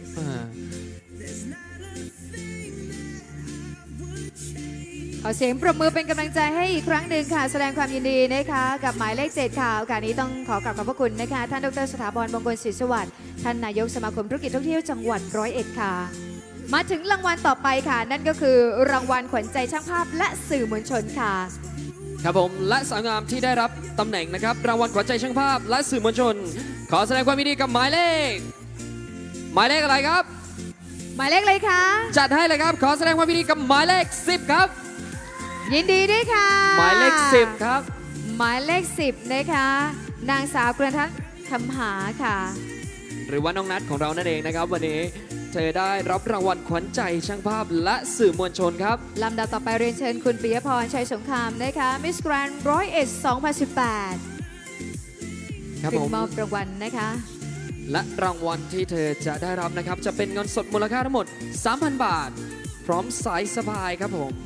ขอเสียงปรบมือเป็นกำลังใจให้อีกครั้งหนึ่งค่ะแสดงความยินดีนะคะกับหมายเลข7ค่ะโอกาสนี้ต้องขอกราบขอบพระคุณนะคะท่านดร.สถาพร มงคลศรีสวัสดิ์ท่านนายกสมาคมธุรกิจท่องเที่ยวจังหวัด101ค่ะมาถึงรางวัลต่อไปค่ะนั่นก็คือรางวัลขวัญใจช่างภาพและสื่อมวลชนค่ะครับผมและสาวงามที่ได้รับตำแหน่งนะครับรางวัลขวัญใจช่างภาพและสื่อมวลชนขอแสดงความยินดีกับหมายเลขอะไรครับหมายเลขอะไรคะจัดให้เลยครับขอแสดงความยินดีกับหมายเลข10ครับยินดีด้วยค่ะหมายเลข10ครับหมายเลข10นะคะนางสาวกระทัศน์คำหาค่ะหรือว่าน้องนัทของเรานั่นเองนะครับวันนี้เธอได้รับรางวัลขวัญใจช่างภาพและสื่อมวลชนครับลำดับต่อไปเรียนเชิญคุณปิยพรชัยสงครามนะคะมิสแกรนด์2018 ครับผมมอบรางวัลนะคะและรางวัลที่เธอจะได้รับนะครับจะเป็นเงินสดมูลค่าทั้งหมด 3,000 บาทพร้อมสายสบายครับผม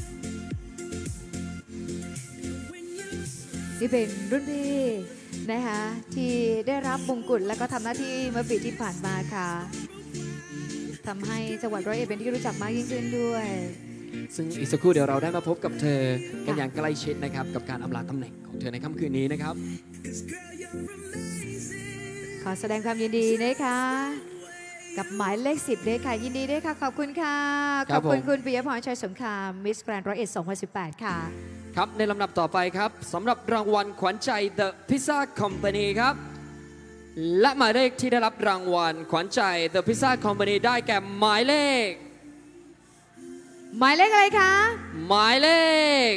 นี่เป็นรุ่นพี่นะคะที่ได้รับมงกุฎและก็ทำหน้าที่เมื่อปีที่ผ่านมาค่ะทำให้จังหวัด101เป็นที่รู้จักมากยิ่งขึ้นด้วยซึ่งอีกสักครู่เดี๋ยวเราได้มาพบกับเธอกันอย่างใกล้ชิดนะครับกับการอำลาตำแหน่งของเธอในค่ำคืนนี้นะครับขอแสดงความยินดีนะคะกับหมายเลข10ด้วยค่ะยินดีด้วยค่ะขอบคุณค่ะขอบคุณคุณปิยพรชัยสงครามมิสแกรนด์2018ค่ะครับในลำดับต่อไปครับสำหรับรางวัลขวัญใจ The Pizza Company ครับและหมายเลขที่ได้รับรางวัลขวัญใจ The Pizza Company ได้แก่หมายเลขอะไรคะหมายเลข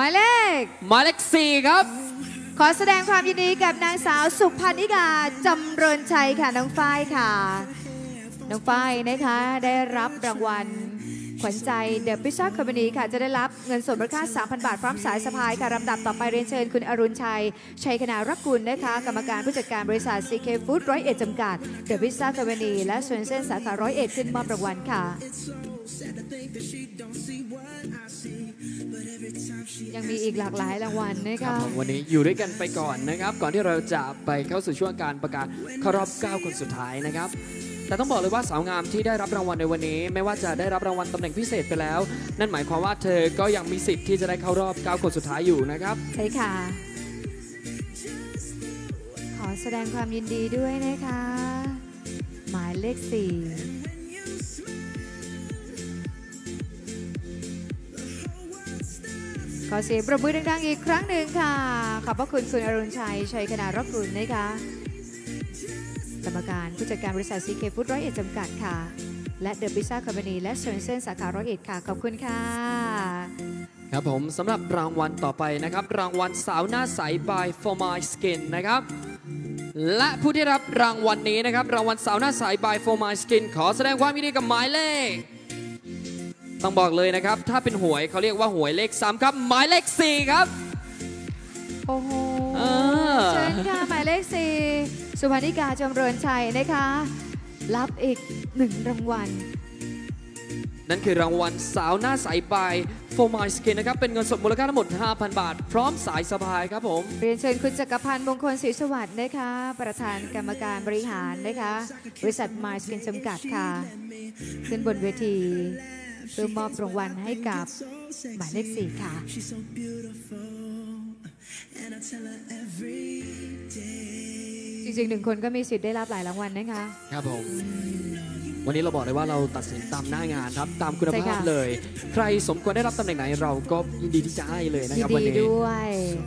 4ครับขอแสดงความยินดีกับนางสาวสุพรรณิกาจำเริญชัยค่ะน้องฝ้ายค่ะน้องฝ้ายนะคะได้รับรางวัลขวัญใจ The Pizza Company ค่ะจะได้รับเงินสดมูลค่า 3,000 บาทพร้อมสายสะพายค่ะลำดับต่อไปเรียนเชิญคุณอรุณชัยชัยคณารักกุลนะคะกรรมการผู้จัดการบริษัท CK Food 101 จำกัด The Pizza Company และส่วนเส้นสาขา101ขึ้นมอบรางวัลค่ะยังมีอีกหลากหลายรางวัลนะคะวันนี้อยู่ด้วยกันไปก่อนนะครับก่อนที่เราจะไปเข้าสู่ช่วงการประกาศเข้ารอบ9คนสุดท้ายนะครับแต่ต้องบอกเลยว่าสาวงามที่ได้รับรางวัลในวันนี้ไม่ว่าจะได้รับรางวัลตำแหน่งพิเศษไปแล้วนั่นหมายความว่าเธอก็ยังมีสิทธิ์ที่จะได้เข้ารอบ9คนสุดท้ายอยู่นะครับใช่ค่ะขอแสดงความยินดีด้วยนะคะหมายเลข4ขอเสียงปรบมือดังๆอีกครั้งหนึ่งค่ะขอบพระคุณคุณอรุณชัยชัยคณารักกุลนะคะกรรมการผู้จัดการบริษัท CK Food 101 จำกัดค่ะและ The Pizza Company และเซนสาขา101ค่ะขอบคุณค่ะครับผมสำหรับรางวัลต่อไปนะครับรางวัลสาวหน้าใส by For My Skin นะครับและผู้ที่รับรางวัลนี้นะครับรางวัลสาวหน้าใส by For My Skin ขอแสดงความยินดีกับหมายเลขต้องบอกเลยนะครับถ้าเป็นหวยเขาเรียกว่าหวยเลข3ครับหมายเลข4ครับโอ้โหเชิญค่ะหมายเลข4สุพรรณิกาจำเริญชัยนะคะรับอีก1รางวัลนั่นคือรางวัลสาวหน้าใส by For My Skin นะครับเป็นเงินสดมูลค่าทั้งหมด 5,000 บาทพร้อมสายสะพายครับผมเรียนเชิญคุณจักรพันธ์มงคลศรีสวัสดิ์นะคะประธานกรรมการบริหารนะคะบริษัท My Skin จำกัดค่ะขึ้นบนเวทีเพื่อมอบรางวัลให้กับหมายเลข4ค่ะจริงๆ1คนก็มีสิทธิ์ได้รับหลายรางวัลนะคะครับผมวันนี้เราบอกเลยว่าเราตัดสินตามหน้างานครับตามคุณภาพเลยใครสมควรได้รับตำแหน่งไหนเราก็ยินดีที่จะให้เลยนะครับวันนี้ด้วย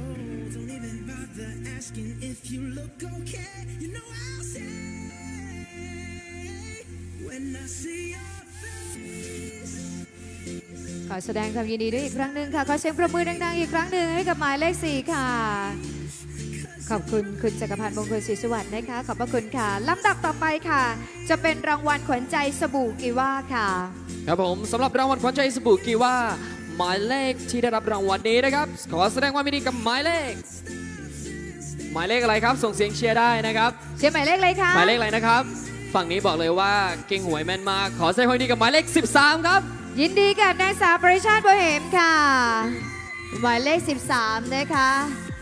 ขอแสดงความยินดีด้วยอีกครั้งหนึ่งค่ะขอเสียงปรบมือดังๆอีกครั้งหนึ่งให้กับหมายเลข4ค่ะขอบคุณคุณจักรพันธ์มงคลศรีสวัสดิ์นะคะขอบพระคุณค่ะลำดับต่อไปค่ะจะเป็นรางวัลขวัญใจสบู่กีว่าค่ะครับผมสำหรับรางวัลขวัญใจสบู่กีว่าหมายเลขที่ได้รับรางวัลนี้นะครับขอแสดงความยินดีกับหมายเลขอะไรครับส่งเสียงเชียร์ได้นะครับเชียร์หมายเลขอะไรคะหมายเลขอะไรนะครับฝั่งนี้บอกเลยว่าเก่งหวยแม่นมากขอแสดงความยินดีกับหมายเลข13ครับยินดีกับนางสาวปริชาติบัวเหมค่ะหมายเลข13นะคะ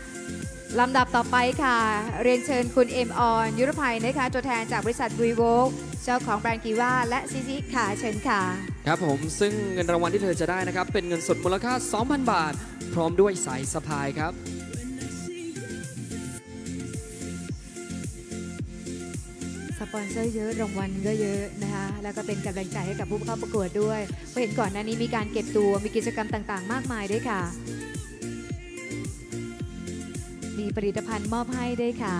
ลำดับต่อไปค่ะเรียนเชิญคุณเอ็มออนยุรภัยนะคะตัวแทนจากบริษัทวีโวเจ้าของแบรนด์กีว่าและซิซิค่ะเชิญค่ะครับผมซึ่งเงินรางวัลที่เธอจะได้นะครับเป็นเงินสดมูลค่า 2,000 บาท พร้อมด้วยสายสะพายครับสปอนเซอร์เยอะรางวัลก็เยอะนะคะแล้วก็เป็นกำลังใจให้กับผู้เข้าประกวดด้วยเพราะเห็นก่อนหน้านี้มีการเก็บตัวมีกิจกรรมต่างๆมากมายด้วยค่ะมีผลิตภัณฑ์มอบให้ด้วยค่ะ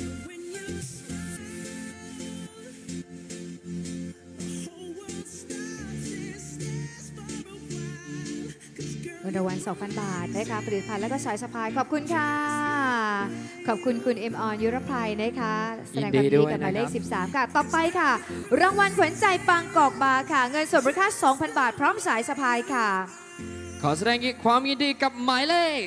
เงินรางวัล 2,000 บาทนะคะผลิตภัณฑ์และก็สายสะพายขอบคุณค่ะขอบคุณคุณเอ็มออนยุรภัยนะคะแสดงความยินดีกับหมายเลข 13 ค่ะต่อไปค่ะรางวัลขวัญใจบางกอกบาร์ค่ะเงินสดมูลค่า 2,000 บาทพร้อมสายสะพายค่ะขอแสดงความยินดีกับหมายเลข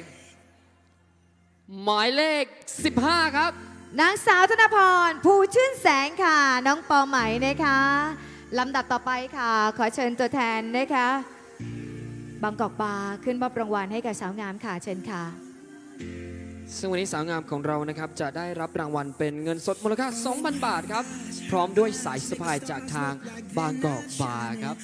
15 ครับนางสาวธนพรภูชื่นแสงค่ะน้องปอไหมนะคะลำดับต่อไปค่ะขอเชิญตัวแทนนะคะบางกอกบาร์ขึ้นมอบรางวัลให้กับสาวงามค่ะเชิญค่ะซึ่งวันนี้สาวงามของเรานะครับจะได้รับรางวัลเป็นเงินสดมูลค่า 2,000 บาทครับพร้อมด้วยสายสะพายจากทางบางกอกบาร์ครับ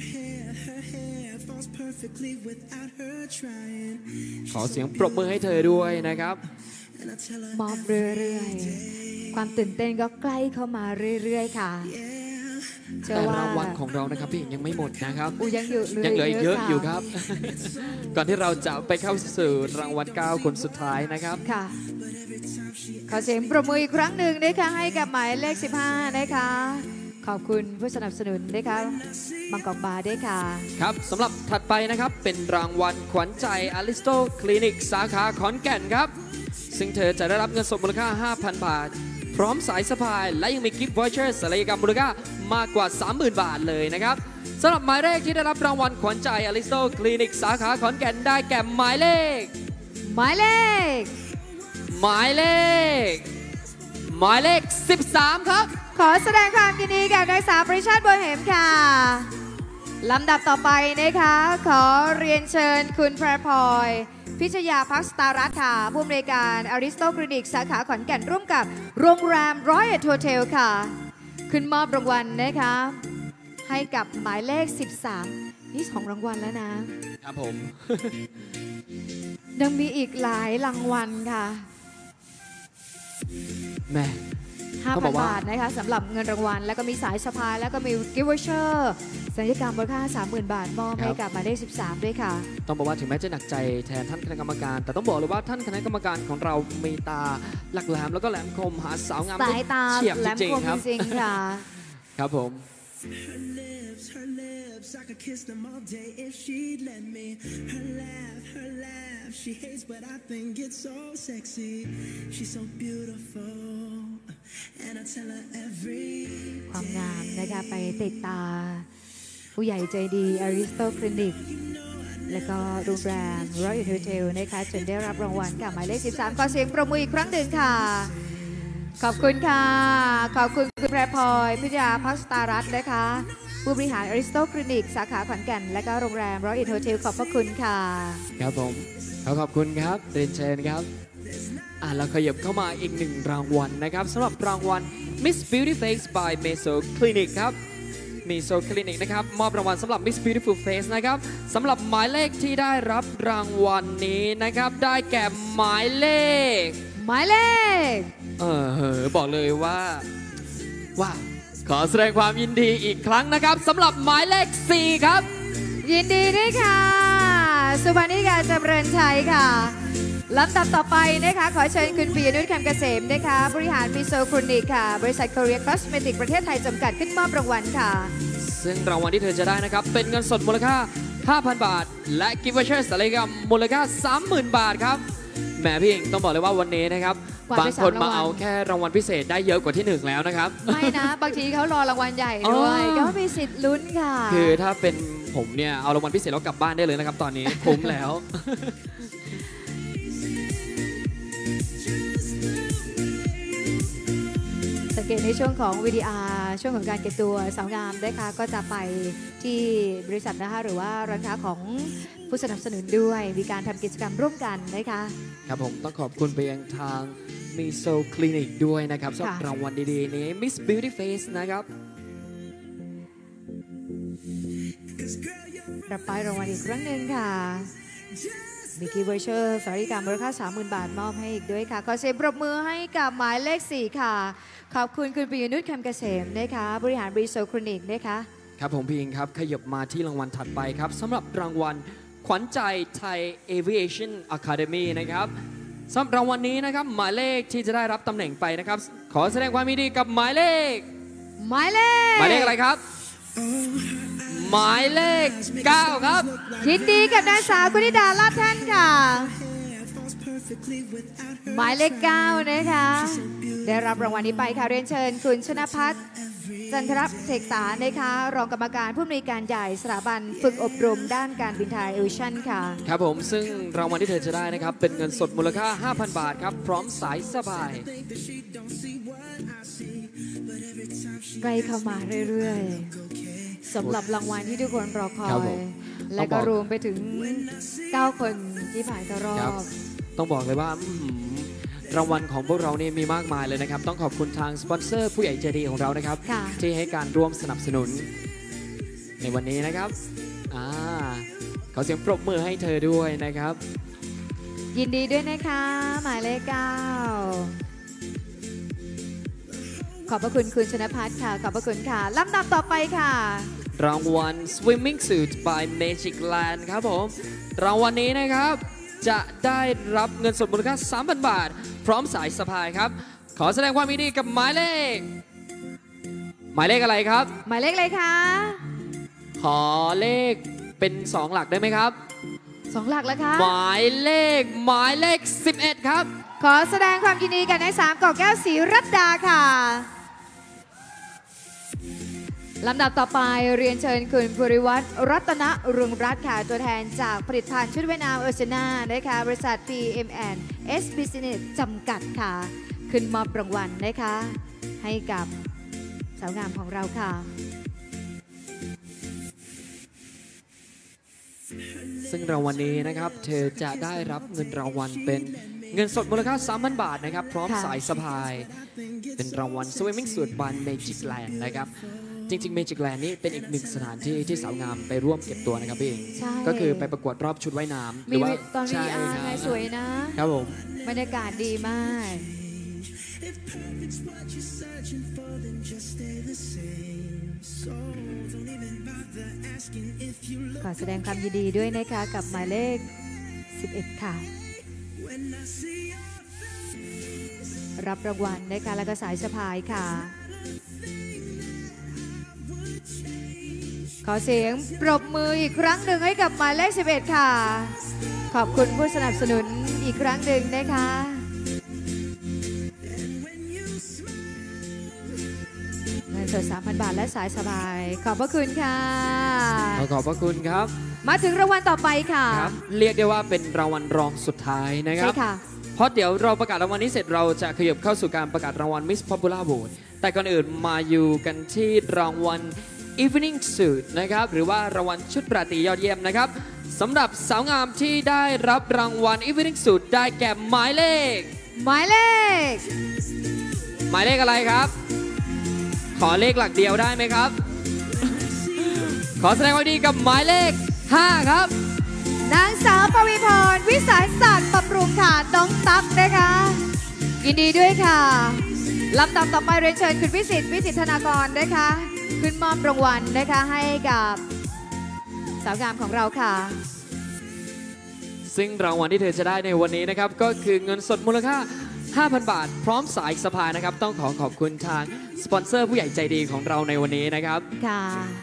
ขอเสียงปรบมือให้เธอด้วยนะครับมอบเรื่อยๆความตื่นเต้นก็ใกล้เข้ามาเรื่อยๆค่ะแต่รางวัลของเรานะครับพี่ยังไม่หมดนะครับยังเหลือเยอะอยู่ครับ ก่อนที่เราจะไปเข้าสู่รางวัล9คนสุดท้ายนะครับค่ะขอเสียงปรบมืออีกครั้งหนึ่งนะคะให้กับหมายเลข 15นะคะขอบคุณผู้สนับสนุนนะคะบางกอกบาร์ด้วยค่ะครับสำหรับถัดไปนะครับเป็นรางวัลขวัญใจอลิสโตคลินิกสาขาขอนแก่นครับซึ่งเธอจะได้รับเงินสดมูลค่า 5,000 บาทพร้อมสายสะพายและยังมีกิฟต์วอเชอร์ศัลยกรรมมูลค่ามากกว่า 30,000 บาทเลยนะครับสำหรับหมายเลขที่ได้รับรางวัลขวัญใจอลิสโตคลินิกสาขาขอนแก่นได้แก่หมายเลข 13 ครับขอแสดงความยินดีกับนางสาวปริชาติบัวเหมค่ะลำดับต่อไปนะคะขอเรียนเชิญคุณแพรพลอยพิชยาพักสตารัตน์ค่ะผู้อำนวยการอริสโตคลินิกสาขาขอนแก่นร่วมกับโรงแรมร้อยเอ็ดโฮเทลค่ะขึ้นมอบรางวัลนะคะให้กับหมายเลข 13นี่2รางวัลแล้วนะครับผมยังมีอีกหลายรางวัลค่ะแม่ 5,000 บาทนะคะสำหรับเงินรางวัลแล้วก็มีสายสะพายแล้วก็มีกิฟต์วอเชอร์ศัลยกรรมมูลค่า 30,000 บาทมอบให้กับหมายเลข 13ด้วยค่ะต้องบอกว่าถึงแม้จะหนักใจแทนท่านคณะกรรมการแต่ต้องบอกเลยว่าท่านคณะกรรมการของเรามีตาหลักแหลมแล้วก็แหลมคมหาสาวงามสายตาแหลมคมจริงๆค่ะครับผม I could kiss them all day if she'd let me. Her laugh, she hates but I think it's so sexy. She's so beautiful and I tell her every day. ความงามนะคะไปติดตาผู้ใหญ่ใจดีอริสโตคลินิกและก็โรงแรมรอยัลโฮเทลนะคะจนได้รับรางวัลกับหมายเลข 13ขอเสียงปรบมืออีกครั้งหนึ่งค่ะขอบคุณค่ะขอบคุณคุณแพรพลอยพิชยาพักสตารัตน์นะคะผู้บริหารอริสโตคลินิกสาขาขอนแก่นและก็โรงแรมรอยัลโฮเทลขอบพระคุณค่ะครับผมขอบคุณครับเรียนเชิญครับเราขยับเข้ามาอีก1รางวัลนะครับสำหรับรางวัล Miss Beauty Face by Meso Clinic ครับ Meso Clinic นะครับมอบรางวัลสำหรับ Miss Beautiful Face นะครับสำหรับหมายเลขที่ได้รับรางวัลนี้นะครับได้แก่หมายเลขบอกเลยว่าขอแสดงความยินดีอีกครั้งนะครับสำหรับหมายเลข 4 ครับยินดีด้วยค่ะสุภานิกาจำเริญชัยค่ะลำดับต่อไปนะคะขอเชิญคุณปิยนุชคำเกษมนะคะบริหารมิโซคลินิกค่ะบริษัท Korea Cosmetic ประเทศไทยจำกัดขึ้นมอบรางวัลค่ะซึ่งรางวัลที่เธอจะได้นะครับเป็นเงินสดมูลค่า 5,000 บาทและกิฟต์วอเชอร์ศัลยกรรมมูลค่า 30,000 บาทครับแหมพี่เองต้องบอกเลยว่าวันนี้นะครับบางคนมาเอาแค่รางวัลพิเศษได้เยอะกว่าที่1แล้วนะครับไม่นะบางทีเขารอรางวัลใหญ่ด้วยก็มีสิทธิ์ลุ้นค่ะคือถ้าเป็นผมเนี่ยเอารางวัลพิเศษแล้วกลับบ้านได้เลยนะครับตอนนี้คุ้มแล้วสังเกเคในช่วงของ VDR ช่วงของการเก็บตัวสาวงามนะคะก็จะไปที่บริษัทนะคะหรือว่าร้านค้าของผู้สนับสนุนด้วยมีการทำกิจกรรมร่วมกันนะคะครับผมต้องขอบคุณไปยังทาง Miso Clinic ด้วยนะครับสำหรับรางวัลดีๆนี้ Miss Beauty Face นะครับรับไปรางวัลอีกครั้งหนึ่งค่ะมีกิฟต์วอเชอร์สวัสดิการมูลค่า 30,000 บาทมอบให้อีกด้วยค่ะขอเสียงปรบมือให้กับหมายเลข 4 ค่ะขอบคุณคุณปิยนุชคำเกษมนะคะบริหารบริษัทคลินิกนะคะครับผมพี่อิงครับขยับมาที่รางวัลถัดไปครับสำหรับรางวัลขวัญใจไทย Aviation Academy นะครับสำหรับรางวัลนี้นะครับหมายเลขที่จะได้รับตำแหน่งไปนะครับขอแสดงความยินดีกับหมายเลขอะไรครับหมายเลข 9 ครับยินดีกับนางสาวกุณิดาลาภแท่นค่ะหมายเลข 9 นะคะได้รับรางวัลนี้ไปค่ะเรียนเชิญคุณชนภัทรจันทรเสกสารนะคะรองกรรมการผู้อำนวยการใหญ่สถาบันฝึกอบรมด้านการบินไทยเอวิชั่นค่ะครับผมซึ่งรางวัลที่เธอจะได้นะครับเป็นเงินสดมูลค่า 5,000 บาทครับพร้อมสายสบายใกล้เข้ามาเรื่อยๆสำหรับรางวัลที่ทุกคนรอคอยและก็รวมไปถึง9 คนที่ผ่านเข้ารอบต้องบอกเลยว่ารางวัลของพวกเราเนี่ยมีมากมายเลยนะครับต้องขอบคุณทางสปอนเซอร์ผู้ใหญ่ใจดีของเรานะครับที่ให้การร่วมสนับสนุนในวันนี้นะครับขอเสียงปรบมือให้เธอด้วยนะครับยินดีด้วยนะคะหมายเลข 9ขอบพระคุณคุณชนภัทรค่ะขอบพระคุณค่ะลำดับต่อไปค่ะรางวัล Swimming Suit by Magic Land ครับผมรางวัลนี้นะครับจะได้รับเงินสดมูลค่า 3,000 บาทพร้อมสายสะพายครับขอแสดงความยินดีกับหมายเลขอะไรครับหมายเลขอะไรคะขอเลขเป็น2 หลักได้ไหมครับ 2 หลักแล้วคะหมายเลข11ครับขอแสดงความยินดีกับนาย3 กอแก้วศรีรัตดาค่ะลำดับต่อไปเรียนเชิญคุณภูริวัฒน์รัตนรุงรัตน์ค่ะตัวแทนจากผลิตภัณฑ์ชุดว่ายน้ำเออร์เซนานะคะบริษัท PM&S Business จำกัดค่ะขึ้นมอบรางวัลนะคะให้กับสาวงามของเราค่ะซึ่งรางวัลนี้นะครับเธอจะได้รับเงินรางวัลเป็นเงินสดมูลค่า 3,000 บาทนะครับพร้อมสายสะพายเป็นรางวัล Swimming Suit by Magic Land นะครับจริงๆ Magic Land นี่เป็นอีกหนึ่งสถานที่ที่สาวงามไปร่วมเก็บตัวนะครับพี่เองก็คือไปประกวดรอบชุดว่ายน้ำหรือว่าตอนนี้สวยนะครับผมบรรยากาศดีมากขอแสดงความยินดีด้วยนะคะกับหมายเลข 11 ค่ะรับรางวัลนะคะแล้วก็สายสะพายค่ะขอเสียงปรบมืออีกครั้งหนึ่งให้กับหมายเลข 11 ค่ะขอบคุณผู้สนับสนุนอีกครั้งหนึ่งนะคะเงินสด 3,000 บาทและสายสบายขอบพระคุณค่ะขอบพระคุณครับมาถึงรางวัลต่อไปค่ะครับเรียกได้ว่าเป็นรางวัลรองสุดท้ายนะครับใช่ค่ะเพราะเดี๋ยวเราประกาศรางวัลนี้เสร็จเราจะขยับเข้าสู่การประกาศรางวัล Miss Popular Vote แต่ก่อนอื่นมาอยู่กันที่รางวัล Evening Suit นะครับหรือว่ารางวัลชุดราตรียอดเยี่ยมนะครับสำหรับสาวงามที่ได้รับรางวัล Evening Suit ได้แก่หมายเลขอะไรครับขอเลขหลักเดียวได้ไหมครับขอแสดงความดีกับหมายเลข 5 ครับนางสาวปวีพรวิสายศาสตร์บำรุงค่ะน้องตั๊กนะคะยินดีด้วยค่ะลำดับต่อไปเรียนเชิญคุณวิสิทธิ์ธนากรนะคะขึ้นมอบรางวัลนะคะให้กับสาวงามของเราค่ะซึ่งรางวัลที่เธอจะได้ในวันนี้นะครับก็คือเงินสดมูลค่า 5,000 บาทพร้อมสายสะพายนะครับต้องขอบคุณทางสปอนเซอร์ผู้ใหญ่ใจดีของเราในวันนี้นะครับค่ะ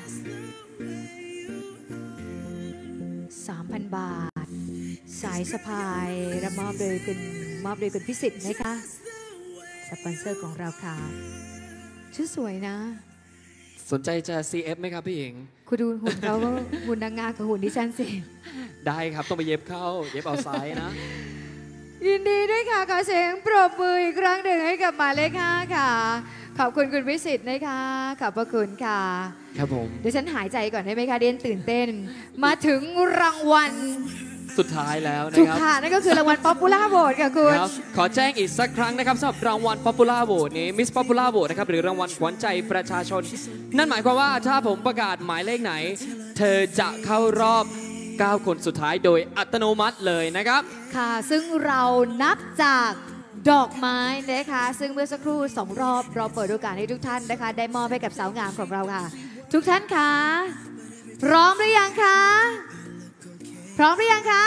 3,000 บาทสายสะพายรับมอบโดยคุณพิสิทธิ์นะคะสปอนเซอร์ของเราค่ะชื่อสวยนะสนใจจะ CF ไหมครับพี่เองคุณดูหุ่นเขาก็หุ่นนางงามกับหุ่นดิฉันสิได้ครับต้องไปเย็บเอาไซส์นะยินดีด้วยค่ะขอเสียงปรบมืออีกครั้งหนึ่งให้กับหมายเลข 5 ค่ะขอบคุณคุณวิสิตนะคะขอบพระคุณค่ะครับผมเดี๋ยวฉันหายใจก่อนได้ไหมคะเดนตื่นเต้น มาถึงรางวัลสุดท้ายแล้วนะถูกครับค่ะนั่นก็คือรางวัล Popular Vote ค่ะคุณครับขอแจ้งอีกสักครั้งนะครับสำหรับรางวัล Popular Vote นี้ Miss Popular Vote นะครับหรือรางวัลขวัญใจประชาชน นั่นหมายความว่าถ้าผมประกาศหมายเลขไหน เธอจะเข้ารอบ 9 คนสุดท้ายโดยอัตโนมัติเลยนะครับค่ะซึ่งเรานับจากดอกไม้นะคะซึ่งเมื่อสักครู่2 รอบเราเปิดโอกาสให้ทุกท่านนะคะได้มอบให้กับสาวงามของเราค่ะ ทุกท่านคะพร้อมหรือยังคะพร้อมหรือยังคะ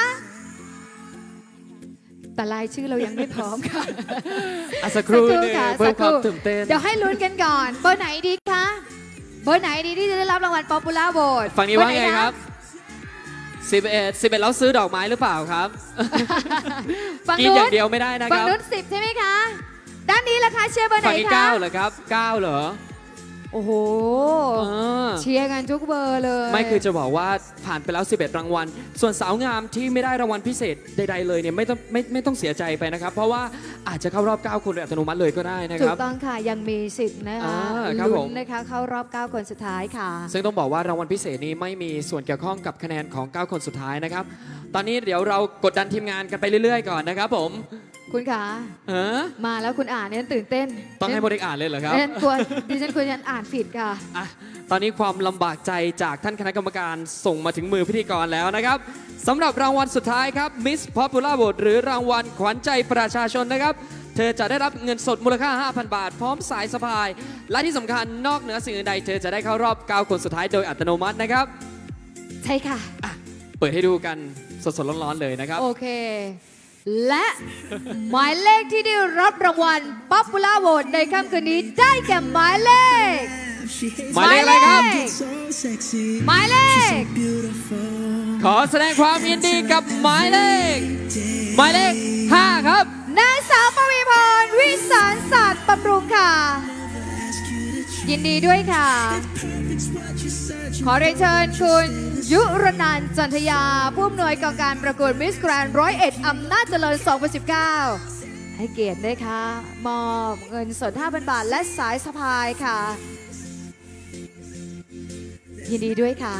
แต่รายชื่อเรายังไม่พร้อมค่ะสักครู่หนึงเพิ่มความตื่นเต้นเดี๋ยวให้ลุ้นกันก่อนเบอร์ไหนดีคะเบอร์ไหนดีที่จะได้รับรางวัล Popular Vote ฝั่งนี้ว่าไงครับ11แล้วซื้อดอกไม้หรือเปล่าครับฝั่งกินนู้อย่าน งเดียวไม่ได้นะคฝั่งรับนู้น10ใช่ไหมคะด้านนี้ล่ะคะเชียร์เบอร์ไหนฝั่งนี้คะ 9เหรอครับ9เหรอโอ้โหอ่าเชียร์กันทุกเบอร์เลยไม่คือจะบอกว่าผ่านไปแล้ว11รางวัลส่วนสาวงามที่ไม่ได้รางวัลพิเศษใดๆเลยเนี่ยไม่ต้องเสียใจไปนะครับเพราะว่าอาจจะเข้ารอบ9คนโดยอัตโนมัติเลยก็ได้นะคถูรักบต้องค่ะยังมีสิทธิ์นะคะครับผมลุ้นนะคะเข้ารอบ9คนสุดท้ายค่ะซึ่งต้องบอกว่ารางวัลพิเศษนี้ไม่มีส่วนเกี่ยวข้องกับคะแนนของ9คนสุดท้ายนะครับตอนนี้เดี๋ยวเรากดดันทีมงานกันไปเรื่อยๆก่อนนะครับผมคุณขามาแล้วคุณอ่านเนี่ยตื่นเต้นต้องให้โมเด็กอ่านเลยเหรอครับดิฉันควรจะอ่านผิดค่ะอ่ะตอนนี้ความลำบากใจจากท่านคณะกรรมการส่งมาถึงมือพิธีกรแล้วนะครับสำหรับรางวัลสุดท้ายครับ Miss Popular Vote หรือรางวัลขวัญใจประชาชนนะครับเธอจะได้รับเงินสดมูลค่า 5,000 บาท พร้อมสายสะพาย และที่สำคัญนอกเหนือสิ่งอื่นใดเธอจะได้เข้ารอบ 9 คนสุดท้ายโดยอัตโนมัตินะครับใช่ค่ะเปิดให้ดูกันสดๆร้อนๆเลยนะครับโอเค และหมายเลขที่ได้รับรางวัล Popular Vote ในค่ำคืนนี้ได้แก่หมายเลขหมายเลขอะไรครับหมายเลขขอแสดงความยินดีกับหมายเลข 5 ครับนางสาวปวีพรวิสารศาสตร์บำรุงค่ะ ยินดีด้วยค่ะ ขอเรียนเชิญคุณยุรนันท์จันทยาผู้อำนวยการประกวดมิสแกรนด์101อำนาจเจริญ 2019 ให้เกียรติด้วยค่ะมอบเงินสด 5,000 บาทและสายสะพายค่ะ ยินดีด้วยค่ะ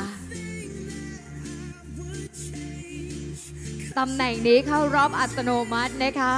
ตำแหน่งนี้เข้ารอบอัตโนมัตินะคะ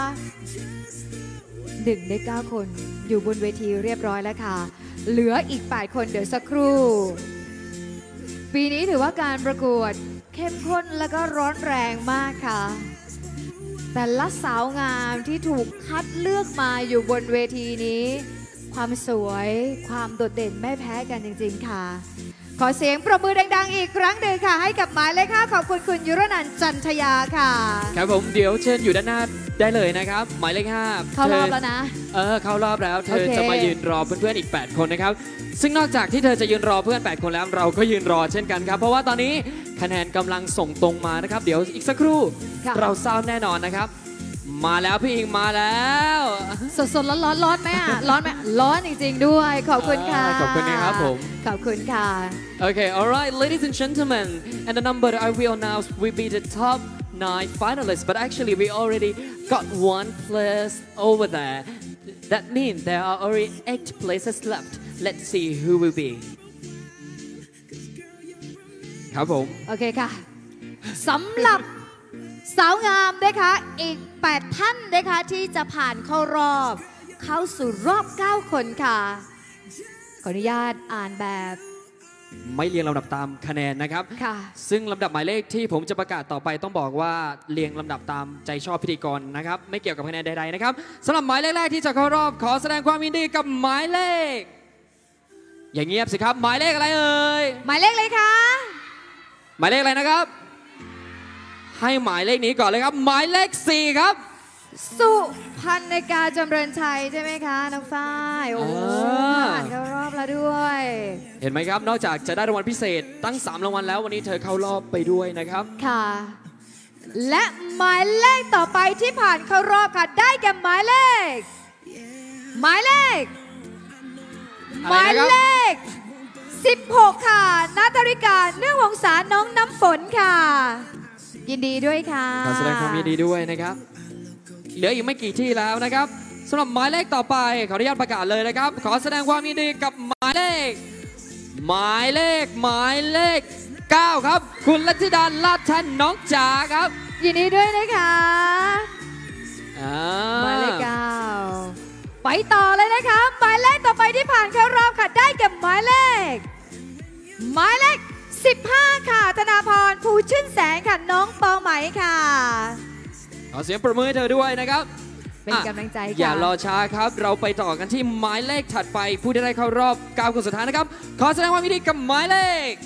1ใน9 คนอยู่บนเวทีเรียบร้อยแล้วค่ะ เหลืออีก 8 คนเดี๋ยวสักครู่ ปีนี้ถือว่าการประกวดเข้มข้นและก็ร้อนแรงมากค่ะ แต่ละสาวงามที่ถูกคัดเลือกมาอยู่บนเวทีนี้ ความสวยความโดดเด่นไม่แพ้กันจริงๆค่ะ ขอเสียงปรบมือดังๆอีกครั้งหนึ่งค่ะให้กับหมายเลข 5ขอบคุณคุณยุรนันท์จันทยาค่ะครับผมเดี๋ยวเชิญอยู่ด้านหน้าได้เลยนะครับหมายเลข 5 เข้ารอบแล้วนะเข้ารอบแล้วเธอโอเคจะมายืนรอเพื่อนๆอีก 8 คนนะครับซึ่งนอกจากที่เธอจะยืนรอเพื่อน 8 คนแล้วเราก็ยืนรอเช่นกันครับเพราะว่าตอนนี้คะแนนกำลังส่งตรงมานะครับเดี๋ยวอีกสักครู่เราทราบแน่นอนนะครับมาแล้วพี่อิงมาแล้วสดๆร้อนไหมอ่ะ ร้อนไหมร้อนจริงๆด้วย ขอบคุณค่ะขอบคุณนะครับผมขอบคุณค่ะ Okay, all right, ladies and gentlemen, and the number I will announce will be the top 9 finalists, but actually we already got one place over there. That means there are already 8 places left. Let's see who will be. ครับผมโอเคค่ะสำหรับสาวงามนะคะอีก 8 ท่านนะคะที่จะผ่านเข้ารอบเข้าสู่รอบ 9 คนค่ะ ขออนุญาตอ่านแบบไม่เรียงลำดับตามคะแนนนะครับค่ะซึ่งลำดับหมายเลขที่ผมจะประกาศต่อไปต้องบอกว่าเรียงลำดับตามใจชอบพิธีกรนะครับไม่เกี่ยวกับคะแนนใดๆนะครับสำหรับหมายเลขแรกที่จะเข้ารอบขอแสดงความยินดีกับหมายเลข อย่างเงียบสิครับหมายเลขอะไรเอ่ยหมายเลขเลยคะหมายเลขอะไรนะครับ ให้หมายเลขนี้ก่อนเลยครับหมายเลข 4 ครับสุพันนกาจำเริญชัยใช่ไหมคะน้องฝ้ายโอ้ผ่านเข้ารอบแล้วด้วยเห็นไหมครับนอกจากจะได้รางวัลพิเศษตั้ง3รางวัลแล้ววันนี้เธอเข้ารอบไปด้วยนะครับค่ะ และหมายเลขต่อไปที่ผ่านเข้ารอบค่ะได้แก่หมายเลข หมายเลข 16 ค่ะนัทริกาเนื่องวงศาน้องน้ำฝนค่ะ ยินดีด้วยค่ะขอแสดงความยินดีด้วยนะครับเหลืออีกไม่กี่ที่แล้วนะครับำหรับหมายเลขต่อไปขออนุญาตประกาศเลยนะครับขอแสดงความยินดีกับหมายเลข 9 ครับคุณลัทธิดาลาดชันน้องจ๋าครับยินดีด้วยนะคะหมายเลข 9ไปต่อเลยนะคะหมายเลขต่อไปที่ผ่านเข้ารอบค่ะได้กับหมายเลข 15 ค่ะธนาพรภูชื่นแสงค่ะน้องปอไหมค่ะขอเสียงปรบมือให้เธอด้วยนะครับเป็นกำลังใจค่ะอย่ารอช้าครับเราไปต่อกันที่หมายเลขถัดไปผู้ที่ได้เข้ารอบ9คนสุดท้ายนะครับขอแสดงความยินดีกับหมายเล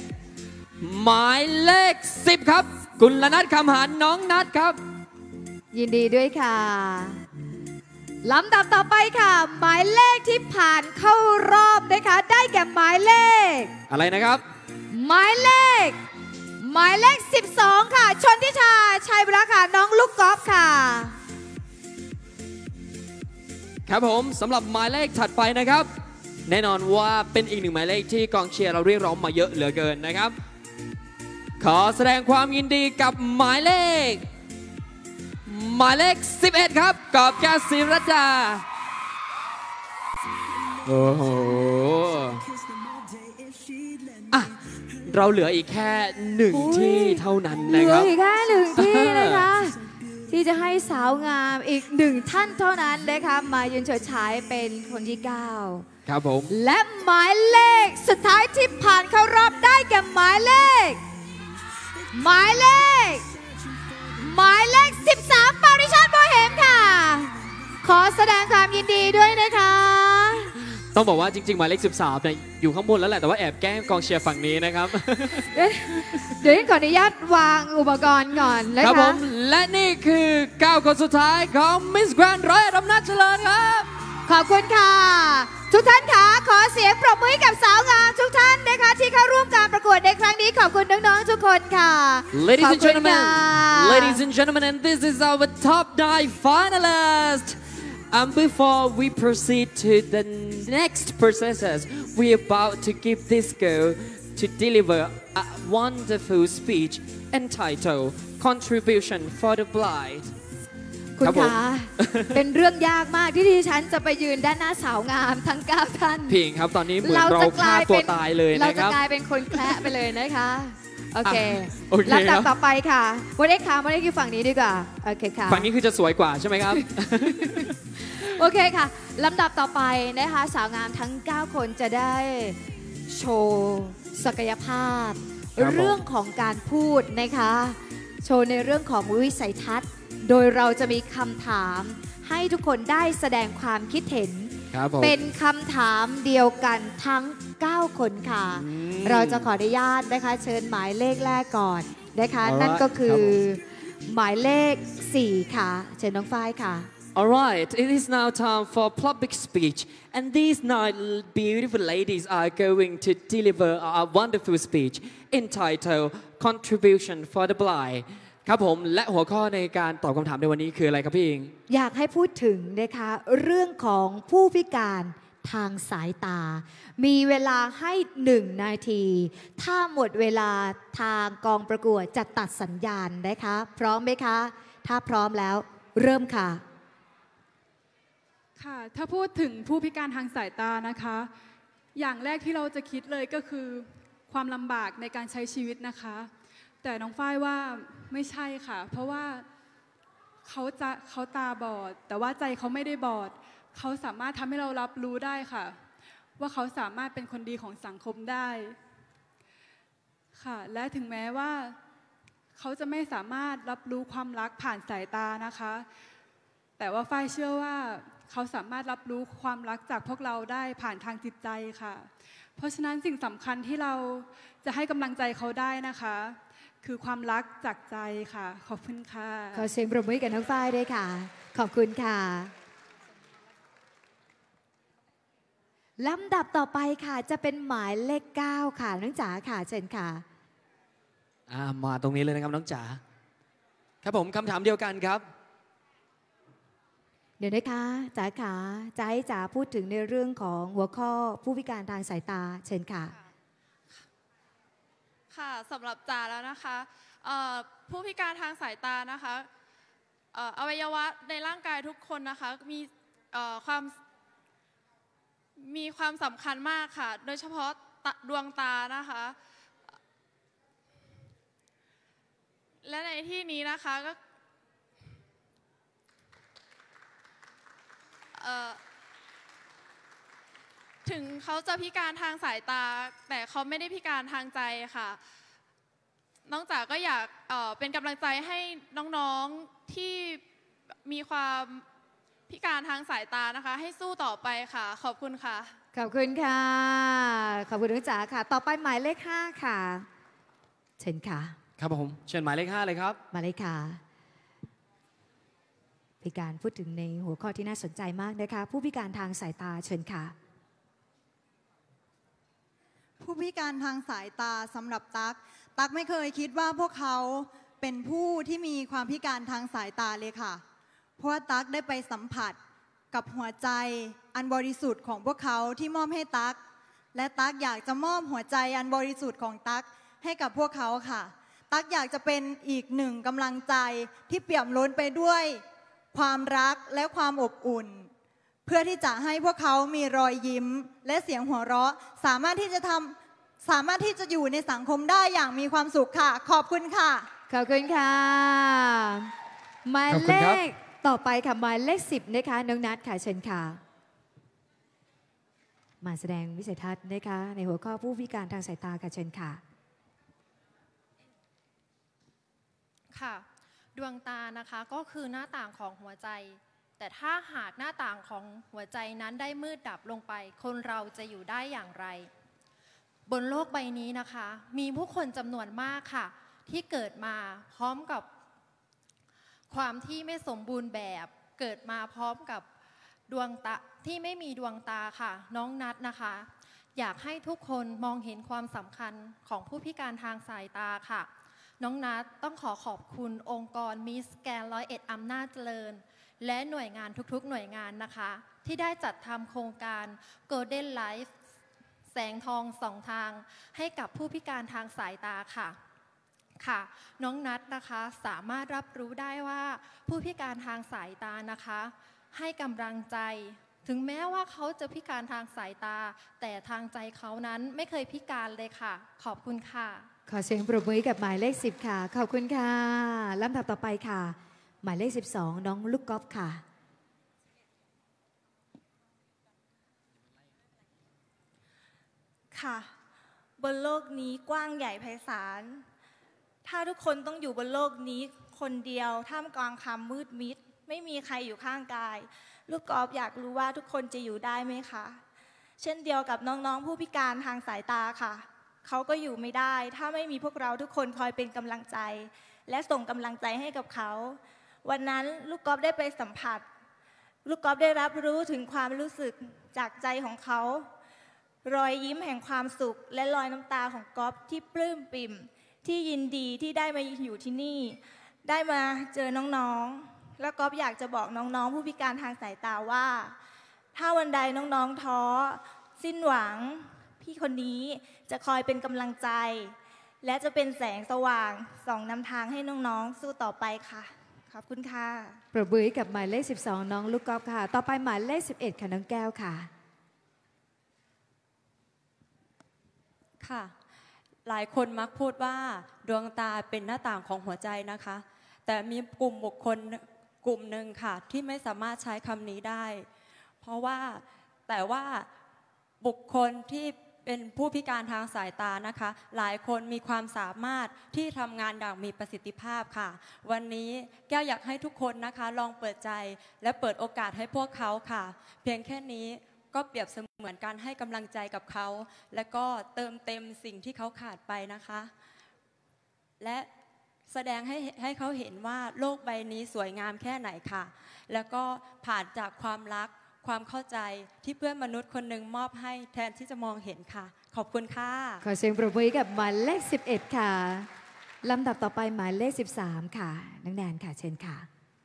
ข 10 ครับกุลนัทคำหารน้องนัทครับยินดีด้วยค่ะลำดับต่อไปค่ะหมายเลขที่ผ่านเข้ารอบนะคะได้แก่หมายเลขอะไรนะครับหมายเลข 12 ค่ะชนทิชาชัยบุรค่ะน้องลูกกอล์ฟค่ะครับผมสำหรับหมายเลขถัดไปนะครับแน่นอนว่าเป็นอีกหนึ่งหมายเลขที่กองเชียร์เราเรียกร้องมาเยอะเหลือเกินนะครับขอแสดงความยินดีกับหมายเลข 11 ครับกอบแก้วศิรดาโอ้โหอ่ะเราเหลืออีกแค่1ที่เท่านั้นนะครับเหลืออีกแค่1ที่นะคะที่จะให้สาวงามอีก1ท่านเท่านั้นนะคะมายืนเฉิดฉายเป็นคนที่9 ครับผมและหมายเลขสุดท้ายที่ผ่านเข้ารอบได้แก่หมายเลข 13 ปาริชาติโบเฮมค่ะขอแสดงความยินดีด้วยนะคะต้องบอกว่าจริงๆหมายเลข 13เนี่ยอยู่ข้างบนแล้วแหละแต่ว่าแอบแกล้งกองเชียร์ฝั่งนี้นะครับเดี๋ยวขออนุญาตวางอุปกรณ์ก่อนนะคะครับผมและนี่คือ9คนสุดท้ายของมิสแกรนด์ร้อยอำนาจเจริญครับขอบคุณค่ะทุกท่านค่ะขอเสียงปรบมือให้กับสาวงามทุกท่านนะคะที่เข้าร่วมการประกวดในครั้งนี้ขอบคุณน้องๆทุกคนค่ะ Ladies and gentlemen and this is our top 9 finalists and before we proceed to the next processes we are about to give this girl to deliver a wonderful speech entitled Contribution for the Blind คุณคะเป็นเรื่องยากมากที่ดิฉันจะไปยืนด้านหน้าสาวงามทั้ง9ท่านพิงครับตอนนี้เหมือนเราฆ่าตัวตายเลยนะครับเราจะกลายเป็นคนแคละไปเลยนะคะโอเคลำดับต่อไปค่ะวันนี้ค่ะวันนี้คือฝั่งนี้ดีกว่าโอเคค่ะฝั่งนี้คือจะสวยกว่าใช่ไหมครับโอเคค่ะลำดับต่อไปนะคะสาวงามทั้ง9คนจะได้โชว์ศักยภาพเรื่องของการพูดนะคะโชว์ในเรื่องของวิสัยทัศน์โดยเราจะมีคำถามให้ทุกคนได้แสดงความคิดเห็นเป็นคำถามเดียวกันทั้ง9คนค่ะเราจะขออนุญาตนะคะเชิญหมายเลขแรกก่อนนะคะนั่นก็คือหมายเลข4ค่ะเชิญน้องฝ้ายค่ะ Alright, it is now time for public speech and these 9 beautiful ladies are going to deliver a wonderful speech entitled Contribution for the Blindครับผมและหัวข้อในการตอบคำถามในวันนี้คืออะไรครับพี่อิงอยากให้พูดถึงนะคะเรื่องของผู้พิการทางสายตามีเวลาให้1 นาทีถ้าหมดเวลาทางกองประกวดจะตัดสัญญาณนะคะพร้อมไหมคะถ้าพร้อมแล้วเริ่มค่ะค่ะถ้าพูดถึงผู้พิการทางสายตานะคะอย่างแรกที่เราจะคิดเลยก็คือความลำบากในการใช้ชีวิตนะคะแต่น้องฝ้ายว่าไม่ใช่ค่ะเพราะว่าเขาตาบอดแต่ว่าใจเขาไม่ได้บอดเขาสามารถทำให้เรารับรู้ได้ค่ะว่าเขาสามารถเป็นคนดีของสังคมได้ค่ะและถึงแม้ว่าเขาจะไม่สามารถรับรู้ความรักผ่านสายตานะคะแต่ว่าฝ้ายเชื่อว่าเขาสามารถรับรู้ความรักจากพวกเราได้ผ่านทางจิตใจค่ะเพราะฉะนั้นสิ่งสำคัญที่เราจะให้กำลังใจเขาได้นะคะคือความรักจากใจค่ะขอบคุณค่ะขอเสียงปรบมือกับน้องฝ้ายด้วยค่ะขอบคุณค่ะลำดับต่อไปค่ะจะเป็นหมายเลข9ค่ะน้องจ๋าค่ะเชิญค่ะมาตรงนี้เลยนะครับน้องจ๋าครับผมคำถามเดียวกันครับเดี๋ยวนะคะจ๋าขาจะให้จ๋าพูดถึงในเรื่องของหัวข้อผู้พิการทางสายตาเชิญค่ะค่ะสำหรับจ๋าแล้วนะคะผู้พิการทางสายตานะคะอวัยวะในร่างกายทุกคนนะคะมีความมีความสำคัญมากค่ะ โดยเฉพาะดวงตานะคะ และในที่นี้นะคะก็ถึงเขาจะพิการทางสายตาแต่เขาไม่ได้พิการทางใจค่ะน้องจ๋าก็อยากเป็นกำลังใจให้น้องๆที่มีความพิการทางสายตานะคะให้สู้ต่อไปค่ะขอบคุณค่ะขอบคุณค่ะขอบคุณน้องจ๋าค่ะต่อไปหมายเลข5ค่ะเชิญค่ะครับผมเชิญหมายเลข5เลยครับหมายเลขค่ะพิการพูดถึงในหัวข้อที่น่าสนใจมากนะคะผู้พิการทางสายตาเชิญค่ะผู้พิการทางสายตาสำหรับตั๊กไม่เคยคิดว่าพวกเขาเป็นผู้ที่มีความพิการทางสายตาเลยค่ะเพราะว่าตั๊กได้ไปสัมผัสกับหัวใจอันบริสุทธิ์ของพวกเขาที่มอบให้ตั๊กและตั๊กอยากจะมอบหัวใจอันบริสุทธิ์ของตั๊กให้กับพวกเขาค่ะตั๊กอยากจะเป็นอีกหนึ่งกำลังใจที่เปี่ยมล้นไปด้วยความรักและความอบอุ่นเพื่อที่จะให้พวกเขามีรอยยิ้มและเสียงหัวเราะสามารถที่จะอยู่ในสังคมได้อย่างมีความสุขค่ะขอบคุณค่ะขอบคุณค่ะหมายเลขต่อไปค่ะหมายเลข10นะคะน้องนัทค่ะเชิญค่ะมาแสดงวิสัยทัศน์นะคะในหัวข้อผู้พิการทางสายตาค่ะเชิญค่ะค่ะดวงตานะคะก็คือหน้าต่างของหัวใจแต่ถ้าหากหน้าต่างของหัวใจนั้นได้มืดดับลงไปคนเราจะอยู่ได้อย่างไรบนโลกใบนี้นะคะมีผู้คนจำนวนมากค่ะที่เกิดมาพร้อมกับความที่ไม่สมบูรณ์แบบเกิดมาพร้อมกับดวงตาที่ไม่มีดวงตาค่ะน้องนัทนะคะอยากให้ทุกคนมองเห็นความสำคัญของผู้พิการทางสายตาค่ะน้องนัทต้องขอบคุณองค์กรมิสแกน101อำนาจเจริญและหน่วยงานทุกๆหน่วยงานนะคะที่ได้จัดทำโครงการ Golden Life แสงทองสองทางให้กับผู้พิการทางสายตาค่ะน้องนัทนะคะสามารถรับรู้ได้ว่าผู้พิการทางสายตานะคะให้กำลังใจถึงแม้ว่าเขาจะพิการทางสายตาแต่ทางใจเขานั้นไม่เคยพิการเลยค่ะขอบคุณค่ะขอเสียงปรบมือกับหมายเลข10ค่ะขอบคุณค่ะลำดับต่อไปค่ะหมายเลข12น้องลูกกอล์ฟค่ะค่ะบนโลกนี้กว้างใหญ่ไพศาลถ้าทุกคนต้องอยู่บนโลกนี้คนเดียวท่ามกลางความมืดมิดไม่มีใครอยู่ข้างกายลูกกอล์ฟอยากรู้ว่าทุกคนจะอยู่ได้ไหมคะเช่นเดียวกับน้องๆผู้พิการทางสายตาค่ะเขาก็อยู่ไม่ได้ถ้าไม่มีพวกเราทุกคนคอยเป็นกำลังใจและส่งกำลังใจให้กับเขาวันนั้นลูกกอล์ฟได้ไปสัมผัสลูกกอล์ฟได้รับรู้ถึงความรู้สึกจากใจของเขารอยยิ้มแห่งความสุขและรอยน้ำตาของกอล์ฟที่ปลื้มปิ่มที่ยินดีที่ได้มาอยู่ที่นี่ได้มาเจอน้องๆแล้วกอล์ฟอยากจะบอกน้องๆผู้พิการทางสายตาว่าถ้าวันใดน้องๆท้อสิ้นหวังพี่คนนี้จะคอยเป็นกำลังใจและจะเป็นแสงสว่างส่องนำทางให้น้องๆสู้ต่อไปค่ะขอบคุณค่ะปรบมือกับหมายเลข12น้องลูกกอล์ฟค่ะต่อไปหมายเลข11ค่ะน้องแก้วค่ะค่ะหลายคนมักพูดว่าดวงตาเป็นหน้าต่างของหัวใจนะคะแต่มีกลุ่มบุคคลกลุ่มหนึ่งค่ะที่ไม่สามารถใช้คำนี้ได้เพราะว่าแต่ว่าบุคคลที่เป็นผู้พิการทางสายตานะคะหลายคนมีความสามารถที่ทำงานอย่างมีประสิทธิภาพค่ะวันนี้แก้วอยากให้ทุกคนนะคะลองเปิดใจและเปิดโอกาสให้พวกเขาค่ะเพียงแค่นี้ก็เปรียบเสมือนการให้กำลังใจกับเขาและก็เติมเต็มสิ่งที่เขาขาดไปนะคะและแสดงให้เขาเห็นว่าโลกใบนี้สวยงามแค่ไหนค่ะแล้วก็ผ่านจากความรักความเข้าใจที่เพื่อนมนุษย์คนหนึ่งมอบให้แทนที่จะมองเห็นค่ะขอบคุณค่ะขอเสียงปรบมือกับหมายเลข11ค่ะลำดับต่อไปหมายเลข13ค่ะน้องแนนค่ะเชิญค่ะ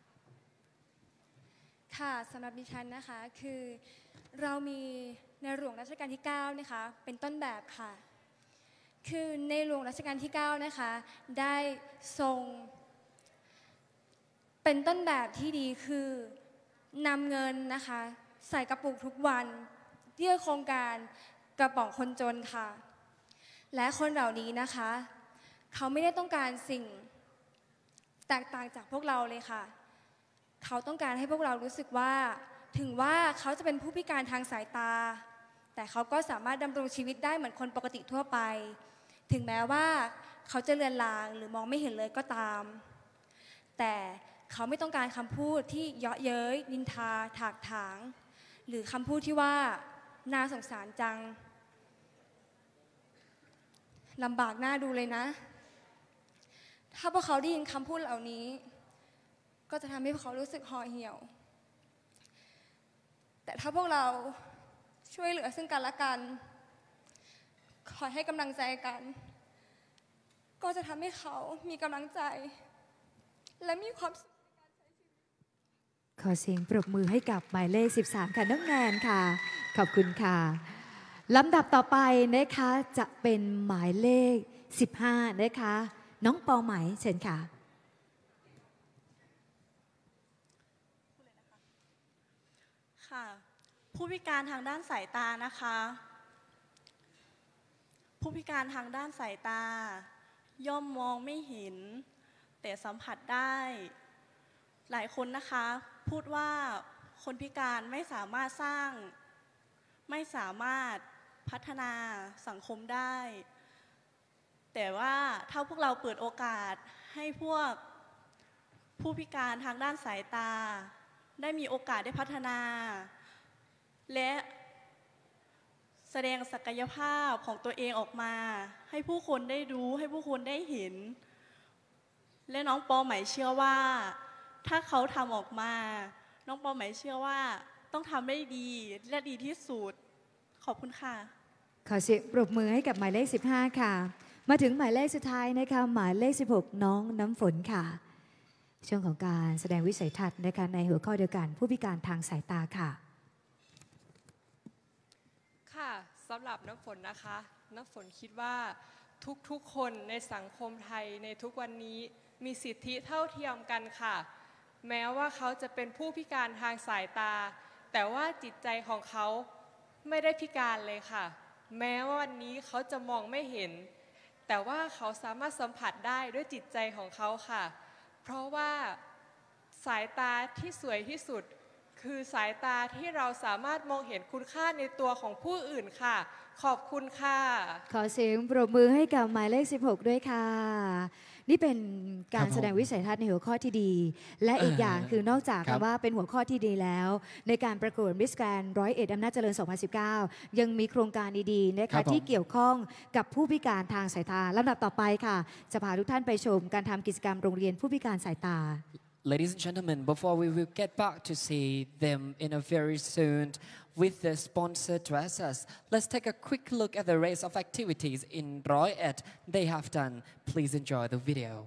ค่ะสำหรับดิฉันนะคะคือเรามีในหลวงรัชกาลที่9นะคะเป็นต้นแบบค่ะคือในหลวงรัชกาลที่9นะคะได้ทรงเป็นต้นแบบที่ดีคือนำเงินนะคะใส่กระปุกทุกวันเพื่อโครงการกระป๋องคนจนค่ะและคนเหล่านี้นะคะเขาไม่ได้ต้องการสิ่งแตกต่างจากพวกเราเลยค่ะเขาต้องการให้พวกเรารู้สึกว่าถึงว่าเขาจะเป็นผู้พิการทางสายตาแต่เขาก็สามารถดำรงชีวิตได้เหมือนคนปกติทั่วไปถึงแม้ว่าเขาจะเลือนลางหรือมองไม่เห็นเลยก็ตามแต่เขาไม่ต้องการคำพูดที่เยาะเย้ยนินทาถากถางหรือคำพูดที่ว่าน่าสงสารจังลำบากหน้าดูเลยนะถ้าพวกเขาได้ยินคำพูดเหล่านี้ก็จะทำให้พวกเขารู้สึกห่อเหี่ยวแต่ถ้าพวกเราช่วยเหลือซึ่งกันและกันคอยให้กำลังใจกันก็จะทำให้เขามีกำลังใจและมีความสุขขอเสียงปรบมือให้กับหมายเลข13ค่ะน้องแนนค่ะขอบคุณค่ะลำดับต่อไปนะคะจะเป็นหมายเลข15นะคะน้องปอไหมเชิญค่ะค่ะผู้พิการทางด้านสายตานะคะผู้พิการทางด้านสายตาย่อมมองไม่เห็นแต่สัมผัสได้หลายคนนะคะพูดว่าคนพิการไม่สามารถพัฒนาสังคมได้แต่ว่าถ้าพวกเราเปิดโอกาสให้พวกผู้พิการทางด้านสายตาได้มีโอกาสได้พัฒนาและแสดงศักยภาพของตัวเองออกมาให้ผู้คนได้รู้ให้ผู้คนได้เห็นและน้องปอไหมเชื่อว่าถ้าเขาทำออกมาน้องปอไหมเชื่อว่าต้องทำได้ดีและดีที่สุดขอบคุณค่ะขอเสียงปรบมือให้กับหมายเลข15ค่ะมาถึงหมายเลขสุดท้ายนะคะหมายเลข16น้องน้ำฝนค่ะช่วงของการแสดงวิสัยทัศน์นะคะในหัวข้อเดียวกันผู้พิการทางสายตาค่ะค่ะสำหรับน้ำฝนนะคะน้ำฝนคิดว่าทุกๆคนในสังคมไทยในทุกวันนี้มีสิทธิเท่าเทียมกันค่ะแม้ว่าเขาจะเป็นผู้พิการทางสายตาแต่ว่าจิตใจของเขาไม่ได้พิการเลยค่ะแม้ว่าวันนี้เขาจะมองไม่เห็นแต่ว่าเขาสามารถสัมผัสได้ด้วยจิตใจของเขาค่ะเพราะว่าสายตาที่สวยที่สุดคือสายตาที่เราสามารถมองเห็นคุณค่าในตัวของผู้อื่นค่ะขอบคุณค่ะขอเสียงปรบมือให้กับหมายเลข16ด้วยค่ะนี่เป็นการแสดงวิสัยทัศน์ในหัวข้อที่ดีและอีกอย่างคือนอกจากว่าเป็นหัวข้อที่ดีแล้วในการประกวดมิสแกรนด์101อำนาจเจริญ2019ยังมีโครงการดีๆนะคะที่เกี่ยวข้องกับผู้พิการทางสายตาลำดับต่อไปค่ะจะพาทุกท่านไปชมการทำกิจกรรมโรงเรียนผู้พิการสายตา Ladies and gentlemen, before we will get back to see them in a very soon with the sponsored dresses, let's take a quick look at the race of activities in Roi Et they have done. Please enjoy the video.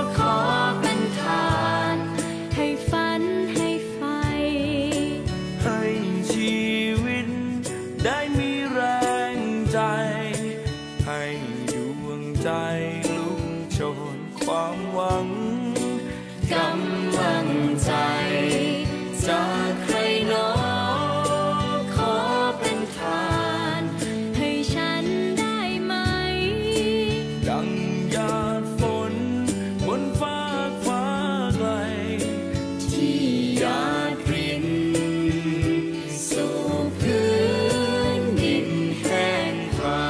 Hey ใจลุกโชนความหวังกำลังใจจากใครหนอขอเป็นทานให้ฉันได้ไหมดังหยาดฝนบนฟ้าไกลที่หยาดรินสู่พื้นดินแห้งผาก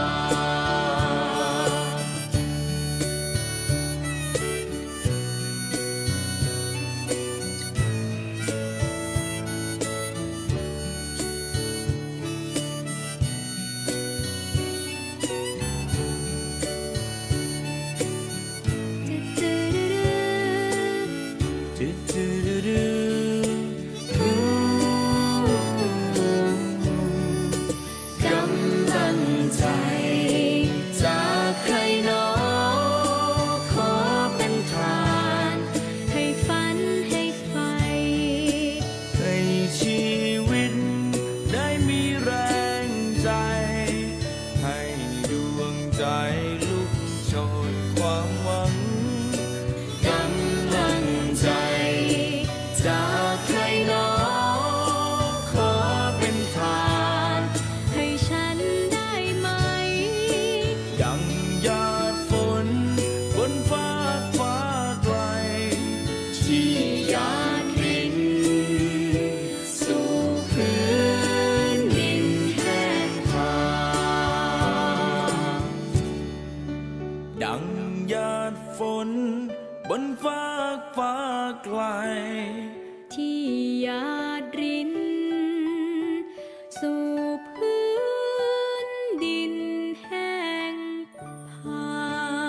กำลังใจจากใครหนอขอเป็นทานให้ฝันให้ไฟให้ชีวิตได้มีแรงใจให้ดวงใจลุกโชนความหวังกำลังใจจากใครหนอขอเป็นทานให้ฉันได้ไหมดังหยาดฝนบนฟ้าไกลที่หยาดรินสู่พื้นดินแห้งผากดังหยาดฝนบนฟ้าไกลที่หยาดรินสู่พื้นดินแห้งผาก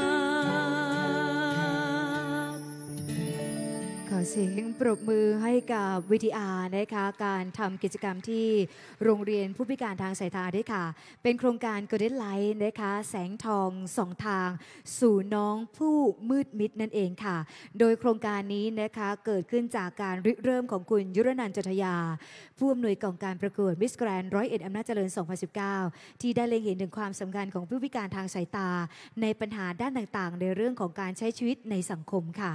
ขอเสียงปรบมือให้กับ VTR นะคะการทำกิจกรรมที่โรงเรียนผู้พิการทางสายตาด้วยค่ะเป็นโครงการ Golden Light นะคะแสงทองสองทางสู่น้องผู้มืดมิดนั่นเองค่ะโดยโครงการนี้นะคะเกิดขึ้นจากการริเริ่มของคุณยุรนันท์ จันทยาผู้อำนวยกองการประกวด Miss Grand 101 อำนาจเจริญ 2019 ที่ได้เล็งเห็นถึงความสำคัญของผู้พิการทางสายตาในปัญหาด้านต่างๆในเรื่องของการใช้ชีวิตในสังคมค่ะ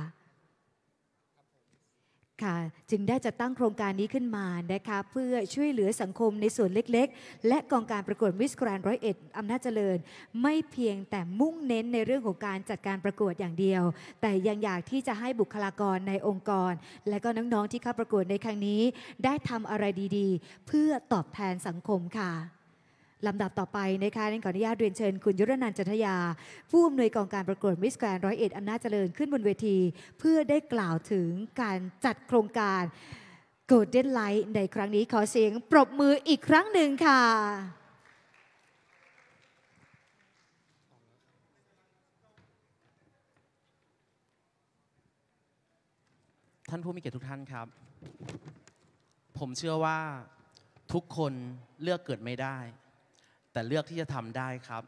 จึงได้จัดตั้งโครงการนี้ขึ้นมานะคะเพื่อช่วยเหลือสังคมในส่วนเล็กๆและกองการประกวด Miss Grand 101 อำนาจเจริญไม่เพียงแต่มุ่งเน้นในเรื่องของการจัดการประกวดอย่างเดียวแต่ยังอยากที่จะให้บุคลากรในองค์กรและก็น้องๆที่เข้าประกวดในครั้งนี้ได้ทำอะไรดีๆเพื่อตอบแทนสังคมค่ะลำดับต่อไปนะคะขออนุญาตเรียนเชิญคุณยุรนันท์ จันทยาผู้อำนวยกองการประกวด Miss Grand 101 อำนาจเจริญขึ้นบนเวทีเพื่อได้กล่าวถึงการจัดโครงการ Golden Light ในครั้งนี้ขอเสียงปรบมืออีกครั้งหนึ่งค่ะท่านผู้มีเกียรติทุกท่านครับผมเชื่อว่าทุกคนเลือกเกิดไม่ได้แต่เลือกที่จะทำได้ครับ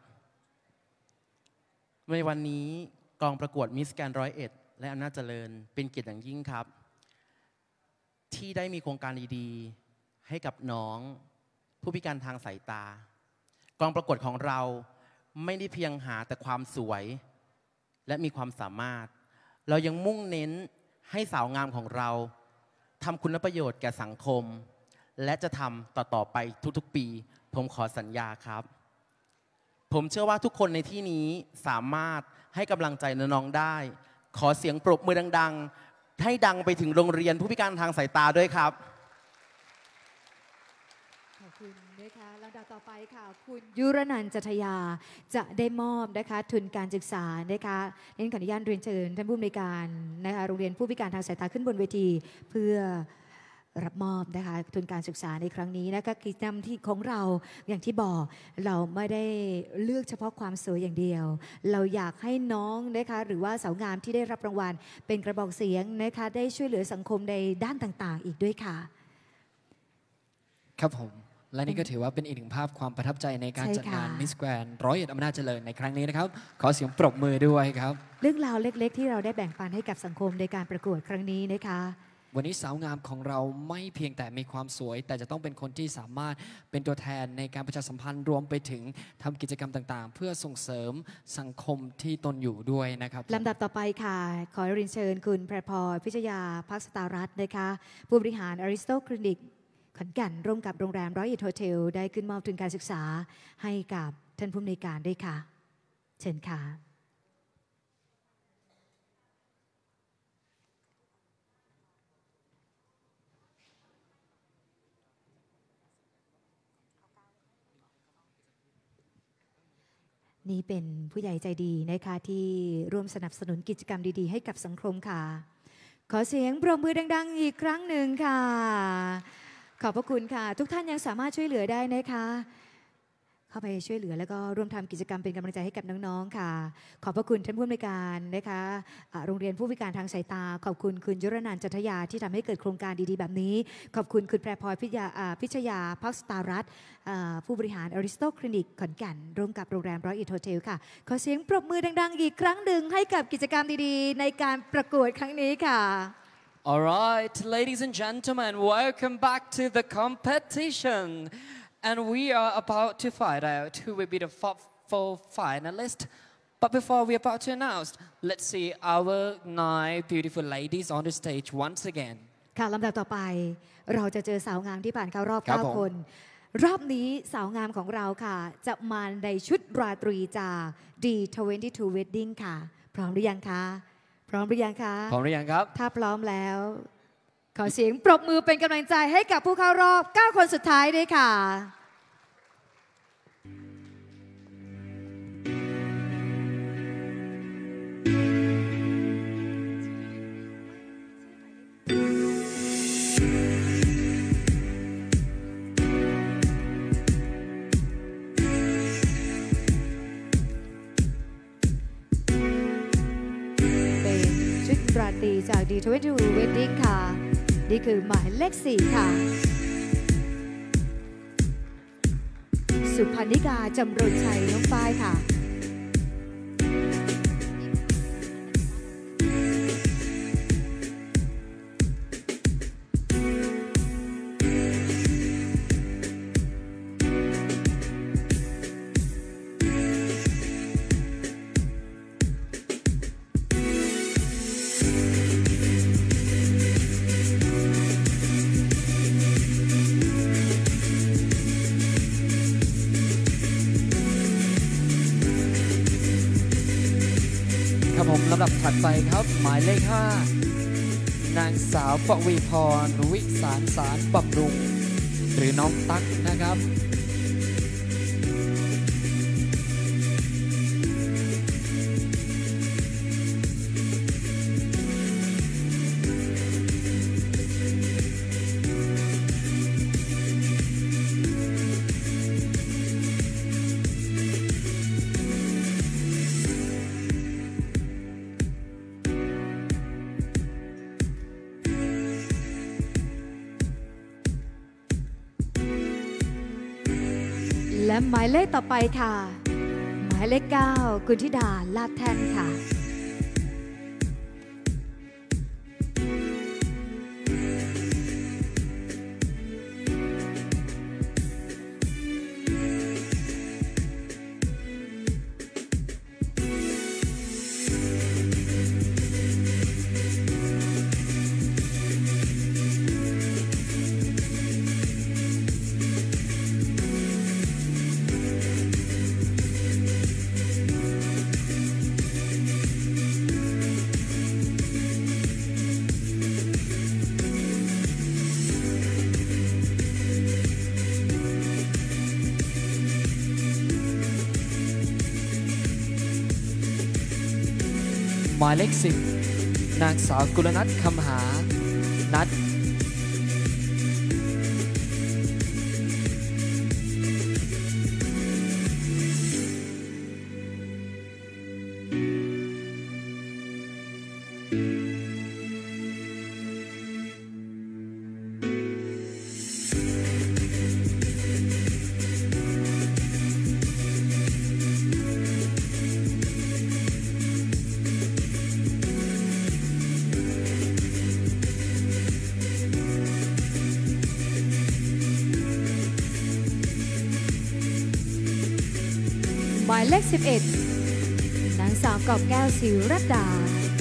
ในวันนี้กองประกวด Miss Grand 101 และอำนาจเจริญเป็นเกียรติอย่างยิ่งครับที่ได้มีโครงการดีๆให้กับน้องผู้พิการทางสายตากองประกวดของเราไม่ได้เพียงหาแต่ความสวยและมีความสามารถเรายังมุ่งเน้นให้สาวงามของเราทำคุณประโยชน์แก่สังคมและจะทำต่อๆไปทุกๆปีผมขอสัญญาครับผมเชื่อว่าทุกคนในที่นี้สามารถให้กำลังใจน้องๆได้ขอเสียงปรบมือดังๆให้ดังไปถึงโรงเรียนผู้พิการทางสายตาด้วยครับขอบคุณนะคะลำดับต่อไปค่ะคุณยุรนันท์ จันทยาจะได้มอบนะคะทุนการศึกษานะคะขออนุญาตเรียนเชิญท่านผู้อำนวยการนะคะโรงเรียนผู้พิการทางสายตาขึ้นบนเวทีเพื่อรับมอบนะคะทุนการศึกษาในครั้งนี้นะคะกิจกรรมที่ของเราอย่างที่บอกเราไม่ได้เลือกเฉพาะความสวยอย่างเดียวเราอยากให้น้องนะคะหรือว่าสาวงามที่ได้รับรางวัลเป็นกระบอกเสียงนะคะได้ช่วยเหลือสังคมในด้านต่างๆอีกด้วยค่ะครับผมและนี่ก็ถือว่าเป็นอีกหนึ่งภาพความประทับใจในการจัดงาน Miss Grand 101 อำนาจเจริญในครั้งนี้นะครับขอเสียงปรบมือด้วยครับเรื่องราวเล็กๆที่เราได้แบ่งปันให้กับสังคมในการประกวดครั้งนี้นะคะวันนี้สาวงามของเราไม่เพียงแต่มีความสวยแต่จะต้องเป็นคนที่สามารถเป็นตัวแทนในการประชาสัมพันธ์รวมไปถึงทำกิจกรรมต่างๆเพื่อส่งเสริมสังคมที่ตนอยู่ด้วยนะครับลำดับต่อไปค่ะขอเรียนเชิญคุณแพรพรพิชยาภักษตารัตน์นะคะผู้บริหารอริสโตคลินิกขอนแก่นร่วมกับโรงแรมร้อยเอ็ดโฮเทลได้ขึ้นมอบทุนการศึกษาให้กับท่านผู้อำนวยการด้วยค่ะเชิญค่ะนี่เป็นผู้ใหญ่ใจดีนะคะที่ร่วมสนับสนุนกิจกรรมดีๆให้กับสังคมค่ะขอเสียงปรบมือดังๆอีกครั้งหนึ่งค่ะขอบพระคุณค่ะทุกท่านยังสามารถช่วยเหลือได้นะคะเข้าไปช่วยเหลือแล้วก็ร่วมทำกิจกรรมเป็นกำลังใจให้กับน้องๆค่ะขอบพระคุณท่านผู้อำนวยการนะคะโรงเรียนผู้พิการทางสายตาขอบคุณคุณยุรนันท์จันทยาที่ทำให้เกิดโครงการดีๆแบบนี้ขอบคุณคุณแพรพรพิชยาภักษตารัตน์ผู้บริหารอริสโตคลินิกขอนแก่นร่วมกับโรงแรมร้อยเอ็ดโฮเทลค่ะขอเสียงปรบมือดังๆอีกครั้งหนึ่งให้กับกิจกรรมดีๆในการประกวดครั้งนี้ค่ะ All right, ladies and gentlemen, welcome back to the competition. And we are about to find out who will be the four finalists. But before we're about to announce, let's see our 9 beautiful ladies on the stage once again. ค่ะลำดับต่อไปเราจะเจอสาวงามที่ผ่านเข้ารอบ9 คนรอบนี้สาวงามของเราค่ะจะมาในชุดราตรีจาก D22 Wedding ค่ะพร้อมหรือยังคะพร้อมหรือยังคะพร้อมหรือยังครับถ้าพร้อมแล้วขอเสียงปรบมือเป็นกำลังใจให้กับผู้เข้ารอบ9 คนสุดท้ายด้วยค่ะราตรีจาก D22 Wedding ค่ะนี่คือหมายเลข 4 ค่ะสุพรรณิกาจำรนชัยน้องฝ้ายค่ะลำดับถัดไปครับหมายเลข 5นางสาวปวีพรวิสารสารบำรุงหรือน้องตั๊กนะครับและหมายเลขต่อไปค่ะหมายเลข 9 คุณธิดาลาดแท่นค่ะหมายเลข 10นางสาวกุลนัทคำหานัทเลข 11 นางสาวกอบแก้วศิรดา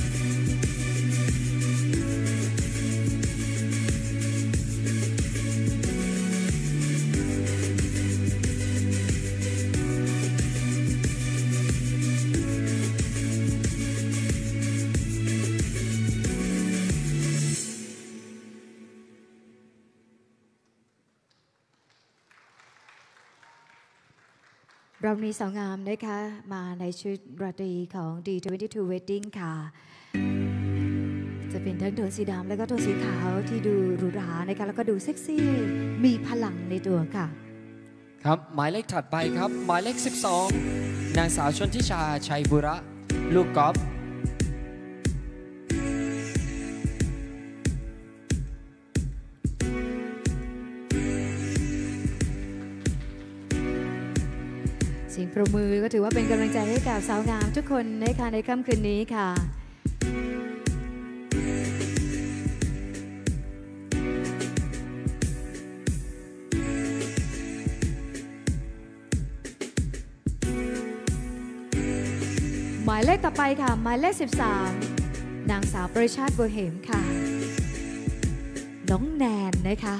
เรามีสาวงามนะคะมาในชุดราตรีของ D22 Wedding ค่ะจะเป็นทั้งโทนสีดำและก็โทนสีขาวที่ดูหรูหรานะคะแล้วก็ดูเซ็กซี่มีพลังในตัวค่ะครับหมายเลขถัดไปครับหมายเลข 12 นางสาวชนทิชาชัยบุระลูกกอล์ฟเสียงปรบมือก็ถือว่าเป็นกำลังใจให้กับสาวงามทุกคนนะคะในค่ำคืนนี้ค่ะหมายเลขต่อไปค่ะหมายเลข 13 นางสาวปริชาติบัวเหมค่ะน้องแนนนะคะ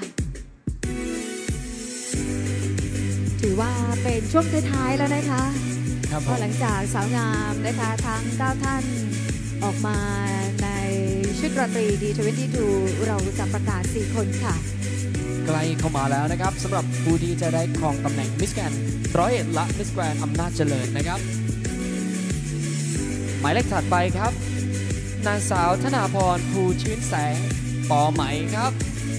ถือว่าเป็นช่วงท้ายๆแล้วนะคะเพราะหลังจากสาวงามนะคะทั้ง9ท่านออกมาในชุดราตรี D22 เราจะประกาศ4คนค่ะใกล้เข้ามาแล้วนะครับสำหรับผู้ที่จะได้ครองตำแหน่งมิสแกรนด์101และมิสแกรนด์อำนาจเจริญนะครับหมายเลขถัดไปครับนางสาวธนาพรภูชื้นแสงปอไหมครับ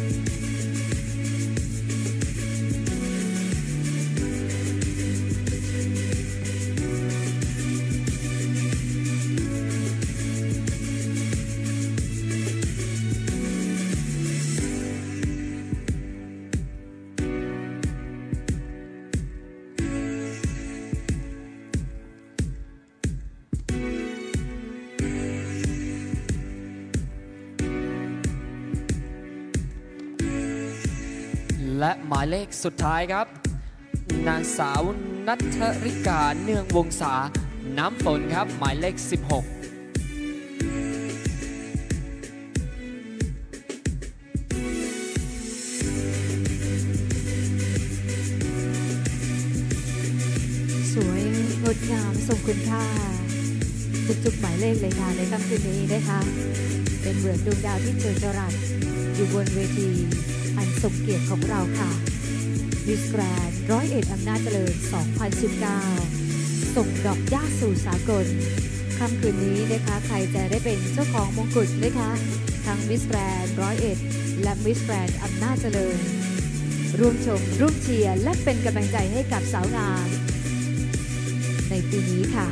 และหมายเลขสุดท้ายครับนางสาวนัทริกาเนืองวงศาน้ำฝนครับหมายเลข 16 สวยงดงามทรงคุณค่าทุกๆหมายเลขเลยค่ะในค่ำคืนนี้นะคะเป็นเหมือนดวงดาวที่เจิดจรัสอยู่บนเวทีอันสมเกียรติของเราค่ะมิสแกรนด์101อำนาจเจริญ 2019 ส่งดอกหญ้าสู่สากลค่ำคืนนี้นะคะใครจะได้เป็นเจ้าของมงกุฎนะคะทั้งมิสแกรนด์101และมิสแกรนด์อำนาจเจริญร่วมชมร่วมเชียร์และเป็นกำลังใจให้กับสาวงามในปีนี้ค่ะ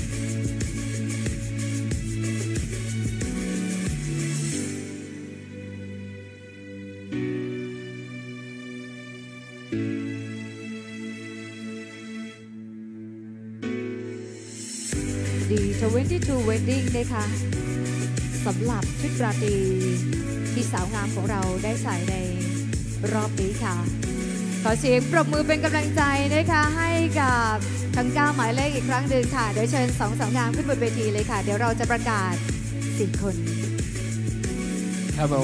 D22 Wedding นะคะสำหรับชุดราตรีที่สาวงามของเราได้ใส่ในรอบนี้ค่ะขอเสียงปรบมือเป็นกำลังใจนะคะให้กับทั้ง9หมายเลขอีกครั้งหนึ่งค่ะเดี๋ยวเชิญ2สาวงามขึ้นบนเวทีเลยค่ะเดี๋ยวเราจะประกาศ4คนครับผม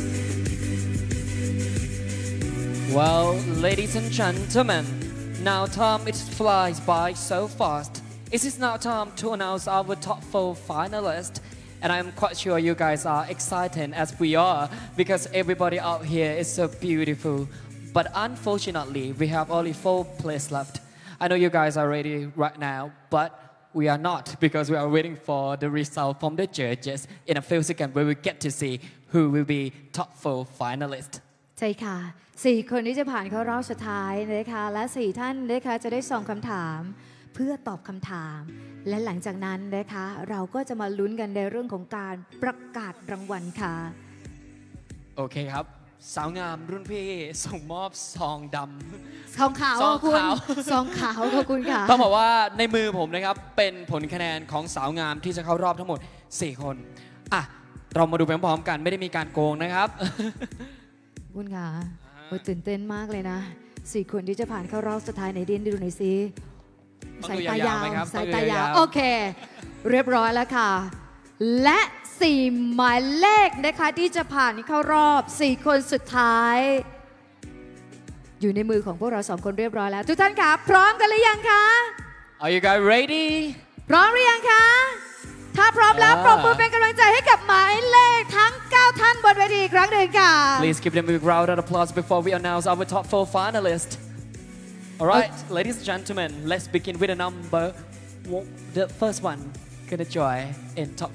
Well ladies and gentlemen now time it flies by so fast It is now time to announce our top 4 finalists and I'm quite sure you guys are excited as we are because everybody out here is so beautiful but unfortunately we have only 4 places left. I know you guys are ready right now but we are not because we are waiting for the result from the judges in a few seconds where we get to see who will be top 4 finalists. ใช่ค่ะ4คนนี้จะผ่านเข้ารอบสุดท้ายนะคะและ4ท่านนะคะจะได้ส่งคำถามเพื่อตอบคำถามและหลังจากนั้นนะคะเราก็จะมาลุ้นกันในเรื่องของการประกาศรางวัลค่ะโอเคครับสาวงามรุ่นพี่ส่งมอบซองดำซองขาวคุณซองขาวขอบคุณค่ะต้องบอกว่าในมือผมนะครับเป็นผลคะแนนของสาวงามที่จะเข้ารอบทั้งหมด4คนอ่ะเรามาดูพร้อมๆกันไม่ได้มีการโกงนะครับคุณค่ะตื่นเต้นมากเลยนะ4คนที่จะผ่านเข้ารอบสุดท้ายในเดือนดูหน่อยสิสายตายาวไหมครับสายตายาวโอเคเรียบร้อยแล้วค่ะและ4หมายเลขนะคะที่จะผ่านเข้ารอบ4คนสุดท้ายอยู่ในมือของพวกเรา2คนเรียบร้อยแล้วทุกท่านคะพร้อมกันหรือยังคะ Are you guys ready พร้อมหรือยังคะถ้าพร้อมแล้วปรบมือเป็นกำลังใจให้กับหมายเลขทั้ง9ท่านบนเวทีอีกครั้งหนึ่งค่ะ Please give them a big round of applause before we announce our top 4 finalists. Alright, ladies and gentlemen, let's begin with the number. The first one gonna join in top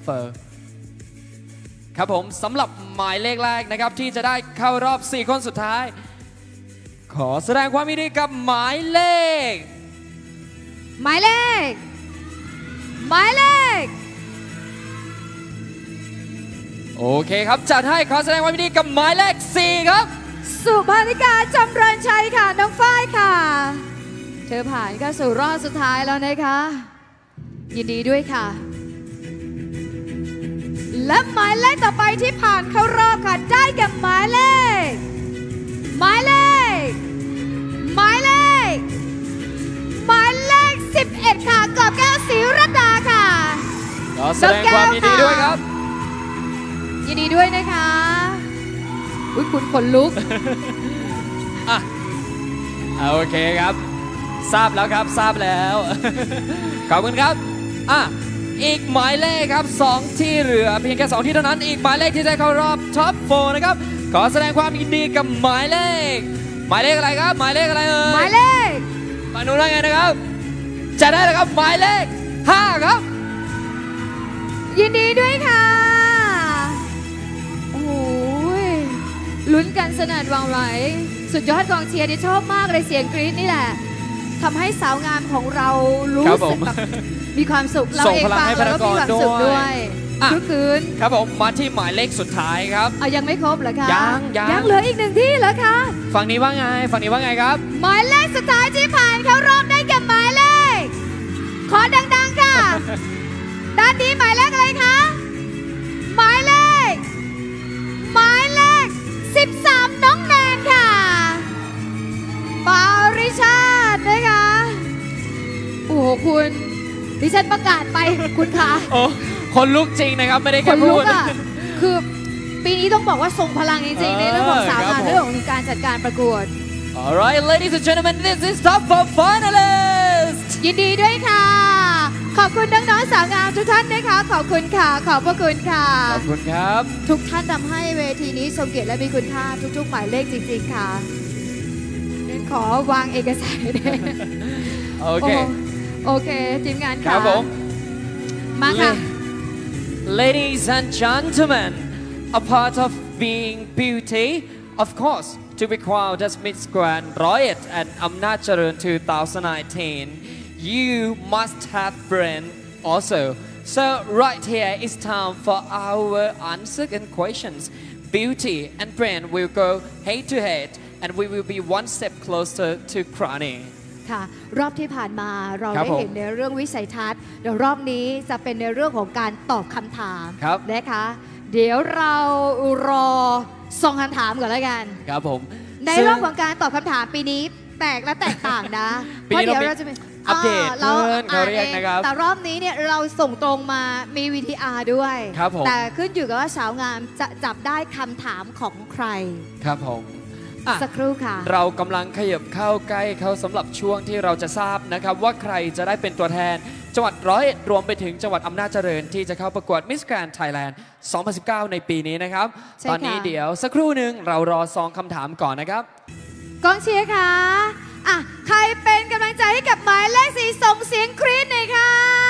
4. ครับผมสำหรับหมายเลขแรกนะครับที่จะได้เข้ารอบ4คนสุดท้ายขอแสดงความยินดีกับหมายเลขโอเคครับจัดให้ขอแสดงความยินดีกับหมายเลข4ครับสุภานิกาจำเริญชัยค่ะน้องฝ้ายค่ะเธอผ่านเข้าสู่รอบสุดท้ายแล้วนะคะยินดีด้วยค่ะและหมายเลขต่อไปที่ผ่านเข้ารอบค่ะได้กับหมายเลข11ค่ะกอบแก้วศรีรัตดาค่ะขอแสดงความยินดีด้วยครับยินดีด้วยนะคะอุ๊ยคุณขนลุกอ่ะโอเคครับทราบแล้วครับทราบแล้วขอบคุณครับอ่ะอีกหมายเลขครับ2ที่เหลือเพียงแค่2ที่เท่านั้นอีกหมายเลขที่ได้เข้ารอบท็อป4นะครับขอแสดงความยินดีกับหมายเลขอะไรครับหมายเลขอะไรเอ่ยหมายเลขมาดูได้ไงนะครับจะได้แล้วครับหมายเลข5ครับยินดีด้วยค่ะโอ้ยลุ้นกันสนั่นหวั่นไหวสุดยอดกองเชียร์ที่ชอบมากเลยเสียงกรี๊ดนี่แหละทำให้สาวงามของเรารู้สึกแบบมีความสุขเราเองฟังแล้วก็มีความสุขด้วยทุกคืนครับผมมาที่หมายเลขสุดท้ายครับยังไม่ครบเหรอคะยังเหลืออีก1ที่เหรอคะฝั่งนี้ว่าไงครับหมายเลขสุดท้ายที่ผ่านเข้ารอบได้กับหมายเลขขอดังๆค่ะด้านนี้หมายเลขอะไรคะหมายเลข13น้องแนนค่ะปาริชาตินะคะโอ้โหคุณดิฉันประกาศไปคุณคะโอ้คนลุกจริงนะครับไม่ได้แค่พูดคือปีนี้ต้องบอกว่าทรงพลังจริงๆในเรื่องของสาวงามเรื่องของการจัดการประกวด Alright ladies and gentlemen this is top 4 finalists ยินดีด้วยค่ะขอบคุณน้องๆสาวงามทุกท่านนะคะขอบคุณค่ะขอบพระคุณค่ะขอบคุณครับทุกท่านทำให้เวทีนี้ทรงเกียรติและมีคุณค่าทุกๆหมายเลขจริงๆค่ะขอวางเอกสารด้วยโอเคทีมงานค่ะครับผมมาค่ะ Ladies and gentlemen a part of being beauty of course to be crowned as Miss Grand Royal and Amnat Charan 2019 you must have brain also so right here is time for our answer and questions beauty and brain will go head to head and we will be one step closer to crowning ค่ะรอบที่ผ่านมาเราได้เห็นในเรื่องวิสัยทัศน์เดี๋ยวรอบนี้จะเป็นในเรื่องของการตอบคำถามนะคะเดี๋ยวเรารอส่งคำถามก่อนแล้วกันครับผมในรอบของการตอบคำถามปีนี้แตกและแตกต่างนะเพราะเดี๋ยวเราจะเป็นอัปเดตเพื่อนเขาเรียกนะครับแต่รอบนี้เนี่ยเราส่งตรงมามี VTR ด้วยแต่ขึ้นอยู่กับว่าสาวงามจะจับได้คำถามของใครครับผมสักครู่ค่ะเรากำลังขยับเข้าใกล้เข้าสำหรับช่วงที่เราจะทราบนะครับว่าใครจะได้เป็นตัวแทนจังหวัด101รวมไปถึงจังหวัดอำนาจเจริญที่จะเข้าประกวด Miss Grand Thailand 2019 ในปีนี้นะครับตอนนี้เดี๋ยวสักครู่หนึ่งเรารอซองคำถามก่อนนะครับกองเชียร์ค่ะใครเป็นกำลังใจให้กับหมายเลข4ส่งเสียงกรี๊ดหน่อยค่ะ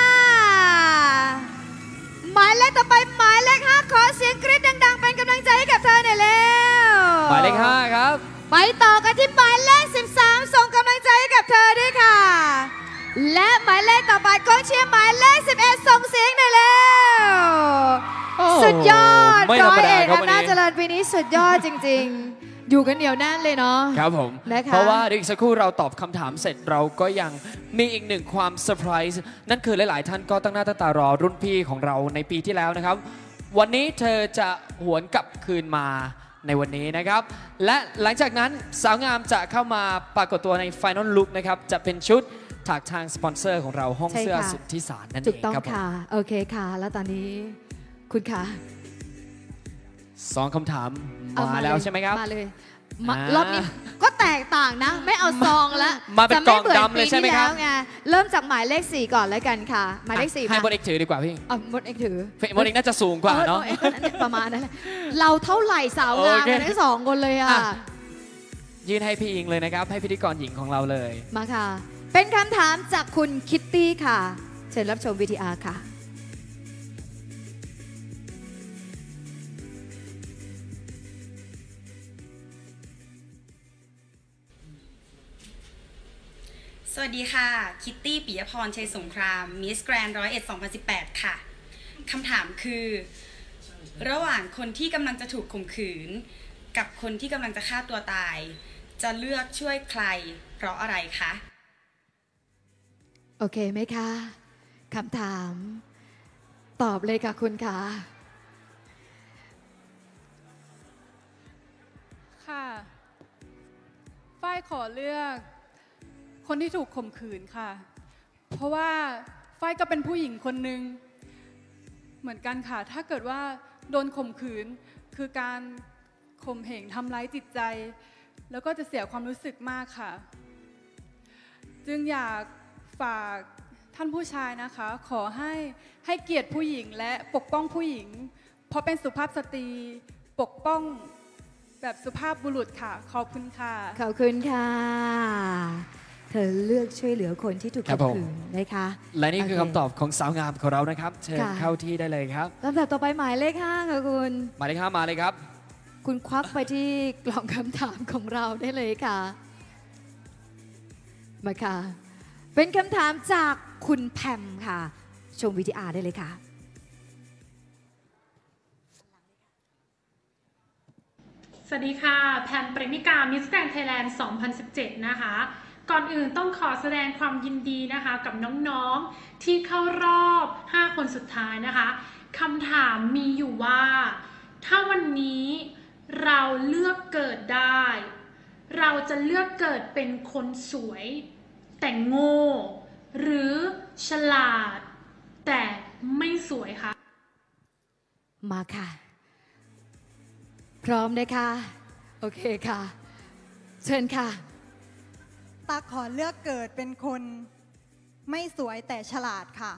หมายเลขต่อไปหมายเลข5ขอเสียงกรี๊ดดังๆเป็นกำลังใจให้กับเธอหน่อยเร็วหมายเลข5ครับไปต่อกันที่หมายเลข13ส่งกำลังใจให้กับเธอด้วยค่ะและหมายเลขต่อไปกองเชียร์หมายเลข11ส่งเสียงหน่อยเร็วสุดยอดร้อยเอกอำนาจเจริญปีนี้สุดยอดจริงๆอยู่กันเหนียวแน่นเลยเนาะครับผมเพราะว่าอีกสักครู่เราตอบคำถามเสร็จเราก็ยังมีอีกหนึ่งความเซอร์ไพรส์นั่นคือหลายๆท่านก็ตั้งหน้าตั้งตารอรุ่นพี่ของเราในปีที่แล้วนะครับวันนี้เธอจะหวนกลับคืนมาในวันนี้นะครับและหลังจากนั้นสาวงามจะเข้ามาปรากฏตัวใน Final Look นะครับจะเป็นชุดจากทางสปอนเซอร์ของเราห้องใช่เสื้อค่ะสุทธิสารนั่นถูเอก งต้องครับผมค่ะ โอเคค่ะ แล้วตอนนี้คุณค่ะ 2 คำถามเอามาแล้วเยใช่ไหมครับมาเลยอ่ารอบนี้ก็แตกต่างนะ ไม่เอาซองแล้วมาเป็นจะไม่หมืกล่องดำเลยใช่ไหมครับปีที่แวไงเริ่มจากหมายเลข 4 ก่อนแล้วกันค่ะ หมายเลข 4 ให้มดเอกถือดีกว่าพี่มดเอกถือมดเอกน่าจะสูงกว่าเนาะประมาณนั้นแหละเราเท่าไหร่สาวงามโอเคกันทั้ง2 คนเลยอ่ะยื่นให้พี่อิงเลยนะครับ ให้พิธีกรหญิงของเราเลยมาค่ะ เป็นคำถามจากคุณคิตตี้ค่ะ เชิญรับชม VTR ค่ะสวัสดีค่ะ คิตตี้ ปิยพร ชัยสงคราม มิสแกรนด์101 2018 ค่ะ คำถามคือ ระหว่างคนที่กำลังจะถูกข่มขืน กับคนที่กำลังจะฆ่าตัวตาย จะเลือกช่วยใคร เพราะอะไรคะโอเคไหมคะคำถาม ตอบเลยค่ะคุณค่ะค่ะฝ้ายขอเลือกคนที่ถูกข่มขืนค่ะ เพราะว่าฝ้ายก็เป็นผู้หญิงคนหนึ่งเหมือนกันค่ะ ถ้าเกิดว่าโดนข่มขืนคือการข่มเหงทำร้ายจิตใจ แล้วก็จะเสียความรู้สึกมากค่ะ จึงอยากฝากท่านผู้ชายนะคะ ขอให้เกียรติผู้หญิงและปกป้องผู้หญิง เพราะเป็นสุภาพสตรีปกป้องแบบสุภาพบุรุษค่ะ ขอบคุณค่ะขอบคุณค่ะ เธอเลือกช่วยเหลือคนที่ถูกครัข่บมผมขืนนะคะและนี่คือโคำตอบของสาวงามของเรานะครับ เชิญค่ะเข้าที่ได้เลยครับลำดับต่อไปหมายเลข 5 ค่ะคุณหมายเลข 5 มาเลยครับคุณควักไปที่กล่องคำถามของเราได้เลยค่ะ มาค่ะ เป็นคำถามจากคุณแพมค่ะ ชม VTR ได้เลยค่ะสวัสดีค่ะ แพม ปริมิกา มิสแกรนด์ไทยแลนด์ 2017 นะคะ ก่อนอื่นต้องขอแสดงความยินดีนะคะกับน้องๆที่เข้ารอบ 5 คนสุดท้ายนะคะคำถามมีอยู่ว่า ถ้าวันนี้เราเลือกเกิดได้ เราจะเลือกเกิดเป็นคนสวยแต่โง่ หรือฉลาดแต่ไม่สวยคะมาค่ะ พร้อมนะคะ โอเคค่ะ เชิญค่ะตักขอเลือกเกิดเป็นคนไม่สวยแต่ฉลาดค่ะ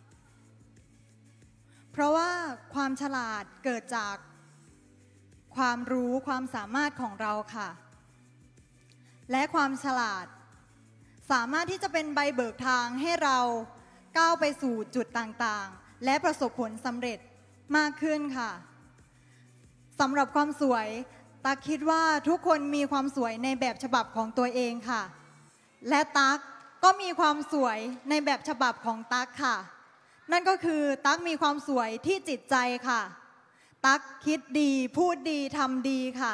เพราะว่าความฉลาดเกิดจากความรู้ความสามารถของเราค่ะ และความฉลาดสามารถที่จะเป็นใบเบิกทางให้เราก้าวไปสู่จุดต่างๆ และประสบผลสำเร็จมากขึ้นค่ะสำหรับความสวยตักคิดว่าทุกคนมีความสวยในแบบฉบับของตัวเองค่ะและตักก็มีความสวยในแบบฉบับของตักค่ะนั่นก็คือตักมีความสวยที่จิตใจค่ะตักคิดดีพูดดีทำดีค่ะ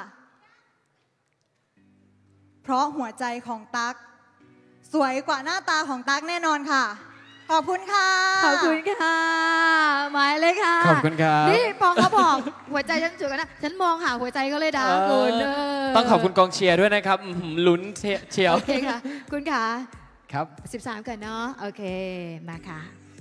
เพราะหัวใจของตักสวยกว่าหน้าตาของตักแน่นอนค่ะขอบคุณค่ะขอบคุณค่ะ หมายเลขค่ะขอบคุณครับนี่ปองเขาบอกหัวใจฉันจุกนะ ฉันมองหาหัวใจก็เลยด่าคุณต้องขอบคุณกองเชียร์ด้วยนะครับลุ้นเชียวโอเคค่ะ คุณค่ะครับ 13กันเนาะ โอเค มาค่ะ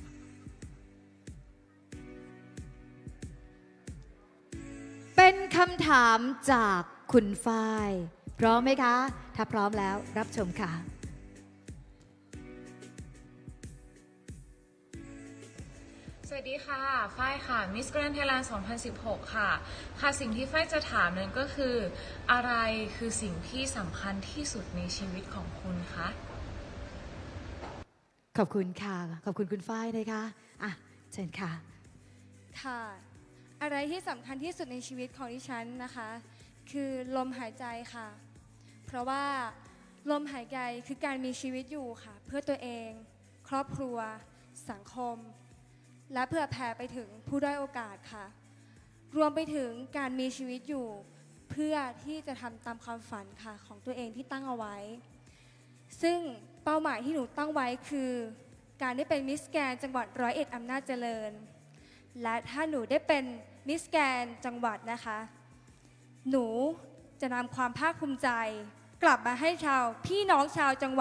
เป็นคำถามจากคุณฝ้าย พร้อมไหมคะ ถ้าพร้อมแล้วรับชมค่ะสวัสดีค่ะ ฝ้ายค่ะ มิสแกรนด์ไทยแลนด์ 2016 ค่ะ ค่ะ สิ่งที่ฝ้ายจะถามนั้นก็คือ อะไรคือสิ่งที่สำคัญที่สุดในชีวิตของคุณคะขอบคุณค่ะ ขอบคุณคุณฝ้ายเลยค่ะอ่ะ เชิญค่ะค่ะ อะไรที่สำคัญที่สุดในชีวิตของดิฉันนะคะ คือลมหายใจค่ะ เพราะว่าลมหายใจคือการมีชีวิตอยู่ค่ะ เพื่อตัวเอง ครอบครัว สังคม และเพื่อแผ่ไปถึงผู้ด้อยโอกาสค่ะ รวมไปถึงการมีชีวิตอยู่ เพื่อที่จะทำตามความฝันค่ะของตัวเองที่ตั้งเอาไว้ ซึ่งเป้าหมายที่หนูตั้งไว้คือการได้เป็นมิสแกรนด์จังหวัด101 อำนาจเจริญ และถ้าหนูได้เป็นมิสแกรนด์จังหวัดนะคะ หนูจะนำความภาคภูมิใจกลับมาให้พี่น้องชาวจังหวัด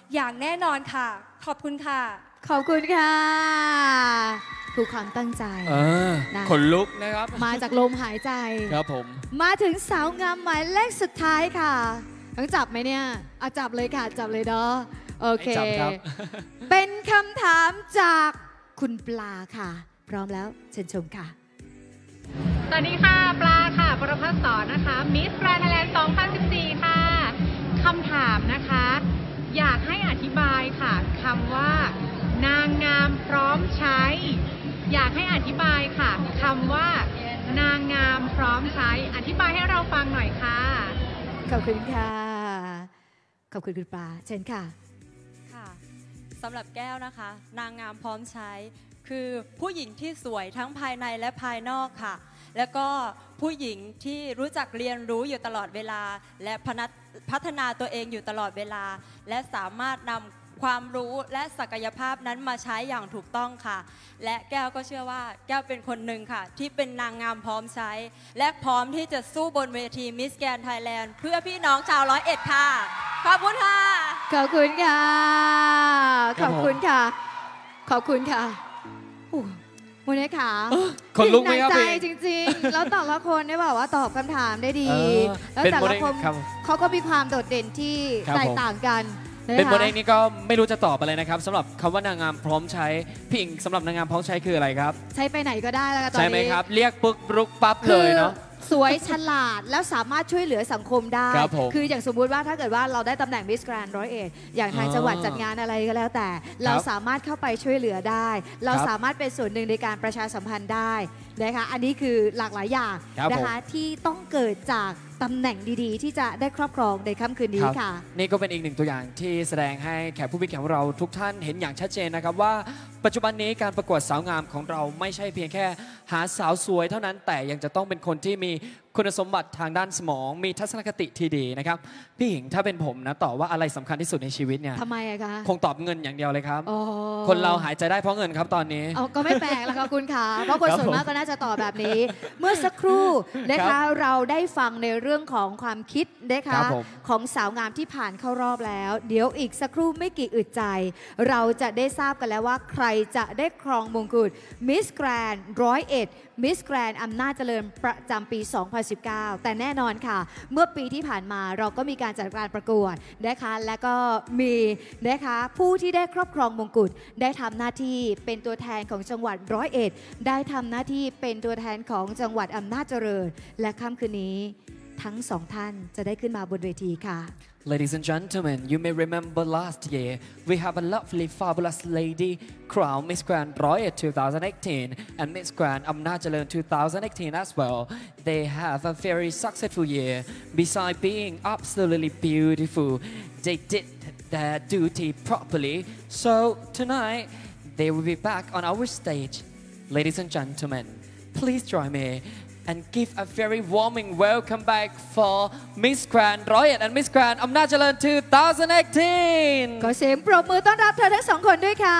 อย่างแน่นอนค่ะขอบคุณค่ะขอบคุณค่ะคือความตั้งใจนะขนลุกนะครับมาจากลมหายใจครับผมมาถึงสาวงามหมายเลขสุดท้ายค่ะต้องจับไหมเนี่ยเอาจับเลยค่ะจับเลยเนาะโอเคเป็นคำถามจากคุณปลาค่ะพร้อมแล้วเชิญชมค่ะสวัสดีค่ะปลาค่ะปรภัสสรนะคะมิสแกรนด์ไทยแลนด์ 2014 ค่ะคำถามนะคะอยากให้อธิบายค่ะคำว่านางงามพร้อมใช้อยากให้อธิบายค่ะคำว่านางงามพร้อมใช้อธิบายให้เราฟังหน่อยค่ะขอบคุณค่ะขอบคุณคุณปลาเชิญค่ะค่ะสำหรับแก้วนะคะนางงามพร้อมใช้คือผู้หญิงที่สวยทั้งภายในและภายนอกค่ะแล้วก็ผู้หญิงที่รู้จักเรียนรู้อยู่ตลอดเวลาและพัฒนาตัวเองอยู่ตลอดเวลาและสามารถนำความรู้และศักยภาพนั้นมาใช้อย่างถูกต้องค่ะและแก้วก็เชื่อว่าแก้วเป็นคนหนึ่งค่ะที่เป็นนางงามพร้อมใช้และพร้อมที่จะสู้บนเวทีมิสแกรนด์ไทยแลนด์เพื่อพี่น้องชาว101ค่ะขอบคุณค่ะขอบคุณค่ะขอบคุณค่ะขอบคุณค่ะโมเน่ค่ะคนลุกไหมครับใจจริงๆแล้วแต่ละคนได้บอกว่าตอบคำถามได้ดีแล้วแต่ละคนเขาก็มีความโดดเด่นที่แตกต่างกันเป็นโมเดลนี้ก็ไม่รู้จะตอบอะไรนะครับสำหรับคำว่านางงามพร้อมใช้พี่อิงสำหรับนางงามพร้อมใช้คืออะไรครับใช้ไปไหนก็ได้แล้วตอนนี้ใช่ไหมครับเรียกปึ๊กรุกปั๊บเลยเนาะสวยฉลาดแล้วสามารถช่วยเหลือสังคมได้คืออย่างสมมุติว่าถ้าเกิดว่าเราได้ตำแหน่งมิสแกรนด์101อย่างทางจังหวัดจัดงานอะไรก็แล้วแต่เราสามารถเข้าไปช่วยเหลือได้เราสามารถเป็นส่วนหนึ่งในการประชาสัมพันธ์ได้นะคะอันนี้คือหลากหลายอย่างนะคะที่ต้องเกิดจากตำแหน่งดีๆที่จะได้ครอบครองในค่ำคืนนี้ค่ะนี่ก็เป็นอีกหนึ่งตัวอย่างที่แสดงให้แขกผู้มีเกียรติของเราทุกท่านเห็นอย่างชัดเจนนะครับว่าปัจจุบันนี้การประกวดสาวงามของเราไม่ใช่เพียงแค่หาสาวสวยเท่านั้นแต่ยังจะต้องเป็นคนที่มีคุณสมบัติทางด้านสมองมีทัศนคติที่ดีนะครับพี่หญิงถ้าเป็นผมนะตอบว่าอะไรสำคัญที่สุดในชีวิตเนี่ยทำไมอะคะคงตอบเงินอย่างเดียวเลยครับคนเราหายใจได้เพราะเงินครับตอนนี้ก็ไม่แปลกแล้วค่ะคุณค่ะเพราะคนส่วนมากก็น่าจะตอบแบบนี้เมื่อสักครู่นะคะเราได้ฟังในเรื่องของความคิดนะคะของสาวงามที่ผ่านเข้ารอบแล้วเดี๋ยวอีกสักครู่ไม่กี่อึดใจเราจะได้ทราบกันแล้วว่าใครจะได้ครองมงกุฎมิสแกรนด์101มิสแกรนด์อำนาจเจริญประจำปี 2019 แต่แน่นอนค่ะเมื่อปีที่ผ่านมาเราก็มีการจัดการประกวดนะคะและก็มีนะคะผู้ที่ได้ครอบครองมงกุฎได้ทำหน้าที่เป็นตัวแทนของจังหวัด101ได้ทำหน้าที่เป็นตัวแทนของจังหวัดอำนาจเจริญและค่ำคืนนี้ทั้งสองท่านจะได้ขึ้นมาบนเวทีค่ะ Ladies and gentlemen, you may remember last year we have a lovely, fabulous lady crowned Miss Grand Royal 2018 and Miss Grand Amnajalan 2018 as well. They have a very successful year. Besides being absolutely beautiful, they did their duty properly. So tonight, they will be back on our stage. Ladies and gentlemen, please join me and give a very warming welcome back for Miss Grand Royal and Miss Grand Amnajalan 2018 ขอเสียงปรบมือต้อนรับเธอทั้งสองคนด้วยค่ะ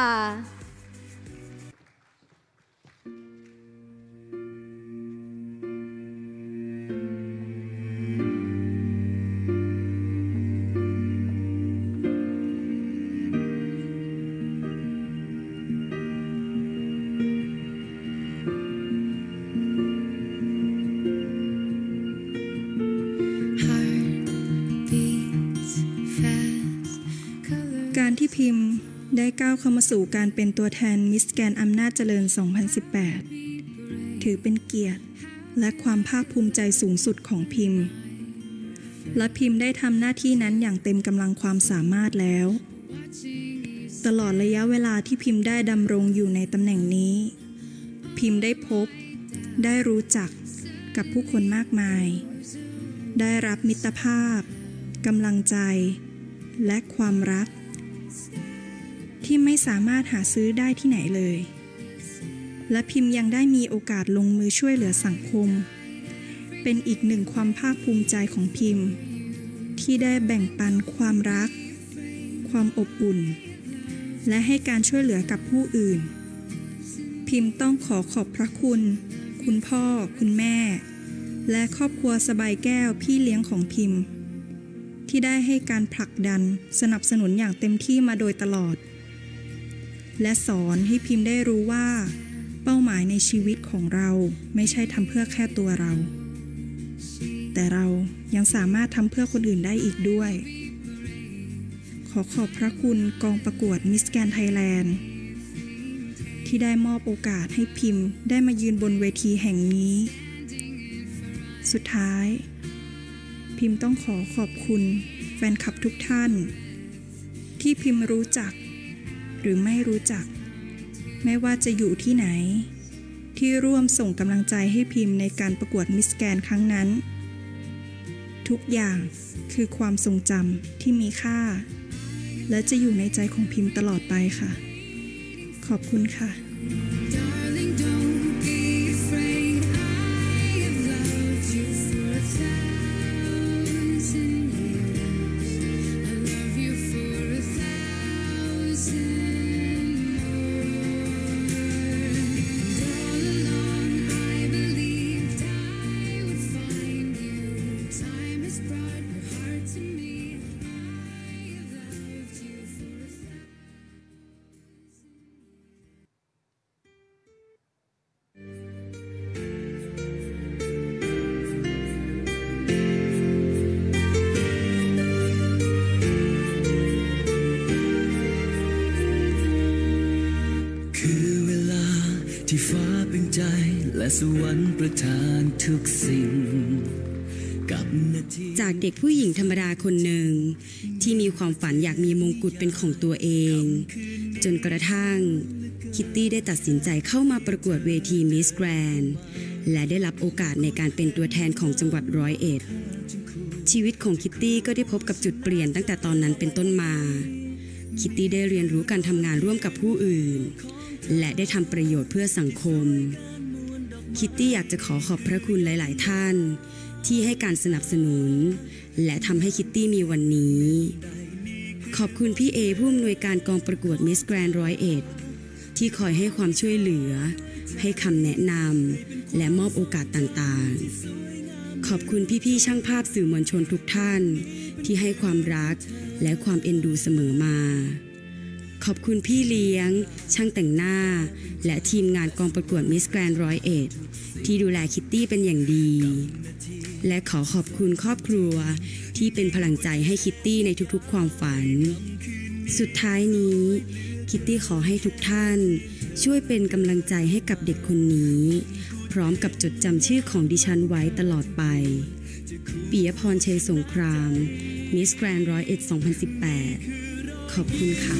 การที่พิมพ์ได้ก้าวเข้ามาสู่การเป็นตัวแทนมิสแกรนด์อำนาจเจริญ 2018 ถือเป็นเกียรติและความภาคภูมิใจสูงสุดของพิมพ์และพิมพ์ได้ทำหน้าที่นั้นอย่างเต็มกำลังความสามารถแล้วตลอดระยะเวลาที่พิมพ์ได้ดำรงอยู่ในตำแหน่งนี้พิมพ์ได้พบได้รู้จักกับผู้คนมากมายได้รับมิตรภาพกำลังใจและความรักที่ไม่สามารถหาซื้อได้ที่ไหนเลยและพิมพ์ยังได้มีโอกาสลงมือช่วยเหลือสังคมเป็นอีกหนึ่งความภาคภูมิใจของพิมพ์ที่ได้แบ่งปันความรักความอบอุ่นและให้การช่วยเหลือกับผู้อื่นพิมพ์ต้องขอบพระคุณคุณพ่อคุณแม่และครอบครัวสบายแก้วพี่เลี้ยงของพิมพ์ที่ได้ให้การผลักดันสนับสนุนอย่างเต็มที่มาโดยตลอดและสอนให้พิมพ์ได้รู้ว่าเป้าหมายในชีวิตของเราไม่ใช่ทำเพื่อแค่ตัวเราแต่เรายังสามารถทำเพื่อคนอื่นได้อีกด้วยขอขอบพระคุณกองประกวดมิสแกรนด์ไทยแลนด์ที่ได้มอบโอกาสให้พิมพ์ได้มายืนบนเวทีแห่งนี้สุดท้ายพิมพ์ต้องขอขอบคุณแฟนคลับทุกท่านที่พิมพ์รู้จักหรือไม่รู้จักไม่ว่าจะอยู่ที่ไหนที่ร่วมส่งกำลังใจให้พิมพ์ในการประกวดมิสแกรนด์ครั้งนั้นทุกอย่างคือความทรงจำที่มีค่าและจะอยู่ในใจของพิมพ์ตลอดไปค่ะขอบคุณค่ะ Darling, don't be afraid. I have loved you for 1,000 years. I love you for 1,000 more. And all along I believed I would find you. Time has brought your heart to me. I have loved you for 1,000. คือเวลาที่ฟ้าเป็นใจและสวรรค์ประทานทุกสิ่งกับนาทีจากเด็กผู้หญิงธรรมดาคนหนึ่งที่มีความฝันอยากมีมงกุฎเป็นของตัวเองจนกระทั่งคิตตี้ได้ตัดสินใจเข้ามาประกวดเวทีมิสแกรนด์และได้รับโอกาสในการเป็นตัวแทนของจังหวัด101ชีวิตของคิตตี้ก็ได้พบกับจุดเปลี่ยนตั้งแต่ตอนนั้นเป็นต้นมาคิตตี้ได้เรียนรู้การทำงานร่วมกับผู้อื่นและได้ทำประโยชน์เพื่อสังคมคิตตี้อยากจะขอบพระคุณหลายๆท่านที่ให้การสนับสนุนและทำให้คิตตี้มีวันนี้ขอบคุณพี่เอผู้อำนวยการกองประกวดมิสแกรนด์101ที่คอยให้ความช่วยเหลือให้คำแนะนำและมอบโอกาสต่างๆขอบคุณพี่ๆช่างภาพสื่อมวลชนทุกท่านที่ให้ความรักและความเอ็นดูเสมอมาขอบคุณพี่เลี้ยงช่างแต่งหน้าและทีมงานกองประกวดมิสแกรนด์101ที่ดูแลคิตตี้เป็นอย่างดีและขอขอบคุณครอบครัวที่เป็นพลังใจให้คิตตี้ในทุกๆความฝันสุดท้ายนี้คิตตี้ขอให้ทุกท่านช่วยเป็นกำลังใจให้กับเด็กคนนี้พร้อมกับจดจำชื่อของดิฉันไว้ตลอดไปปิยพร ชัยสงครามมิสแกรนด์101 2018 ขอบคุณค่ะ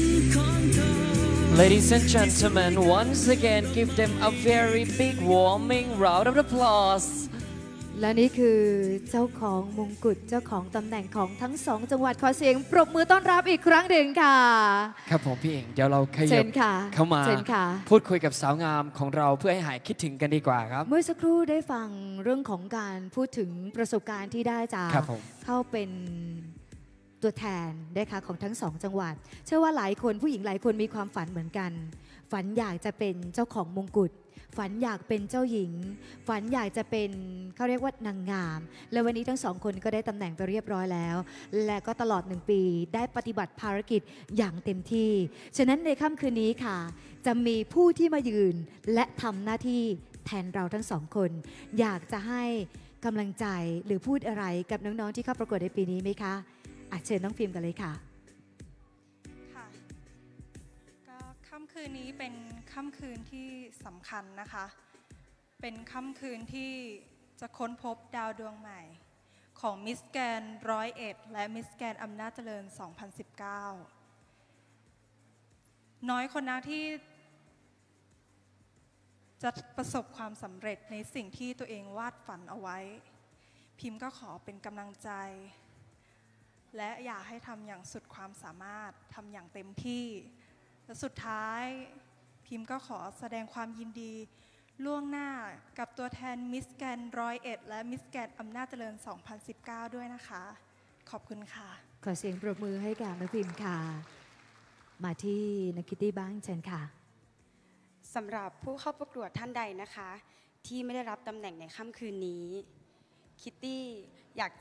Ladies and gentlemen, once again, give them a very big warming round of applause. และนี่คือเจ้าของมงกุฎเจ้าของตำแหน่งของทั้งสองจังหวัดขอเสียงปรบมือต้อนรับอีกครั้งหนึ่งค่ะครับผมพี่เองเดี๋ยวเราขยับเข้ามาพูดคุยกับสาวงามของเราเพื่อให้หายคิดถึงกันดีกว่าครับเมื่อสักครู่ได้ฟังเรื่องของการพูดถึงประสบการณ์ที่ได้จากเข้าเป็นตัวแทนนะคะของทั้งสองจังหวัดเชื่อว่าหลายคนผู้หญิงหลายคนมีความฝันเหมือนกันฝันอยากจะเป็นเจ้าของมงกุฎฝันอยากเป็นเจ้าหญิงฝันอยากจะเป็นเขาเรียกว่านางงามและวันนี้ทั้งสองคนก็ได้ตำแหน่งไปเรียบร้อยแล้วและก็ตลอด1 ปีได้ปฏิบัติภารกิจอย่างเต็มที่ฉะนั้นในค่ำคืนนี้ค่ะจะมีผู้ที่มายืนและทำหน้าที่แทนเราทั้งสองคนอยากจะให้กำลังใจหรือพูดอะไรกับน้องๆที่เข้าประกวดในปีนี้ไหมคะเชิญน้องพิมพ์กันเลยค่ะค่ะก็ค่ำคืนนี้เป็นค่ำคืนที่สำคัญนะคะเป็นค่ำคืนที่จะค้นพบดาวดวงใหม่ของมิสแกรนด์101และมิสแกรนด์อำนาจเจริญ 2019 น้อยคนนักที่จะประสบความสำเร็จในสิ่งที่ตัวเองวาดฝันเอาไว้พิมพ์ก็ขอเป็นกำลังใจและอยากให้ทำอย่างสุดความสามารถทำอย่างเต็มที่และสุดท้ายพิมพ์ก็ขอแสดงความยินดีล่วงหน้ากับตัวแทนมิสแกรนด์101และมิสแกรนด์อำนาจเจริญ 2019 ด้วยนะคะขอบคุณค่ะขอเสียงปรบมือให้กับน้องพิมพ์ค่ะมาที่นักคิตตี้บ้างเชิญค่ะสำหรับผู้เข้าประกวดท่านใดนะคะที่ไม่ได้รับตำแหน่งในค่ำคืนนี้คิตตี้อยากจะ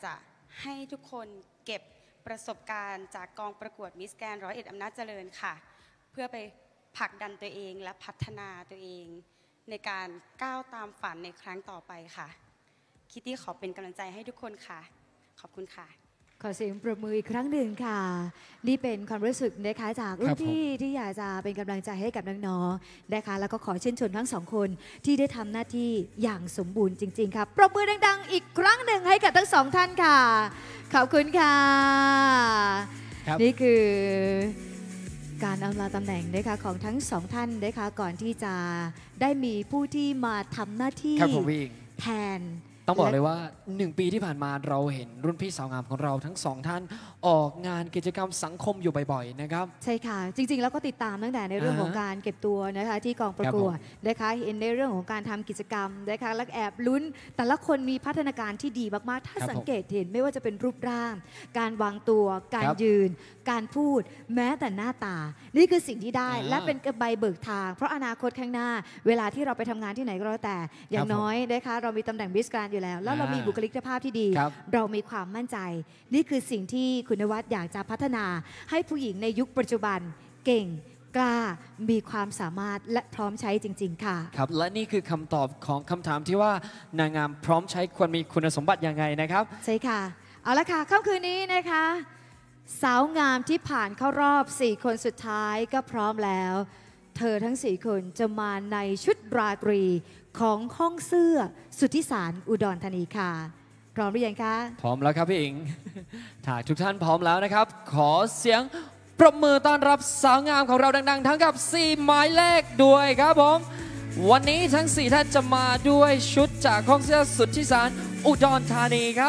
ให้ทุกคนเก็บประสบการณ์จากกองประกวดมิสแกรนด์101 อำนาจเจริญค่ะเพื่อไปผลักดันตัวเองและพัฒนาตัวเองในการก้าวตามฝันในครั้งต่อไปค่ะคิตตี้ขอเป็นกำลังใจให้ทุกคนค่ะขอบคุณค่ะขอเสียงปรบมืออีกครั้งหนึ่งค่ะนี่เป็นความรู้สึกนะคะจากรุ่นพี่ที่อยากจะเป็นกำลังใจให้กับน้องๆนะคะแล้วก็ขอชื่นชมทั้งสองคนที่ได้ทำหน้าที่อย่างสมบูรณ์จริงๆค่ะปรบมือดังๆอีกครั้งหนึ่งให้กับทั้งสองท่านค่ะขอบคุณค่ะนี่คือการอำลาตำแหน่งนะคะของทั้งสองท่านนะคะก่อนที่จะได้มีผู้ที่มาทำหน้าที่แทนต้องบอกเลยว่า1 ปีที่ผ่านมาเราเห็นรุ่นพี่สาวงามของเราทั้งสองท่านออกงานกิจกรรมสังคมอยู่บ่อยๆนะครับใช่ค่ะจริงๆแล้วก็ติดตามตั้งแต่ในเรื่องของการเก็บตัวนะคะที่กองประกวดนะคะเห็นในเรื่องของการทำกิจกรรมนะคะและแอบลุ้นแต่ละคนมีพัฒนาการที่ดีมากๆถ้าสังเกตเห็นไม่ว่าจะเป็นรูปร่างการวางตัวการยืนการพูดแม้แต่หน้าตานี่คือสิ่งที่ได้และเป็นใบเบิกทางเพราะอนาคตข้างหน้าเวลาที่เราไปทำงานที่ไหนก็แล้วแต่อย่างน้อยนะคะเรามีตำแหน่งมิสแกรนด์อยู่แล้วเรามีบุคลิกภาพที่ดีเรามีความมั่นใจนี่คือสิ่งที่คุณนวัดอยากจะพัฒนาให้ผู้หญิงในยุคปัจจุบันเก่งกล้ามีความสามารถและพร้อมใช้จริงๆค่ะครับและนี่คือคำตอบของคำถามที่ว่านางงามพร้อมใช้ควรมีคุณสมบัติยังไงนะครับใช่ค่ะเอาละค่ะค่ำคืนนี้นะคะสาวงามที่ผ่านเข้ารอบ4 คนสุดท้ายก็พร้อมแล้วเธอทั้ง4 คนจะมาในชุดราตรีของห้องเสื้อสุทธิสารอุดรธานีค่ะพร้อมหรือยังคะพร้อมแล้วครับพี่อิงถ้าทุกท่านพร้อมแล้วนะครับขอเสียงปรบมือต้อนรับสาวงามของเราดังๆทั้งกับ4 หมายเลขด้วยครับผมวันนี้ทั้ง4 ท่านจะมาด้วยชุดจากห้องเสื้อสุทธิสารอุดรธานีครับ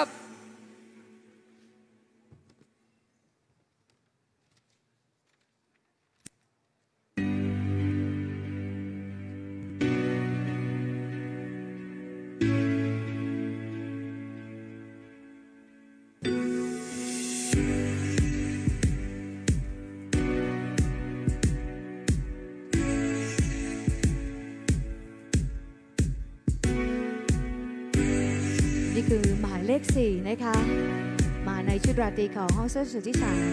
นี่คือหมายเลข4นะคะมาในชุดราตรีของห้องเสื้อสุทธิสาร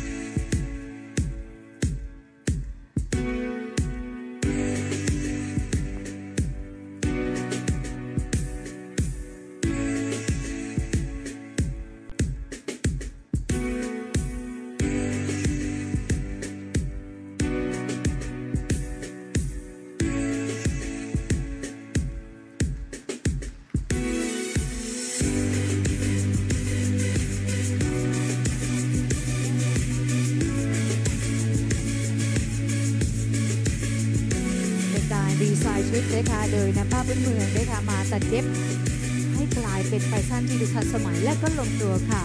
ดีไซน์ชุดนะคะโดยนำผ้าพื้นเมืองนะคะมาตัดเย็บให้กลายเป็นแฟชั่นที่ดูทันสมัยและก็ลงตัวค่ะ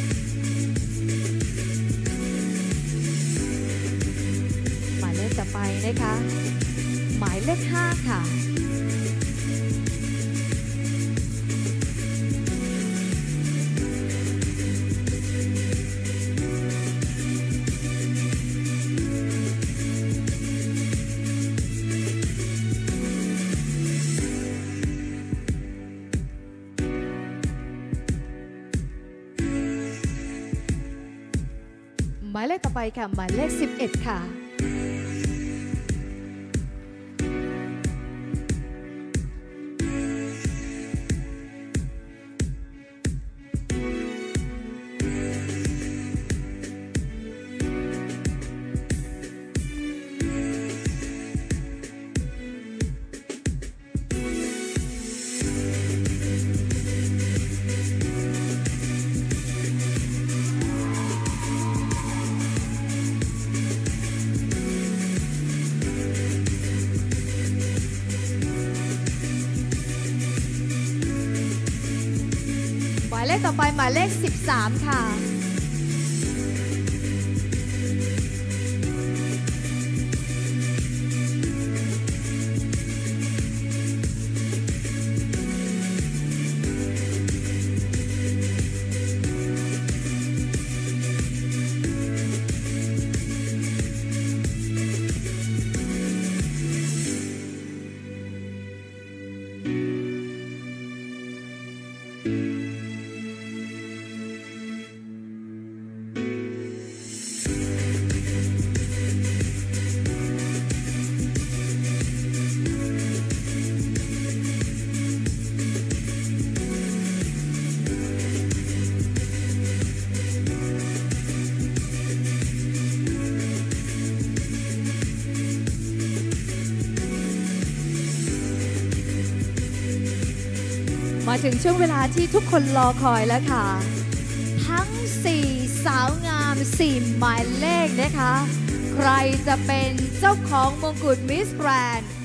หมายเลขต่อไปนะคะหมายเลข5ค่ะหมายเลขต่อไปค่ะหมายเลข11ค่ะหมายเลขต่อไปหมายเลข13ค่ะหมาถึงช่วงเวลาที่ทุกคนรอคอยแล้วค่ะทั้ง 4 สาวงาม 4 หมายเลขนะคะใครจะเป็นเจ้าของมงกุฎมิสแกรนด์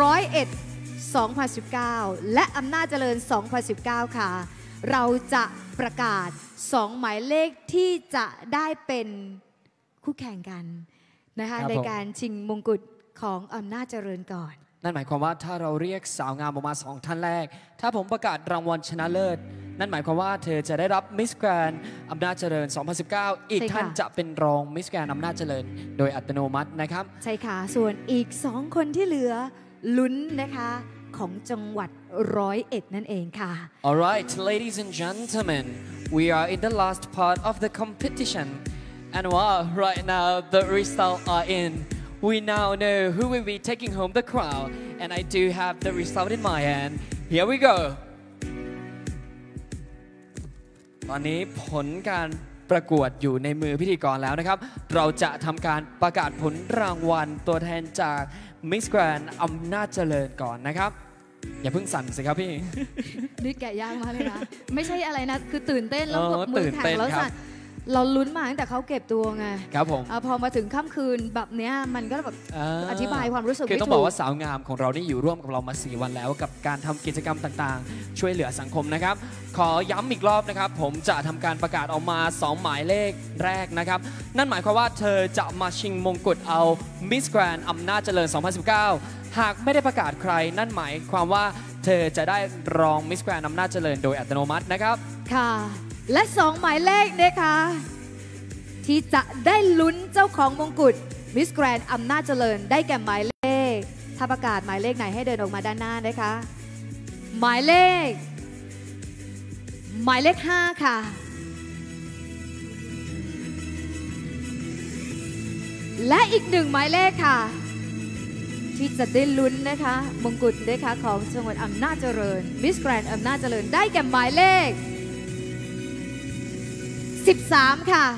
2019 และอำนาจเจริญ 2019 ค่ะเราจะประกาศ 2 หมายเลขที่จะได้เป็นคู่แข่งกันนะคะในการชิงมงกุฎของอำนาจเจริญก่อนนั่นหมายความว่าถ้าเราเรียกสาวงามออกมา2ท่านแรกถ้าผมประกาศรางวัลชนะเลิศนั่นหมายความว่าเธอจะได้รับมิสแกรนด์อำนาจเจริญ 2019 อีกท่านจะเป็นรองมิสแกรนด์อำนาจเจริญโดยอัตโนมัตินะครับใช่ค่ะส่วนอีก2คนที่เหลือลุ้นนะคะของจังหวัด101นั่นเองค่ะ Alright ladies and gentlemen we are in the last part of the competition and while right now the results are in we now know who will be taking home the crown and I do have the result in my hand here we go ตอนนี้ผลการประกวดอยู่ในมือพิธีกรแล้วนะครับเราจะทำการประกาศผลรางวัลตัวแทนจากมิสแกรนด์อำนาจเจริญก่อนนะครับอย่าเพิ่งสั่นสิครับพี่นี่แกะยากมากเลยนะไม่ใช่อะไรนะคือตื่นเต้นแล้วกับมือแข็งแล้วสั่นเราลุ้นมาตั้งแต่เขาเก็บตัวไงครับผมพอมาถึงค่ำคืนแบบเนี้ยมันก็แบบอธิบายความรู้สึกไม่ถูกคือต้องบอกว่าสาวงามของเรานี่อยู่ร่วมกับเรามา4 วันแล้วกับการทำกิจกรรมต่างๆช่วยเหลือสังคมนะครับขอย้ำอีกรอบนะครับผมจะทำการประกาศออกมา2หมายเลขแรกนะครับนั่นหมายความว่าเธอจะมาชิงมงกุฎเอามิสแกรนด์อำนาจเจริญ 2019 หากไม่ได้ประกาศใครนั่นหมายความว่าเธอจะได้รองมิสแกรนด์อำนาจเจริญโดยอัตโนมัตินะครับค่ะและ2หมายเลขนะคะที่จะได้ลุ้นเจ้าของมงกุฎมิสแกรนด์อำนาจเจริญได้แก่หมายเลขถ้าประกาศหมายเลขไหนให้เดินออกมาด้านหน้านะคะหมายเลข5ค่ะและอีก1หมายเลขค่ะที่จะได้ลุ้นนะคะมงกุฎนะคะของจังหวัดอำนาจเจริญมิสแกรนด์อำนาจเจริญได้แก่หมายเลข13ค่ะ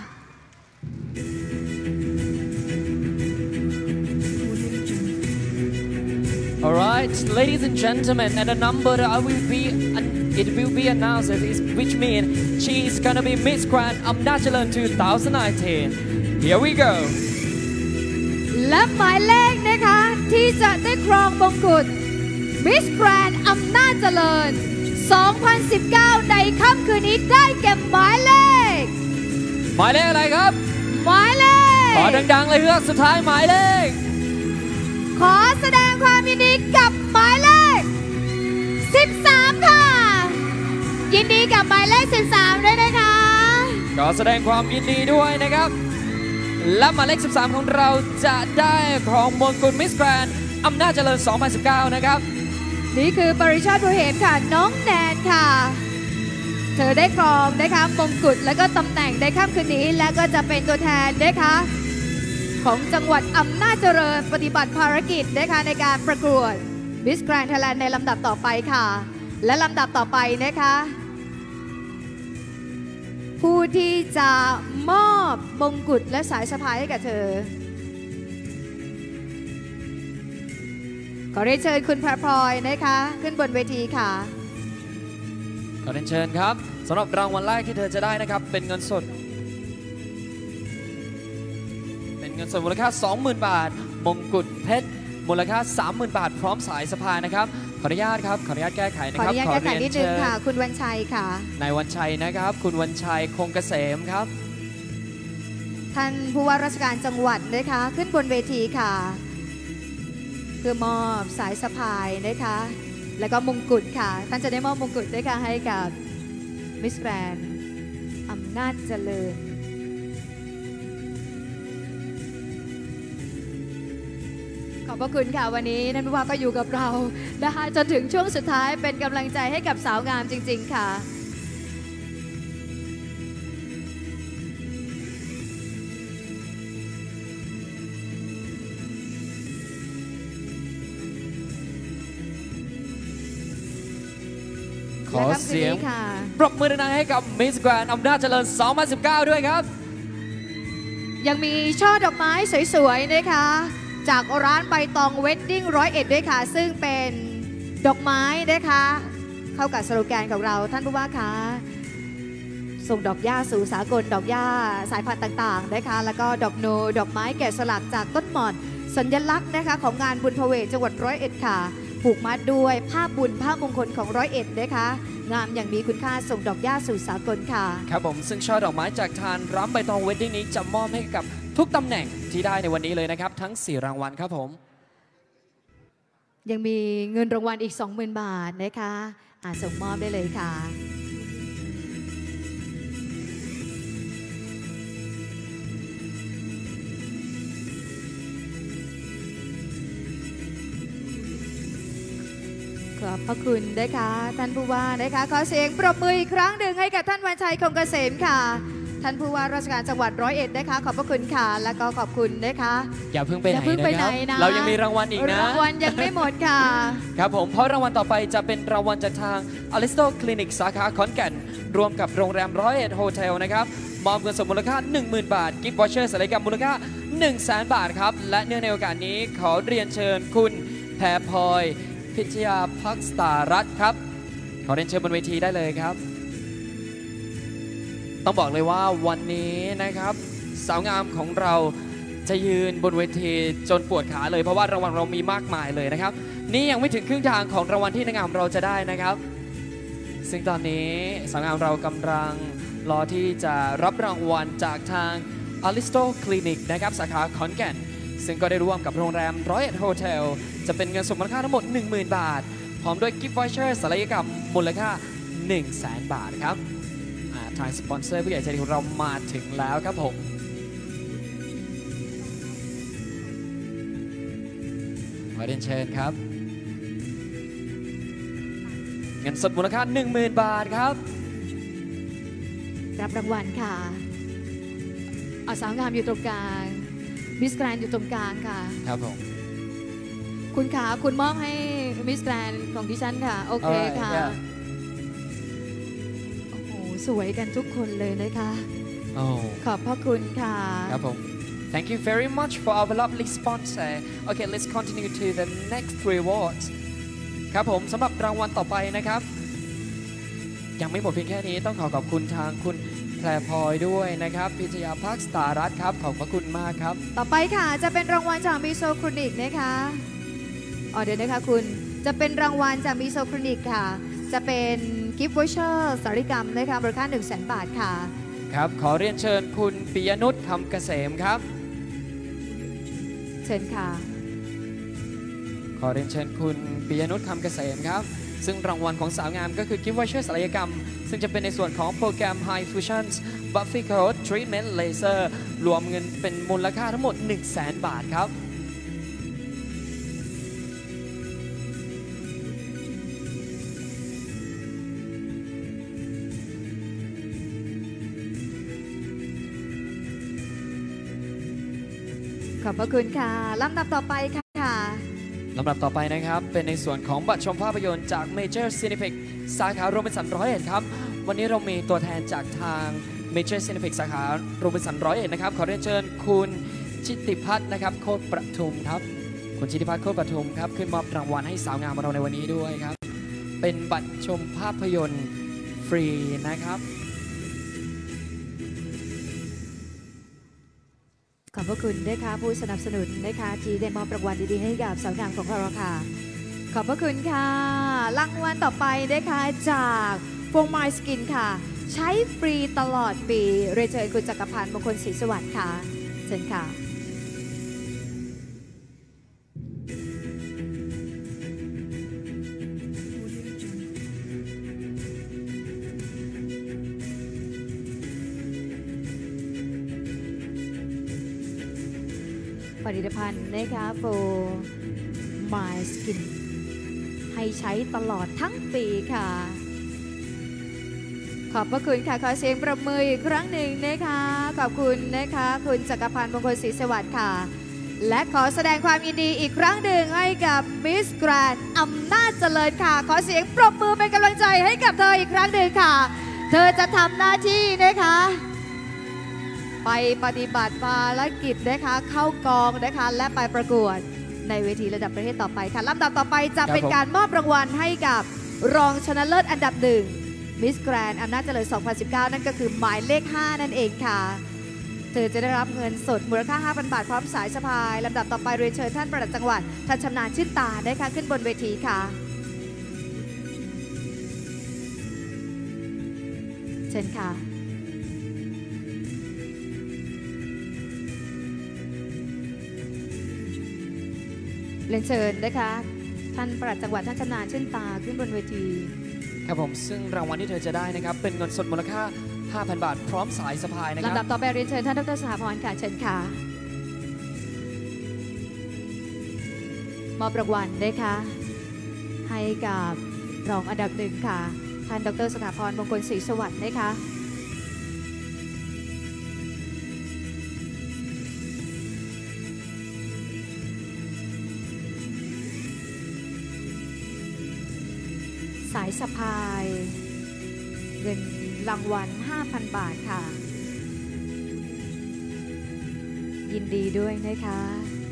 Alright, ladies and gentlemen, and the number that it will be announced is which means she is gonna be Miss Grand Amnachalan 2019. Here we go. และหมายเลขนะคะที่จะได้ครองมงกุฎ Miss Grand อำนาจเจริญ 2019 ในค่ำคืนนี้ได้แก่หมายเลขอะไรครับหมายเลขขอดังๆเลยเพื่อสุดท้ายหมายเลขขอแสดงความยินดีกับหมายเลข13ค่ะยินดีกับหมายเลข13ด้วยนะคะขอแสดงความยินดีด้วยนะครับและหมายเลข13ของเราจะได้ของมงกุฎมิสแกรนด์อำนาจเจริญ 2019 นะครับนี่คือปริชาติภูเหมค่ะน้องแนนค่ะเธอได้ครองนะคะมงกุฎและก็ตำแหน่งในค่ำคืนนี้และก็จะเป็นตัวแทนนะคะของจังหวัดอำนาจเจริญปฏิบัติภารกิจนะคะในการประกวด Miss Grand Thailand ในลำดับต่อไปค่ะและลำดับต่อไปนะคะผู้ที่จะมอบมงกุฎและสายสะพายให้กับเธอขอเรียนเชิญคุณพระพลอยนะคะขึ้นบนเวทีค่ะขอเรียนเชิญครับสำหรับรางวัลแรกที่เธอจะได้นะครับเป็นเงินสดมูลค่า 20,000 บาทมงกุฎเพชรมูลค่า 30,000 บาทพร้อมสายสะพายนะครับขออนุญาตครับขออนุญาตแก้ไขนะครับขออนุญาตแก้ไขนิดนึงค่ะคุณวันชัยค่ะนายวันชัยนะครับคุณวันชัยคงเกษมครับท่านผู้ว่าราชการจังหวัดนะคะขึ้นบนเวทีค่ะเพื่อมอบสายสะพายนะคะแล้วก็มงกุฎค่ะท่านจะได้มอบมงกุฎด้วยค่ะให้กับมิสแกรนด์อำนาจเจริญขอบพระคุณค่ะวันนี้ท่านผู้ว่าก็อยู่กับเรานะคะจนถึงช่วงสุดท้ายเป็นกำลังใจให้กับสาวงามจริงๆค่ะขอเสียงปรบมือดังๆให้กับ Miss Grand อำนาจเจริญ 2019 ด้วยครับยังมีช่อดอกไม้สวยๆนะคะจากร้านใบตองเวดดิ้ง101ด้วยค่ะซึ่งเป็นดอกไม้นะคะเข้ากับสโลแกนของเราท่านผู้ว่าคะส่งดอกหญ้าสู่สากลดอกหญ้าสายพันธุ์ต่างๆนะคะแล้วก็ดอกโนดอกไม้แกะสลักจากต้นหม่อนสัญลักษณ์นะคะของงานบุญพเวทจังหวัด101ค่ะผูกมัดด้วยผ้าบุญผ้ามงคลของ101นะคะงามอย่างมีคุณค่าส่งดอกหญ้าสู่สากลค่ะครับผมซึ่งช่อดอกไม้จากทานร้ำใบตองเวดดิ้งนี้จะมอบให้กับทุกตำแหน่งที่ได้ในวันนี้เลยนะครับทั้ง4รางวัลครับผมยังมีเงินรางวัลอีก 20,000 บาทนะคะส่งมอบได้เลยค่ะขอบพระคุณนะคะท่านผู้ว่านะคะขอเสียงปรบมืออีกครั้งหนึ่งให้กับท่านวันชัยคงเกษมค่ะท่านผู้ว่าราชการจังหวัด101นะคะขอบพระคุณค่ะแล้วก็ขอบคุณนะคะอย่าเพิ่งไปไหนนะครับเรายังมีรางวัลอีกนะรางวัลยังไม่หมดค่ะครับผมเพราะรางวัลต่อไปจะเป็นรางวัลจากทาง Alisto Clinic สาขาขอนแก่นรวมกับโรงแรม101 Hotel นะครับมอบเงินสดมูลค่า 10,000 บาทกิฟต์วอเชอร์ศัลยกรรมมูลค่า 100,000 บาทครับและเนื่องในโอกาสนี้ขอเรียนเชิญคุณแพรพลอยพิชยาภักษตารัตน์ครับขอเรียนเชิญบนเวทีได้เลยครับต้องบอกเลยว่าวันนี้นะครับสาวงามของเราจะยืนบนเวทีจนปวดขาเลยเพราะว่ารางวัลเรามีมากมายเลยนะครับนี่ยังไม่ถึงครึ่งทางของรางวัลที่นางงามเราจะได้นะครับซึ่งตอนนี้สาวงามเรากำลังรอที่จะรับรางวัลจากทาง Alisto Clinic นะครับสาขาขอนแก่นซึ่งก็ได้ร่วมกับโรงแรม101 Hotel จะเป็นเงินสดมูลค่าทั้งหมด 10,000 บาทพร้อมด้วยกิฟต์วอเชอร์ศัลยกรรมมูลค่า 100,000 บาทครับทางสปอนเซอร์ผู้ใหญ่ใจดีของเรามาถึงแล้วครับผมขอเรียนเชิญครับเงินสดมูลค่า 10,000 บาทครับรับรางวัลค่ะเอาสาวงามอยู่ตรงกลางมิสแกรนอยู่ตรงกลางค่ะครับผมคุณขาคุณมอบให้มิสแกรนของดิฉันค่ะโอเคค่ะโอ้โหสวยกันทุกคนเลยนะคะขอบพระคุณค่ะครับผม Thank you very much for our lovely sponsor Okay let's continue to the next rewards ครับผมสำหรับรางวัลต่อไปนะครับยังไม่หมดเพียงแค่นี้ต้องขอบคุณทางคุณแพรพลอยด้วยนะครับพิชยาภักษตารัตน์ครับขอบพระคุณมากครับต่อไปค่ะจะเป็นรางวัลจากมิโซคลินิกนะคะเดี๋ยวนะคะคุณจะเป็นรางวัลจากมิโซคลินิกค่ะจะเป็นกิฟต์วอเชอร์ศัลยกรรมนะคะมูลค่า 100,000 บาทค่ะครับขอเรียนเชิญคุณปิยนุชคำเกษมครับเชิญค่ะขอเรียนเชิญคุณปิยนุชคำเกษมครับซึ่งรางวัลของสาวงามก็คือกิฟต์วอเชอร์ศัลยกรรมซึ่งจะเป็นในส่วนของโปรแกรม High Fusions Buffy Coat Treatment Laser รวมเงินเป็นมูลค่าทั้งหมด 100,000 บาทครับขอบพระคุณค่ะลำดับต่อไปค่ะลำดับต่อไปนะครับเป็นในส่วนของบัตรชมภาพยนตร์จาก Major Cineplex สาขาโรบินสัน101ครับวันนี้เรามีตัวแทนจากทาง Major Cineplex สาขาโรบินสัน101นะครับขอเรียนเชิญคุณชิติพัฒน์นะครับโคตรประทุมครับคุณชิติพัฒน์โคตรประทุมครับขึ้นมอบรางวัลให้สาวงามของเราในวันนี้ด้วยครับเป็นบัตรชมภาพยนตร์ฟรีนะครับขอบพระคุณนะคะผู้สนับสนุนนะคะที่ได้มอบรางวัลดีๆให้กับสาวงามของเราค่ะขอบพระคุณค่ะรางวัลต่อไปนะคะจากโฟมไมล์สกินค่ะใช้ฟรีตลอดปีเรียนเชิญคุณจักรพันธ์มงคลศรีสวัสดิ์ค่ะเชิญค่ะผลิตภัณฑ์นะคะโฟมายสกินให้ใช้ตลอดทั้งปีค่ะขอบพระคุณค่ะขอเสียงปรบมืออีกครั้งหนึ่งนะคะขอบคุณนะคะคุณจักรพันธ์มงคลศรีสวัสดิ์ค่ะและขอแสดงความยินดีอีกครั้งหนึ่งให้กับมิสแกรนด์อำนาจเจริญค่ะขอเสียงปรบมือเป็นกำลังใจให้กับเธออีกครั้งหนึ่งค่ะเธอจะทำหน้าที่นะคะไปปฏิบัติภารกิจนะคะเข้ากองนะคะและไปประกวดในเวทีระดับประเทศต่อไปค่ะลำดับต่อไปจะเป็นการมอบรางวัลให้กับรองชนะเลิศอันดับหนึ่งมิสแกรนด์อำนาจเจริญ 2019 นั่นก็คือหมายเลข 5 นั่นเองค่ะเธอจะได้รับเงินสดมูลค่า 5,000 บาทพร้อมสายสะพายลำดับต่อไปเรียนเชิญท่านปลัดจังหวัดท่านชำนาญชื่นตาได้ค่ะขึ้นบนเวทีค่ะเชิญค่ะเรียนเชิญนะคะท่านปลัดจังหวัดท่านชำนาญชื่นตาขึ้นบนเวทีครับผมซึ่งรางวัลที่เธอจะได้นะครับเป็นเงินสดมูลค่า 5,000 บาทพร้อมสายสะพายนะครับลำดับต่อไปเรียนเชิญท่านดร.สถาพรค่ะเชิญค่ะมอบรางวัลนะคะให้กับรองอันดับหนึ่งค่ะท่านดร.สถาพรมงคลศรีสวัสดิ์นะคะสายสะพายเงินรางวัล 5,000 บาทค่ะยินดีด้วยนะคะ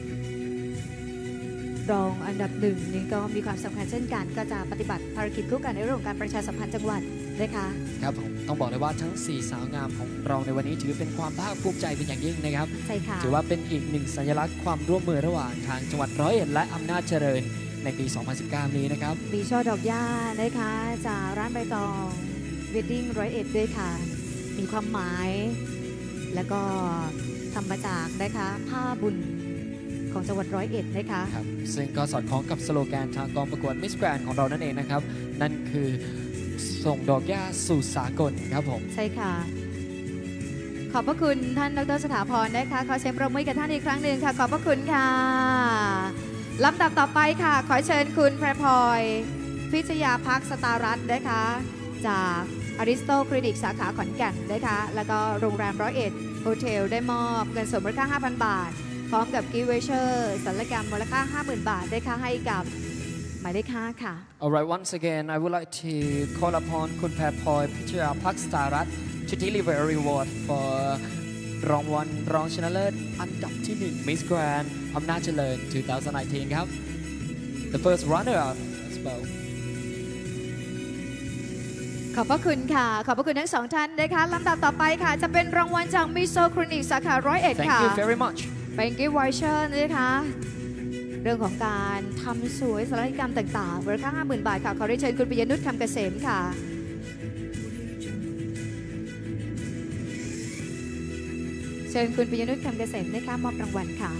รองอันดับหนึ่งนี่ก็มีความสำคัญเช่นกันก็จะปฏิบัติภารกิจคู่กันในเรื่องของการประชาสัมพันธ์จังหวัดนะคะครับผมต้องบอกเลยว่าทั้ง4สาวงามของเราในวันนี้ถือเป็นความภาคภูมิใจเป็นอย่างยิ่งนะครับใช่ค่ะถือว่าเป็นอีกหนึ่งสัญลักษณ์ความร่วมมือระหว่างทางจังหวัด101และอำนาจเจริญในปี 2019 นี้นะครับมีช่อดอกหญ้านะคะจากร้านใบตองเวดดิ้ง101ด้วยค่ะมีความหมายแล้วก็ทำมาจากนะคะผ้าบุญของจังหวัด101นะคะครับซึ่งก็สอดคล้องกับสโลแกนทางกองประกวดมิสแกรนด์ของเรานั่นเองนะครับนั่นคือส่งดอกหญ้าสู่สากลครับผมใช่ค่ะขอบพระคุณท่านดร.สถาพรนะคะขอเสียงปรบมือกับท่านอีกครั้งหนึ่งค่ะขอบพระคุณค่ะลำดับต่อไปค่ะขอเชิญคุณแพรพลอยพิชยาภักดิ์สตารัตน์นะคะจากอาริสโตคลินิกสาขาขอนแก่นนะคะแล้วก็โรงแรม101โฮเทลได้มอบเงินสดมูลค่า 5,000 บาทพร้อมกับกิฟต์วอเชอร์ศัลยกรรมมูลค่า 50,000 บาทได้ค่ะให้กับหมายเลข 5 ค่ะ Alright, once again I would like to call upon คุณแพรพลอยพิชยาภักดิ์สตารัตน์ to deliver a reward for รางวัลรองชนะเลิศอันดับที่1 Miss Grand อำนาจเจริญ 2019 ครับ The first runner up as well ขอบพระคุณค่ะขอบพระคุณทั้งสองท่านนะคะลำดับต่อไปค่ะจะเป็นรางวัลจากมิโซคลินิกสาขา101ค่ะ Thank you very much เป็นกิฟต์วอเชอร์นะคะเรื่องของการทำสวยศัลยกรรมต่างๆมูลค่า 50,000 บาทค่ะขอเรียนเชิญคุณปิยนุชคำเกษมค่ะเชิญคุณปิยนุชคำเกษมนะคะมอบรางวัลค่ะ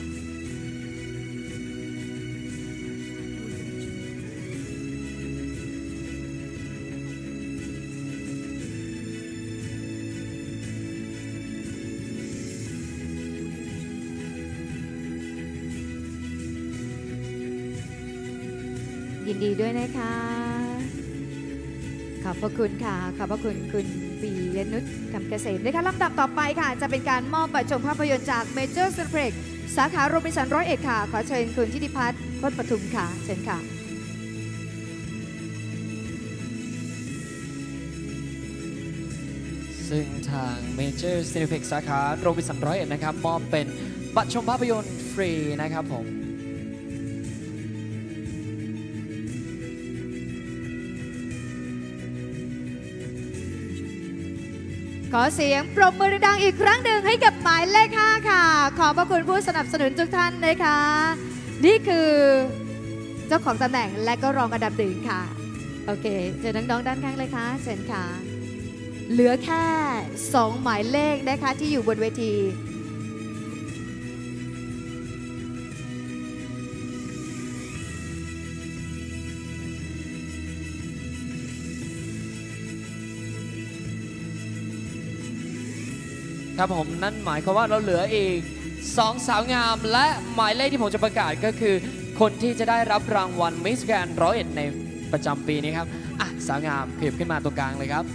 ยินดีด้วยนะคะขอบพระคุณค่ะขอบพระคุณคุณปิยนุชคำเกษมนะคะลำดับต่อไปค่ะจะเป็นการมอบบัตรชมภาพยนตร์จาก Major Cineplex สาขาโรบินสัน101ค่ะขอเชิญคุณธิติพัฒน์โคตรปทุมค่ะเชิญค่ะซึ่งทาง Major Cineplex สาขาโรบินสัน101นะครับมอบเป็นบัตรชมภาพยนตร์ฟรีนะครับผมขอเสียงปรบมือดังอีกครั้งหนึ่งให้กับหมายเลข 5 ค่ะขอบพระคุณผู้สนับสนุนทุกท่านนะคะนี่คือเจ้าของตำแหน่งและก็รองอันดับหนึ่งค่ะโอเคเชิญน้องๆด้านข้างเลยค่ะเชิญค่ะเหลือแค่2หมายเลขนะคะที่อยู่บนเวทีครับผมนั่นหมายความว่าเราเหลืออีก2สาวงามและหมายเลขที่ผมจะประกาศก็คือคนที่จะได้รับรางวัล Miss Grand 101ในประจำปีนี้ครับสาวงามขยับขึ้นมาตรงกลางเลยครับ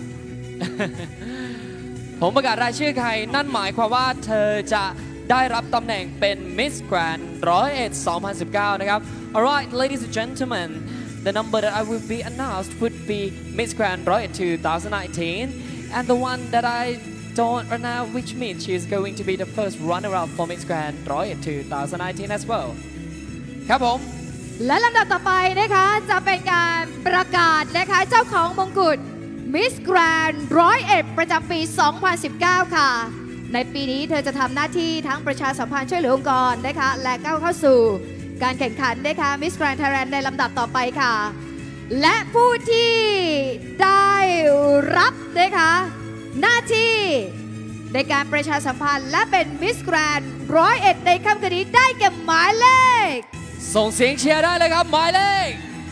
ผมประกาศรายชื่อใครนั่นหมายความว่าเธอจะได้รับตำแหน่งเป็น Miss Grand 101 2019 นะครับ Alright ladies and gentlemen the number that I will be announced would be Miss Grand 101 2019 and the one that I don't right now, which means she's going to be the first runner-up for Miss Grand 2019 as well ครับผมและลำดับต่อไปนะคะจะเป็นการประกาศนะคะของมงกุฎ Miss Grand 101 ประจำปี 2019 ค่ะ ในปีนี้เธอจะทำหน้าที่ทั้งประชาสัมพันธ์ช่วยเหลือองค์กรนะคะและก้าวเข้าสู่การแข่งขันนะคะ Miss Grand Thailand ในลำดับต่อไปค่ะ และผู้ที่ได้รับนะคะหน้าที่ในการประชาสัมพันธ์และเป็น Miss Grand 101 ในค่ำคืนนี้ได้แก่หมายเลขส่งเสียงเชียร์ได้เลยครับหมายเลข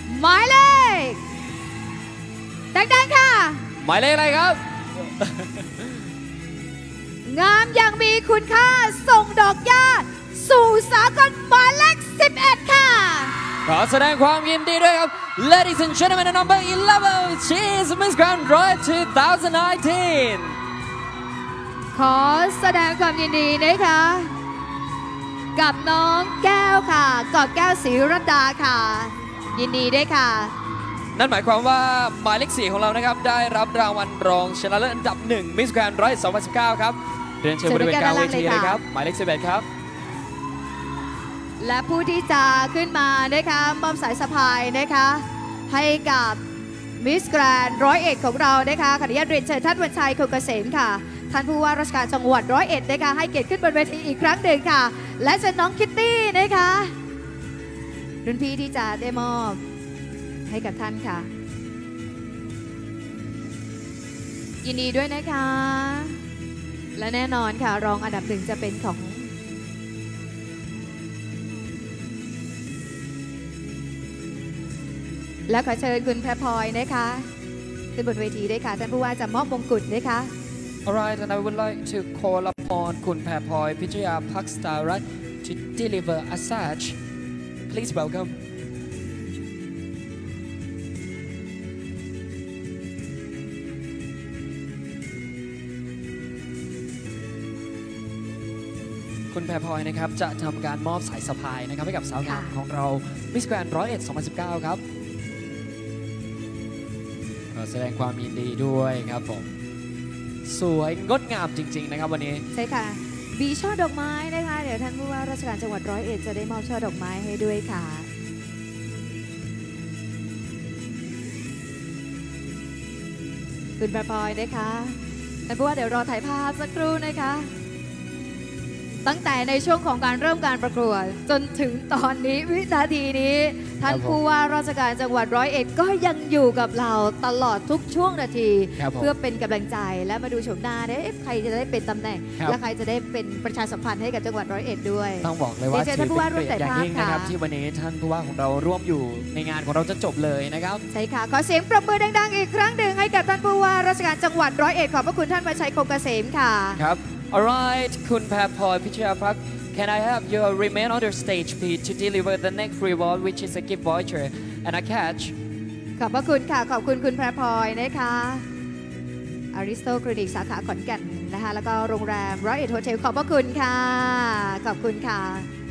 ดังๆค่ะหมายเลขอะไรครับงามอย่างมีคุณค่าส่งดอกหญ้าสู่สากลหมายเลข11 ค่ะขอแสดงความยินดีด้วยครับ Ladies and gentlemen number 11 she is Miss Grand 2019 ขอแสดงความยินดีนะคะกับน้องแก้วค่ะกอบแก้วศรีรัตดาค่ะยินดีด้วยค่ะนั่นหมายความว่าหมายเลข4ของเรานะครับได้รับรางวัลรองชนะเลิศอันดับ1 Miss Grand 2019 ครับเรียนเชิญบริเวณกลางเวทีเลยครับหมายเลข11ครับและผู้ที่จะขึ้นมานะคะมอบสายสะพายนะคะให้กับ Miss Grand 101 ของเรานะคะขออนุญาตเรียนเชิญท่านวันชัยคงเกษมค่ะท่านผู้ว่าราชการจังหวัด101นะคะให้เกียรติขึ้นบนเวทีอีกครั้งหนึ่งค่ะและเชิญน้องคิตตี้นะคะรุ่นพี่ที่จะได้มอบให้กับท่านค่ะยินดีด้วยนะคะและแน่นอนค่ะรองอันดับ1จะเป็นของและขอเชิญคุณแพรพลอยนะคะขึ้นบนเวทีด้วยค่ะท่านผู้ว่าจะมอบมงกุฎนะคะ Alright, and I would like to call upon Kun Phaphoy Pichaya Pakstarat to deliver a such. Please welcome. คุณแพรพลอยนะครับจะทำการมอบสายสะพายนะครับให้กับสาวงามของเรา Miss Grand 101 2019 ครับขอแสดงความยินดีด้วยครับผมสวยงดงามจริงๆนะครับวันนี้ใช่ค่ะมีช่อดอกไม้นะคะเดี๋ยวท่านผู้ว่าราชการจังหวัด101จะได้มอบช่อดอกไม้ให้ด้วยค่ะคุณแพรพลอยนะคะท่านผู้ว่าเดี๋ยวรอถ่ายภาพสักครู่นะคะตั้งแต่ในช่วงของการเริ่มการประกวดจนถึงตอนนี้วินาทีนี้ท่านผู้ว่าราชการจังหวัด101ก็ยังอยู่กับเราตลอดทุกช่วงนาทีเพื่อเป็นกำลังใจและมาดูชมหน้าใครจะได้เป็นตำแหน่งและใครจะได้เป็นประชาสัมพันธ์ให้กับจังหวัด101ด้วยต้องบอกเลยว่าท่านผู้ว่าร่วมแต่ภาพค่ะที่วันนี้ท่านผู้ว่าของเราร่วมอยู่ในงานของเราจะจบเลยนะครับใช่ค่ะขอเสียงปรบมือดังๆอีกครั้งหนึ่งให้กับท่านผู้ว่าราชการจังหวัด101ขอบพระคุณท่านวันชัยคงเกษมค่ะครับAlright, Kun Phaphoy Pichayapak, can I have you remain on the stage, please, to deliver the next reward, which is a gift voucher and a catch? ขอบพระคุณค่ะขอบคุณคุณแพรพลอยนะคะอาริสโตคลินิกสาขาขอนแก่นนะคะแล้วก็โรงแรม101 Hotel ขอบพระคุณค่ะขอบคุณค่ะ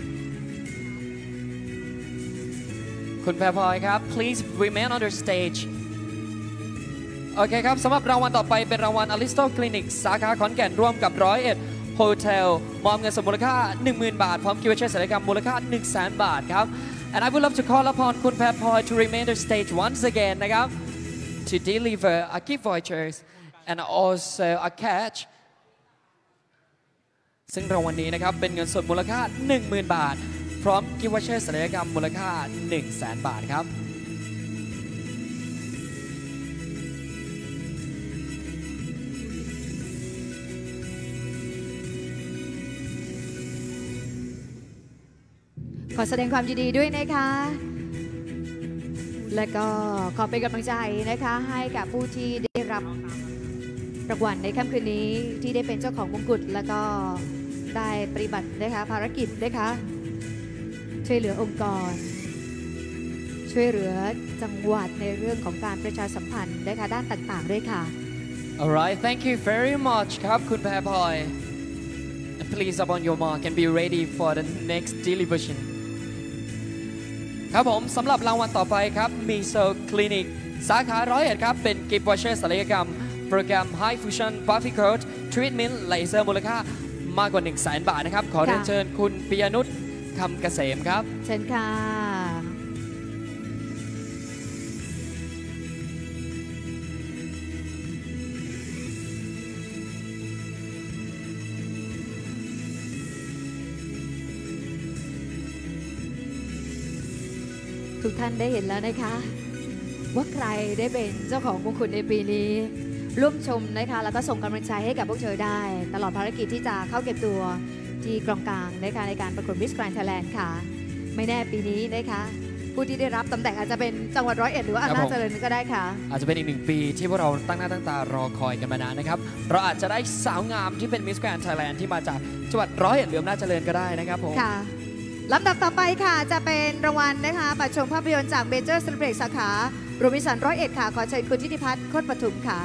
คุณแพรพลอยครับ please remain on the stageโอเคครับสำหรับรางวัลต่อไปเป็นรางวัล Aristo Clinic สาขาขอนแก่นร่วมกับ101 Hotel มอบเงินสดมูลค่า 10,000 บาทพร้อมกิฟต์วอเชอร์ศัลยกรรมมูลค่า 100,000 บาทครับ and I would love to call upon คุณแพรพลอย to remain on stage once again นะครับ to deliver a gift vouchers and also a catch ซึ่งรางวัลนี้นะครับเป็นเงินสดมูลค่า 10,000 บาทพร้อมกิฟต์วอเชอร์ศัลยกรรมมูลค่า 100,000 บาทครับขอแสดงความยินดีด้วยนะคะและก็ขอเป็นกำลังใจนะคะให้กับผู้ที่ได้รับรางวัลในค่ำคืนนี้ที่ได้เป็นเจ้าของมงกุฎแล้วก็ได้ปฏิบัตินะคะภารกิจนะคะช่วยเหลือองค์กรช่วยเหลือจังหวัดในเรื่องของการประชาสัมพันธ์นะคะด้านต่างๆด้วยค่ะ Alright, thank you very much ครับคุณแพรพลอย Please up on your mark and be ready for the next deliveryครับผมสำหรับรางวัลต่อไปครับมีโซคลินิกสาขา101ครับเป็นกิฟต์วอเชอร์ศัลยกรรมโปรแกรม High Fusion Buffy Coat Treatment Laser มูลค่ามากกว่า 100,000 บาทนะครับขอเรียนเชิญคุณปิยนุชคำเกษมครับเชิญค่ะทุกท่านได้เห็นแล้วนะคะว่าใครได้เป็นเจ้าของมงกุฎในปีนี้ร่วมชมนะคะแล้วก็ส่งกำลังใจให้กับพวกเธอได้ตลอดภารกิจที่จะเข้าเก็บตัวที่กองกลางนะคะในการประกวด Miss Grand Thailand ค่ะไม่แน่ปีนี้นะคะผู้ที่ได้รับตำแหน่งอาจจะเป็นจังหวัด101หรือว่าอำนาจเจริญก็ได้ค่ะอาจจะเป็นอีก1 ปีที่พวกเราตั้งหน้าตั้งตารอคอยกันมานานนะครับเราอาจจะได้สาวงามที่เป็น Miss Grand Thailand ที่มาจากจังหวัด101หรืออำนาจเจริญก็ได้นะครับผมค่ะลำดับต่อไปค่ะจะเป็นรางวัลนะคะบัตรชมภาพยนตร์จากเมเจอร์เซเลบเรตสาขาโรบินสัน101ค่ะขอเชิญคุณทิติพัฒน์โคตรปทุมค่ะ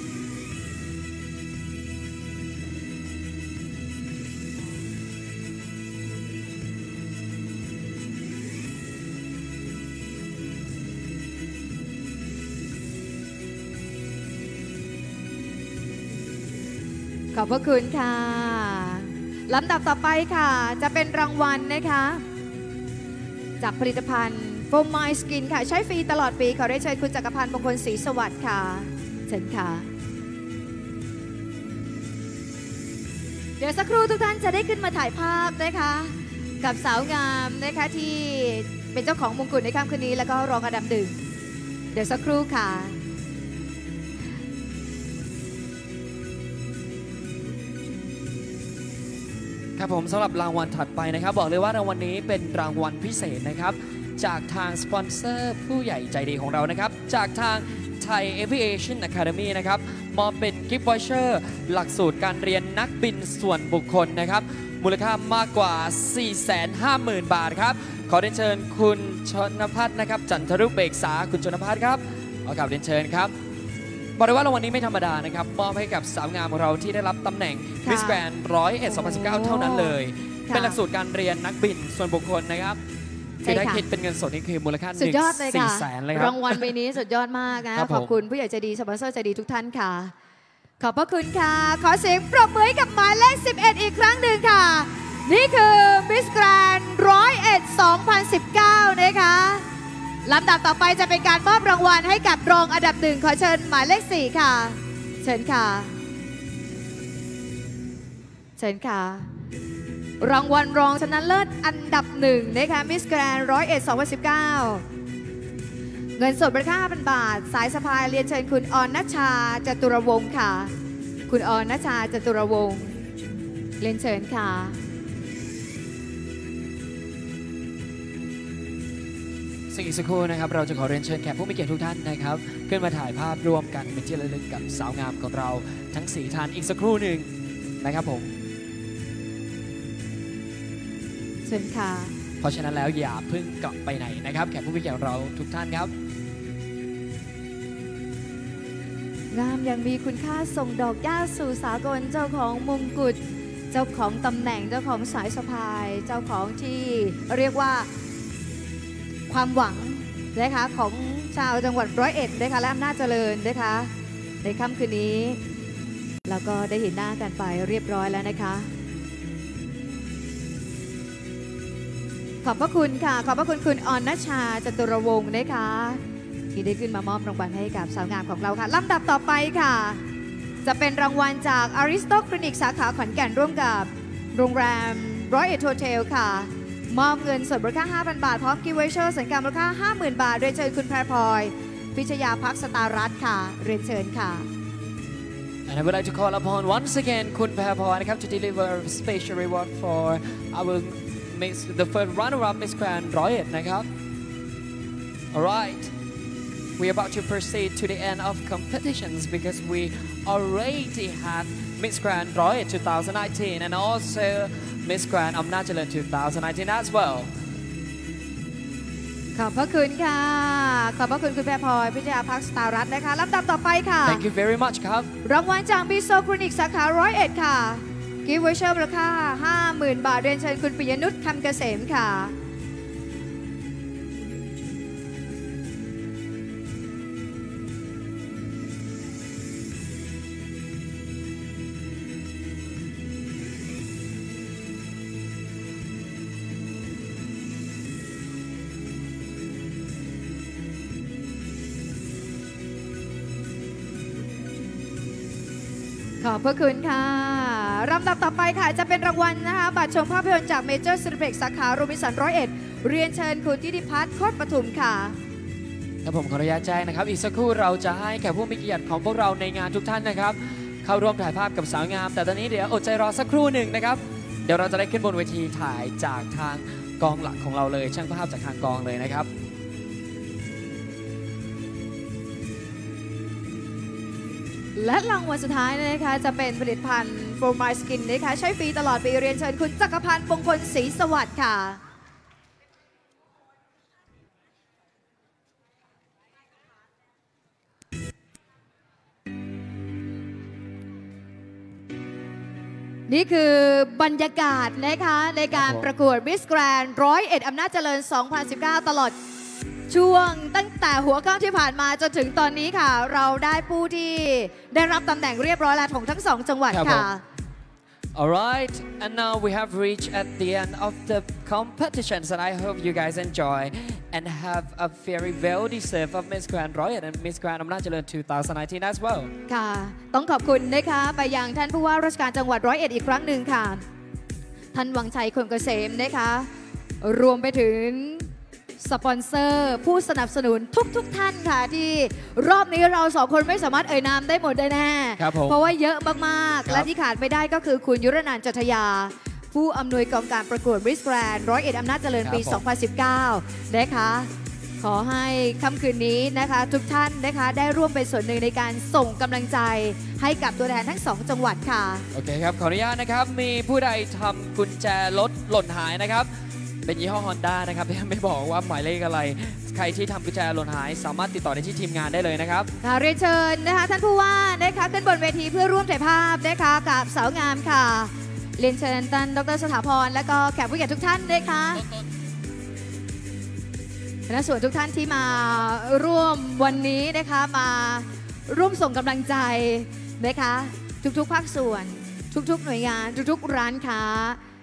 ขอบพระคุณค่ะลำดับต่อไปค่ะจะเป็นรางวัลนะคะจากผลิตภัณฑ์โฟมไมสกินค่ะใช้ฟรีตลอดปีขอได้เชิญคุณจักรพันธ์มงคลศรีสวัสดิ์ค่ะเชิญค่ะเดี๋ยวสักครู่ทุกท่านจะได้ขึ้นมาถ่ายภาพนะคะกับสาวงามนะคะที่เป็นเจ้าของมงกุฎในค่ำคืนนี้แล้วก็รองอันดับหนึ่งเดี๋ยวสักครู่ค่ะครับผมสำหรับรางวัลถัดไปนะครับบอกเลยว่ารางวัลนี้เป็นรางวัลพิเศษนะครับจากทางสปอนเซอร์ผู้ใหญ่ใจดีของเรานะครับจากทาง Thai Aviation Academy นะครับมอบเป็นกิฟต์วอเชอร์หลักสูตรการเรียนนักบินส่วนบุคคลนะครับมูลค่ามากกว่า 450,000 บาทครับขอเรียนเชิญคุณชนภัทรนะครับจันทรุเบกษาคุณชนภัทรครับขอกราบเรียนเชิญครับบอกเลยว่ารางวัลนี้ไม่ธรรมดานะครับมอบให้กับสาวงามของเราที่ได้รับตำแหน่ง Miss Grand 101 2019 เท่านั้นเลยเป็นหลักสูตรการเรียนนักบินส่วนบุคคลนะครับคือได้คิดเป็นเงินสดนี่คือมูลค่า1,400,000เลยครับรางวัลปีนี้สุดยอดมากนะขอบคุณผู้ใหญ่ใจดีสปอนเซอร์ใจดีทุกท่านค่ะขอบพระคุณค่ะขอเสียงปรบมือให้กับหมายเลข11อีกครั้งหนึ่งค่ะนี่คือ Miss Grand 101 2019 นะคะลำดับต่อไปจะเป็นการมอบรางวัลให้กับรองอันดับหนึ่งขอเชิญหมายเลข4ค่ะเชิญค่ะเชิญค่ะรางวัลรองชนะเลิศอันดับหนึ่งนะคะ Miss Grand 101 2019 เงินสดมูลค่า 5,000 บาทสายสะพายเรียนเชิญคุณอรณชาจตุรวงศ์ค่ะคุณอรณชาจตุรวงศ์เรียนเชิญค่ะซึ่งอีกสักครู่นะครับเราจะขอเรียนเชิญแขกผู้มีเกียรติทุกท่านนะครับขึ้นมาถ่ายภาพร่วมกันเป็นที่ระลึกกับสาวงามของเราทั้ง4ท่านอีกสักครู่หนึ่งนะครับผมเชิญค่ะเพราะฉะนั้นแล้วอย่าเพิ่งกลับไปไหนนะครับแขกผู้มีเกียรติเราทุกท่านครับงามยังมีคุณค่าส่งดอกหญ้าสู่สากลเจ้าของมงกุฎเจ้าของตำแหน่งเจ้าของสายสะพายเจ้าของที่เรียกว่าความหวังนะคะของชาวจังหวัด101นะคะและอำนาจเจริญนะคะในค่ำคืนนี้เราก็ได้เห็นหน้ากันไปเรียบร้อยแล้วนะคะขอบพระคุณค่ะขอบพระคุณคุณอรณชาจตุรวงศ์นะคะที่ได้ขึ้นมามอบรางวัลให้กับสาวงามของเราค่ะลำดับต่อไปค่ะจะเป็นรางวัลจากอาริสโตคลินิกสาขาขอนแก่นร่วมกับโรงแรม101 โฮเทลค่ะมอบเงินสดมูลค่า 5,000 บาทพร้อมกิฟต์วอเชอร์สัญญามูลค่า 50,000 บาทเรียนเชิญคุณแพรพลอยพิชยาพักสตารัตน์ค่ะเรียนเชิญค่ะ And I would like to call upon once again คุณแพรพลอยนะครับ to deliver a special reward for our Miss the first runner-up Miss Grand 101นะครับ Alright we're about to proceed to the end of competitions because we already have Miss Grand 101 2019 and also Miss Grand อำนาจเจริญ 2019 as well ขอบพระคุณค่ะขอบพระคุณคุณแพรพลอยพิชยาพักสตารัตน์นะคะลำดับต่อไปค่ะ Thank you very much ครับรางวัลจากมิโซคลินิกสาขา101ค่ะกิฟต์วอเชอร์มูลค่า 50,000 บาทเรียนเชิญคุณปิยนุชคำเกษมค่ะขอบพระคุณค่ะลำดับต่อไปค่ะจะเป็นรางวัลนะคะบัตรชมภาพยนตร์จากเมเจอร์ซีนิเพล็กซ์สาขาโรบินสัน101 เรียนเชิญคุณทิติพัฒน์โคตรปทุมค่ะครับผมขออนุญาตแจ้งนะครับอีกสักครู่เราจะให้แขกผู้มีเกียรติของพวกเราในงานทุกท่านนะครับเข้าร่วมถ่ายภาพกับสาวงามแต่ตอนนี้เดี๋ยวอดใจรอสักครู่หนึ่งนะครับเดี๋ยวเราจะได้ขึ้นบนเวทีถ่ายจากทางกองหลักของเราเลยช่างภาพจากทางกองเลยนะครับและรางวัลสุดท้ายนะคะจะเป็นผลิตภัณฑ์ For My Skin นะคะใช้ฟรีตลอดปีเรียนเชิญคุณจักรพันธ์มงคลศรีสวัสดิ์ค่ะนี่คือบรรยากาศนะคะในการประกวด Miss Grand 101 อำนาจเจริญ 2019 ตลอดช่วงตั้งแต่หัวค่ำที่ผ่านมาจนถึงตอนนี้ค่ะเราได้ผู้ที่ได้รับตำแหน่งเรียบร้อยแล้วของทั้ง2จังหวัดค่ะ Alright, and now we have reached at the end of the competitions and I hope you guys enjoy and have a very well-deserved of Miss Grand Royal and Miss Grand อำนาจเจริญ 2019 as well ค่ะต้องขอบคุณนะคะไปยังท่านผู้ว่าราชการจังหวัด101อีกครั้งหนึ่งค่ะท่านวังชัยคงเกษมนะคะรวมไปถึงสปอนเซอร์ผู้สนับสนุนทุกท่านค่ะที่รอบนี้เรา2คนไม่สามารถเอ่ยนามได้หมดได้แน่เพราะว่าเยอะมากๆและที่ขาดไม่ได้ก็คือคุณยุรนันท์จัตยาผู้อำนวยกองการประกวด Miss Grand 101 อำนาจเจริญปี 2019 นะคะขอให้ค่ำคืนนี้นะคะทุกท่านนะคะได้ร่วมเป็นส่วนหนึ่งในการส่งกำลังใจให้กับตัวแทนทั้ง2จังหวัดค่ะโอเคครับขออนุญาตนะครับมีผู้ใดทำกุญแจรถหล่นหายนะครับเป็นยี่ห้อ Honda นะครับยังไม่บอกว่าหมายเลขอะไรใครที่ทำกุญแจหล่นหายสามารถติดต่อได้ที่ทีมงานได้เลยนะครับเรียนเชิญนะคะท่านผู้ว่านะคะขึ้นบนเวทีเพื่อร่วมถ่ายภาพนะคะกับสาวงามค่ะเรียนเชิญท่านดร.สถาพรและก็แขกผู้ใหญ่ทุกท่านนะคะและส่วนทุกท่านที่มาร่วมวันนี้นะคะมาร่วมส่งกำลังใจนะคะทุกๆภาคส่วนทุกๆหน่วยงานทุกๆร้านค้า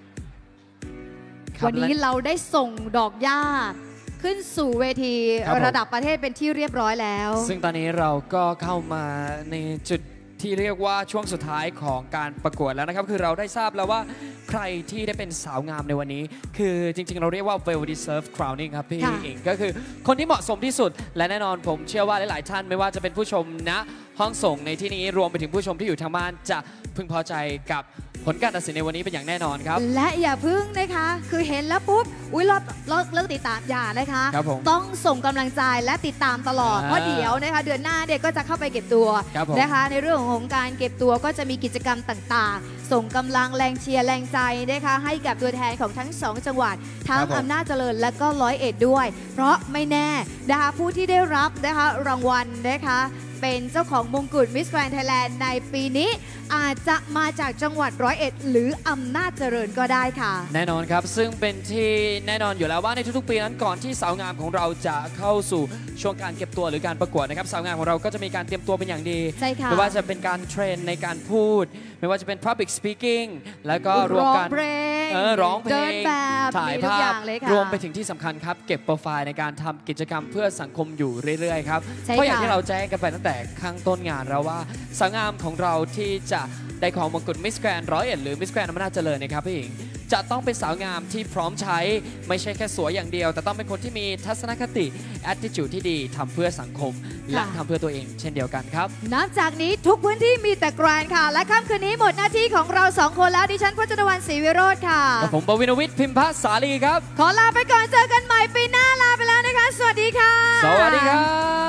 วันนี้เราได้ส่งดอกหญ้าขึ้นสู่เวทีระดับประเทศเป็นที่เรียบร้อยแล้วซึ่งตอนนี้เราก็เข้ามาในจุดที่เรียกว่าช่วงสุดท้ายของการประกวดแล้วนะครับคือเราได้ทราบแล้วว่าใครที่ได้เป็นสาวงามในวันนี้คือจริงๆเราเรียกว่า well deserved crowning ครับพี่เองก็คือคนที่เหมาะสมที่สุดและแน่นอนผมเชื่อว่าหลายๆท่านไม่ว่าจะเป็นผู้ชมณห้องส่งในที่นี้รวมไปถึงผู้ชมที่อยู่ทางบ้านจะพึงพอใจกับผลการตัดสินในวันนี้เป็นอย่างแน่นอนครับและอย่าพึ่งนะคะคือเห็นแล้วปุ๊บอุ้ยเลิกติดตามอย่านะคะต้องส่งกำลังใจและติดตามตลอดเพราะเดี๋ยวนะคะเดือนหน้าเด็กก็จะเข้าไปเก็บตัวนะคะในเรื่องของการเก็บตัวก็จะมีกิจกรรมต่างๆส่งกำลังแรงเชียร์แรงใจนะคะให้กับตัวแทนของทั้ง2จังหวัดทั้งอำนาจเจริญและก็101ด้วยเพราะไม่แน่นะคะผู้ที่ได้รับนะคะรางวัลนะคะเป็นเจ้าของมงกุฎ Miss Grand Thailand ในปีนี้อาจจะมาจากจังหวัด101หรืออำนาจเจริญก็ได้ค่ะแน่นอนครับซึ่งเป็นที่แน่นอนอยู่แล้วว่าในทุกๆปีนั้นก่อนที่สาวงามของเราจะเข้าสู่ช่วงการเก็บตัวหรือการประกวดนะครับสาวงามของเราก็จะมีการเตรียมตัวเป็นอย่างดีไม่ว่าจะเป็นการเทรนในการพูดไม่ว่าจะเป็น public speaking แล้วก็รวมกันร้องเพลงถ่ายภาพรวมไปถึงที่สำคัญครับเก็บโปรไฟล์ในการทำกิจกรรมเพื่อสังคมอยู่เรื่อยๆครับเพราะอย่างที่เราแจ้งกันไปตั้งแต่ข้างต้นงานแล้วว่าสาวงามของเราที่จะได้ของมงกุฎ Miss Grand 101หรือ Miss Grand อำนาจเจริญนะครับพี่หญิงจะต้องเป็นสาวงามที่พร้อมใช้ไม่ใช่แค่สวยอย่างเดียวแต่ต้องเป็นคนที่มีทัศนคติ attitude ที่ดีทำเพื่อสังคมและทำเพื่อตัวเองเช่นเดียวกันครับนับจากนี้ทุกพื้นที่มีแต่แกรนด์ค่ะและค่ำคืนนี้หมดหน้าที่ของเรา2คนแล้วดิฉันพจนวรรณศรีวิโรจน์ค่ะและผมปวินวิทย์พิมพสาลีครับขอลาไปก่อนเจอกันใหม่ปีหน้าลาไปแล้วนะคะสวัสดีค่ะสวัสดีครับ